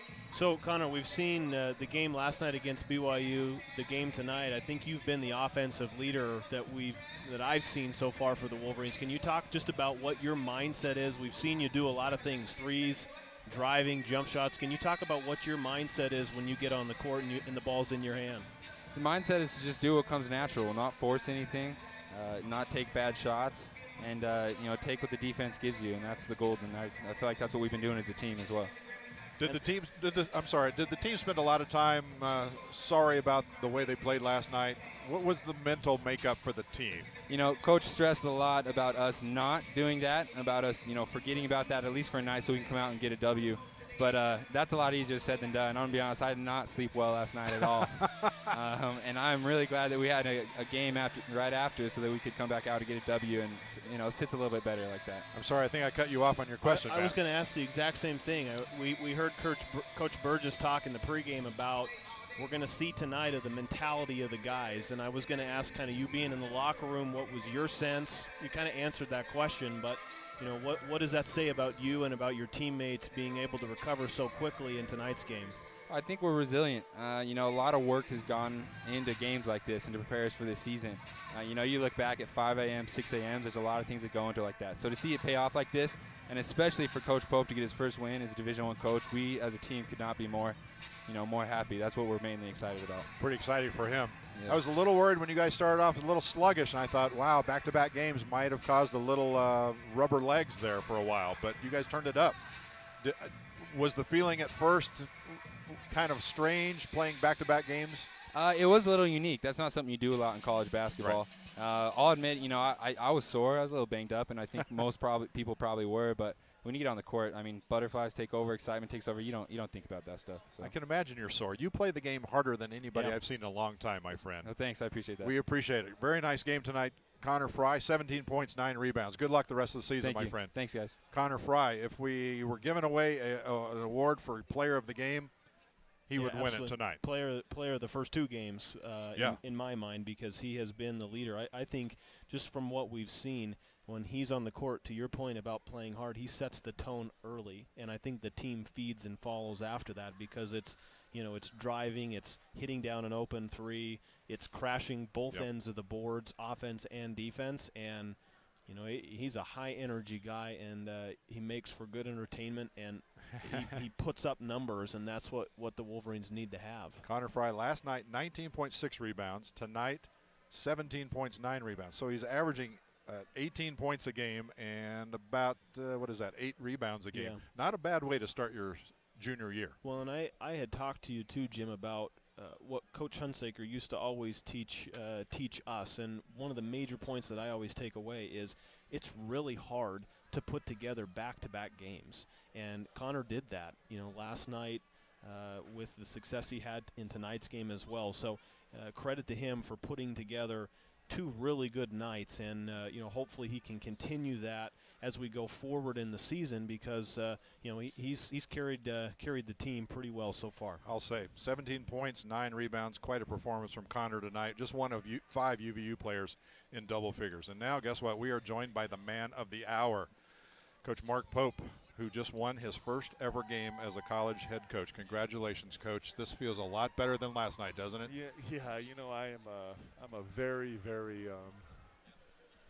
so Connor, we've seen uh, the game last night against B Y U, the game tonight. I think you've been the offensive leader that we've that I've seen so far for the Wolverines. Can you talk just about what your mindset is? We've seen you do a lot of things, threes, driving, jump shots. Can you talk about what your mindset is when you get on the court and, you, and the ball's in your hand? The mindset is to just do what comes natural, not force anything, uh, not take bad shots, and uh, you know, take what the defense gives you, and that's the gold. And I, I feel like that's what we've been doing as a team as well. Did the team? Did the, I'm sorry. Did the team spend a lot of time uh, sorry about the way they played last night? What was the mental makeup for the team? You know, Coach stressed a lot about us not doing that, about us, you know, forgetting about that at least for a night so we can come out and get a W. But uh, that's a lot easier said than done. I'm gonna be honest, I did not sleep well last night at all, um, and I'm really glad that we had a, a game after, right after, so that we could come back out and get a W, and you know, it sits a little bit better like that. I'm sorry, I think I cut you off on your question. I, I was going to ask the exact same thing. I, we we heard Coach Coach Burgess talk in the pregame about we're going to see tonight of the mentality of the guys, and I was going to ask, kind of you being in the locker room, what was your sense? You kind of answered that question, but. You know, what, what does that say about you and about your teammates being able to recover so quickly in tonight's game? I think we're resilient. Uh, you know, a lot of work has gone into games like this and to prepare us for this season. Uh, you know, you look back at five A M, six A M, there's a lot of things that go into like that. So to see it pay off like this, and especially for Coach Pope to get his first win as a Division One coach, we as a team could not be more, you know, more happy. That's what we're mainly excited about. Pretty exciting for him. Yeah. I was a little worried when you guys started off a little sluggish, and I thought, wow, back-to-back games might have caused a little uh, rubber legs there for a while, but you guys turned it up. Did, was the feeling at first kind of strange playing back-to-back games? Uh, it was a little unique. That's not something you do a lot in college basketball. Right. Uh, I'll admit, you know, I, I was sore. I was a little banged up, and I think most probably people probably were. But when you get on the court, I mean, butterflies take over, excitement takes over. You don't you don't think about that stuff. So. I can imagine you're sore. You play the game harder than anybody yeah. I've seen in a long time, my friend. Oh, thanks. I appreciate that. We appreciate it. Very nice game tonight. Connor Fry, seventeen points, nine rebounds. Good luck the rest of the season, Thank my you. friend. Thanks, guys. Connor Fry, if we were giving away a, a, an award for player of the game, he yeah, would absolutely. win it tonight. Player, player of the first two games, uh, yeah. in, in my mind, because he has been the leader. I, I think just from what we've seen, when he's on the court, to your point about playing hard, he sets the tone early, and I think the team feeds and follows after that because it's, you know, it's driving, it's hitting down an open three, it's crashing both yep. ends of the boards, offense and defense, and you know, he, he's a high-energy guy, and uh, he makes for good entertainment, and he, he puts up numbers, and that's what, what the Wolverines need to have. Connor Fry last night, nineteen point six rebounds. Tonight, seventeen points, nine rebounds. So he's averaging uh, eighteen points a game and about, uh, what is that, eight rebounds a game. Yeah. Not a bad way to start your junior year. Well, and I, I had talked to you, too, Jim, about uh, what Coach Hunsaker used to always teach uh, teach us, and one of the major points that I always take away is it's really hard to put together back-to-back games, and Connor did that, you know, last night uh, with the success he had in tonight's game as well. So uh, credit to him for putting together two really good nights, and uh, you know, hopefully he can continue that as we go forward in the season, because uh, you know, he, he's he's carried uh, carried the team pretty well so far. I'll say seventeen points, nine rebounds, quite a performance from Connor tonight. Just one of U five U V U players in double figures. And now, guess what? We are joined by the man of the hour, Coach Mark Pope, who just won his first ever game as a college head coach. Congratulations, Coach. This feels a lot better than last night, doesn't it? Yeah, yeah. You know, I am a, I'm a very, very um,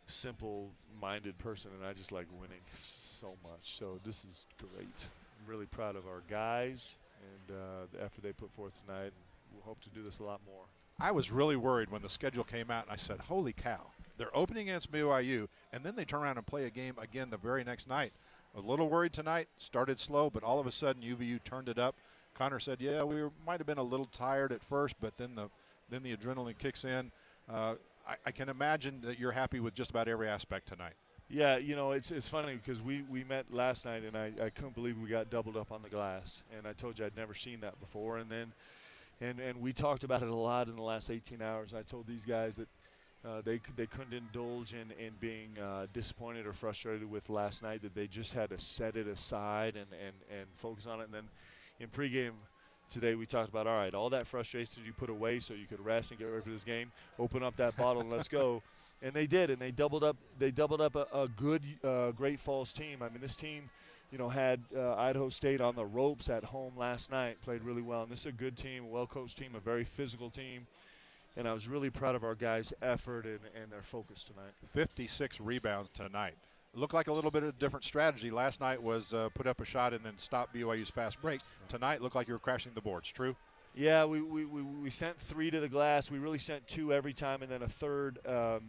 simple-minded person, and I just like winning so much. So this is great. I'm really proud of our guys and uh, the effort they put forth tonight. And we'll hope to do this a lot more. I was really worried when the schedule came out, and I said, holy cow, they're opening against B Y U, and then they turn around and play a game again the very next night. A little worried tonight, started slow, but all of a sudden U V U turned it up. Connor said, yeah, we were, might have been a little tired at first, but then the then the adrenaline kicks in. Uh, I, I can imagine that you're happy with just about every aspect tonight. Yeah, you know, it's it's funny because we, we met last night, and I, I couldn't believe we got doubled up on the glass. And I told you I'd never seen that before. And then and, and we talked about it a lot in the last eighteen hours. I told these guys that uh, they, they couldn't indulge in, in being uh, disappointed or frustrated with last night, that they just had to set it aside and, and, and focus on it. And then in pregame today, we talked about, all right, all that frustration you put away so you could rest and get ready for this game, open up that bottle and let's go. And they did, and they doubled up. They doubled up a, a good uh, Great Falls team. I mean, this team, you know, had uh, Idaho State on the ropes at home last night. Played really well, and this is a good team, a well-coached team, a very physical team. And I was really proud of our guys' effort and, and their focus tonight. fifty-six rebounds tonight. It looked like a little bit of a different strategy. Last night was uh, put up a shot and then stop B Y U's fast break. Tonight looked like you were crashing the boards. True? Yeah, we, we, we, we sent three to the glass. We really sent two every time, and then a third, um,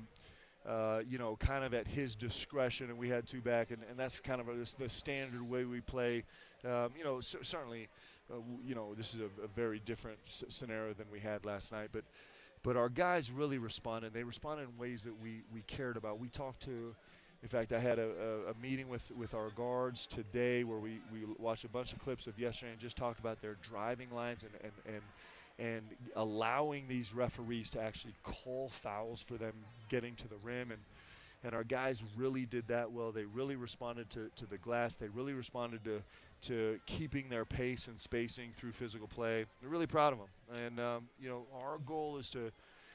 uh, you know, kind of at his discretion, and we had two back. And, and that's kind of a, this, the standard way we play. Um, you know, c certainly, uh, you know, this is a, a very different s scenario than we had last night. But But our guys really responded. They responded in ways that we, we cared about. We talked to, in fact, I had a, a, a meeting with, with our guards today where we, we watched a bunch of clips of yesterday and just talked about their driving lines and, and, and, and allowing these referees to actually call fouls for them getting to the rim. And, and our guys really did that well. They really responded to, to the glass. They really responded to, to keeping their pace and spacing through physical play. We're really proud of them. And, um, you know, our goal is to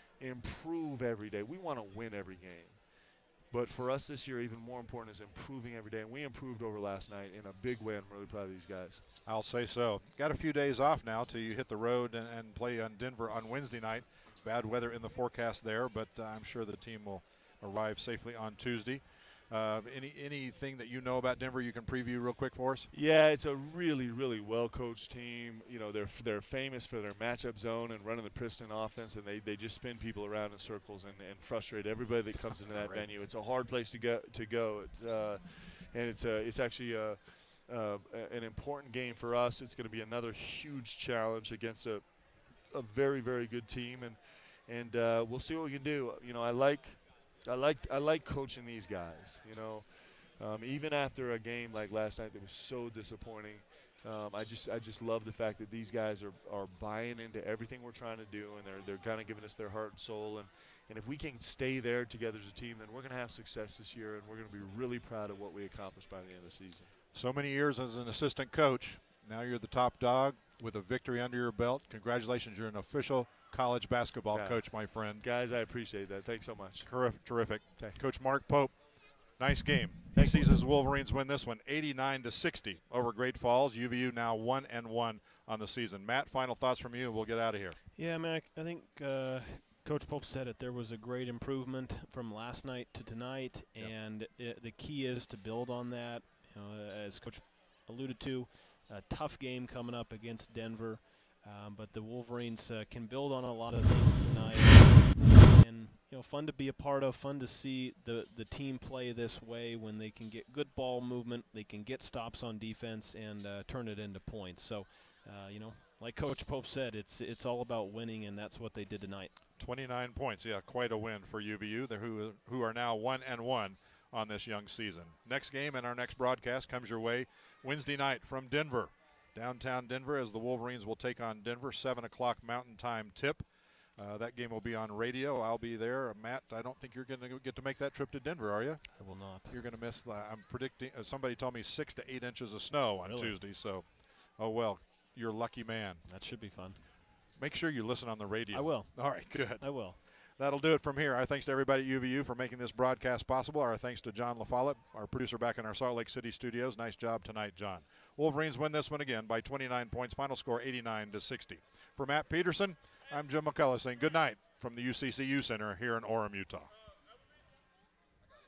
improve every day. We want to win every game. But for us this year, even more important is improving every day. And we improved over last night in a big way. I'm really proud of these guys. I'll say so. Got a few days off now till you hit the road and, and play on Denver on Wednesday night. Bad weather in the forecast there, but uh, I'm sure the team will arrive safely on Tuesday. Uh, any anything that you know about Denver you can preview real quick for us? Yeah, it's a really, really well-coached team. You know, they're they're famous for their matchup zone and running the piston offense, and they, they just spin people around in circles and, and frustrate everybody that comes into that venue. It's a hard place to go to go, uh, and it's a it's actually a, uh, an important game for us. It's going to be another huge challenge against a a very, very good team, and and uh, we'll see what we can do. You know, I like. I like I like coaching these guys. You know, um, even after a game like last night that was so disappointing, um, I just I just love the fact that these guys are are buying into everything we're trying to do, and they're they're kind of giving us their heart and soul. And and if we can stay there together as a team, then we're going to have success this year, and we're going to be really proud of what we accomplished by the end of the season. So many years as an assistant coach. Now you're the top dog with a victory under your belt. Congratulations, you're an official college basketball yeah. coach, my friend. Guys, I appreciate that. Thanks so much. Terrific, terrific. Okay. Coach Mark Pope, nice game. Thank he sees his Wolverines win this one, eighty-nine to sixty over Great Falls. U V U now one and one on the season. Matt, final thoughts from you, and we'll get out of here. Yeah, man, I, I think uh, Coach Pope said it. There was a great improvement from last night to tonight, yep. and it, the key is to build on that. You know, as Coach alluded to, a tough game coming up against Denver. Um, but the Wolverines uh, can build on a lot of things tonight, and you know, fun to be a part of. Fun to see the the team play this way when they can get good ball movement, they can get stops on defense, and uh, turn it into points. So, uh, you know, like Coach Pope said, it's it's all about winning, and that's what they did tonight. twenty-nine points, yeah, quite a win for U V U, the, who who are now one and one on this young season. Next game and our next broadcast comes your way Wednesday night from Denver. Downtown Denver, as the Wolverines will take on Denver, seven o'clock Mountain Time tip. Uh, that game will be on radio. I'll be there. Uh, Matt, I don't think you're going to get to make that trip to Denver, are you? I will not. You're going to miss, uh, I'm predicting, uh, somebody told me six to eight inches of snow on really? Tuesday. So, oh, well, you're a lucky man. That should be fun. Make sure you listen on the radio. I will. All right, good. I will. That'll do it from here. Our thanks to everybody at U V U for making this broadcast possible. Our thanks to John LaFollette, our producer back in our Salt Lake City studios. Nice job tonight, John. Wolverines win this one again by twenty-nine points. Final score eighty-nine to sixty. For Matt Peterson, I'm Jim McCullough saying good night from the U C C U Center here in Orem, Utah.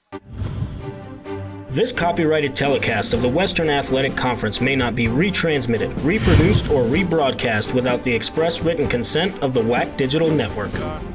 This copyrighted telecast of the Western Athletic Conference may not be retransmitted, reproduced, or rebroadcast without the express written consent of the W A C Digital Network.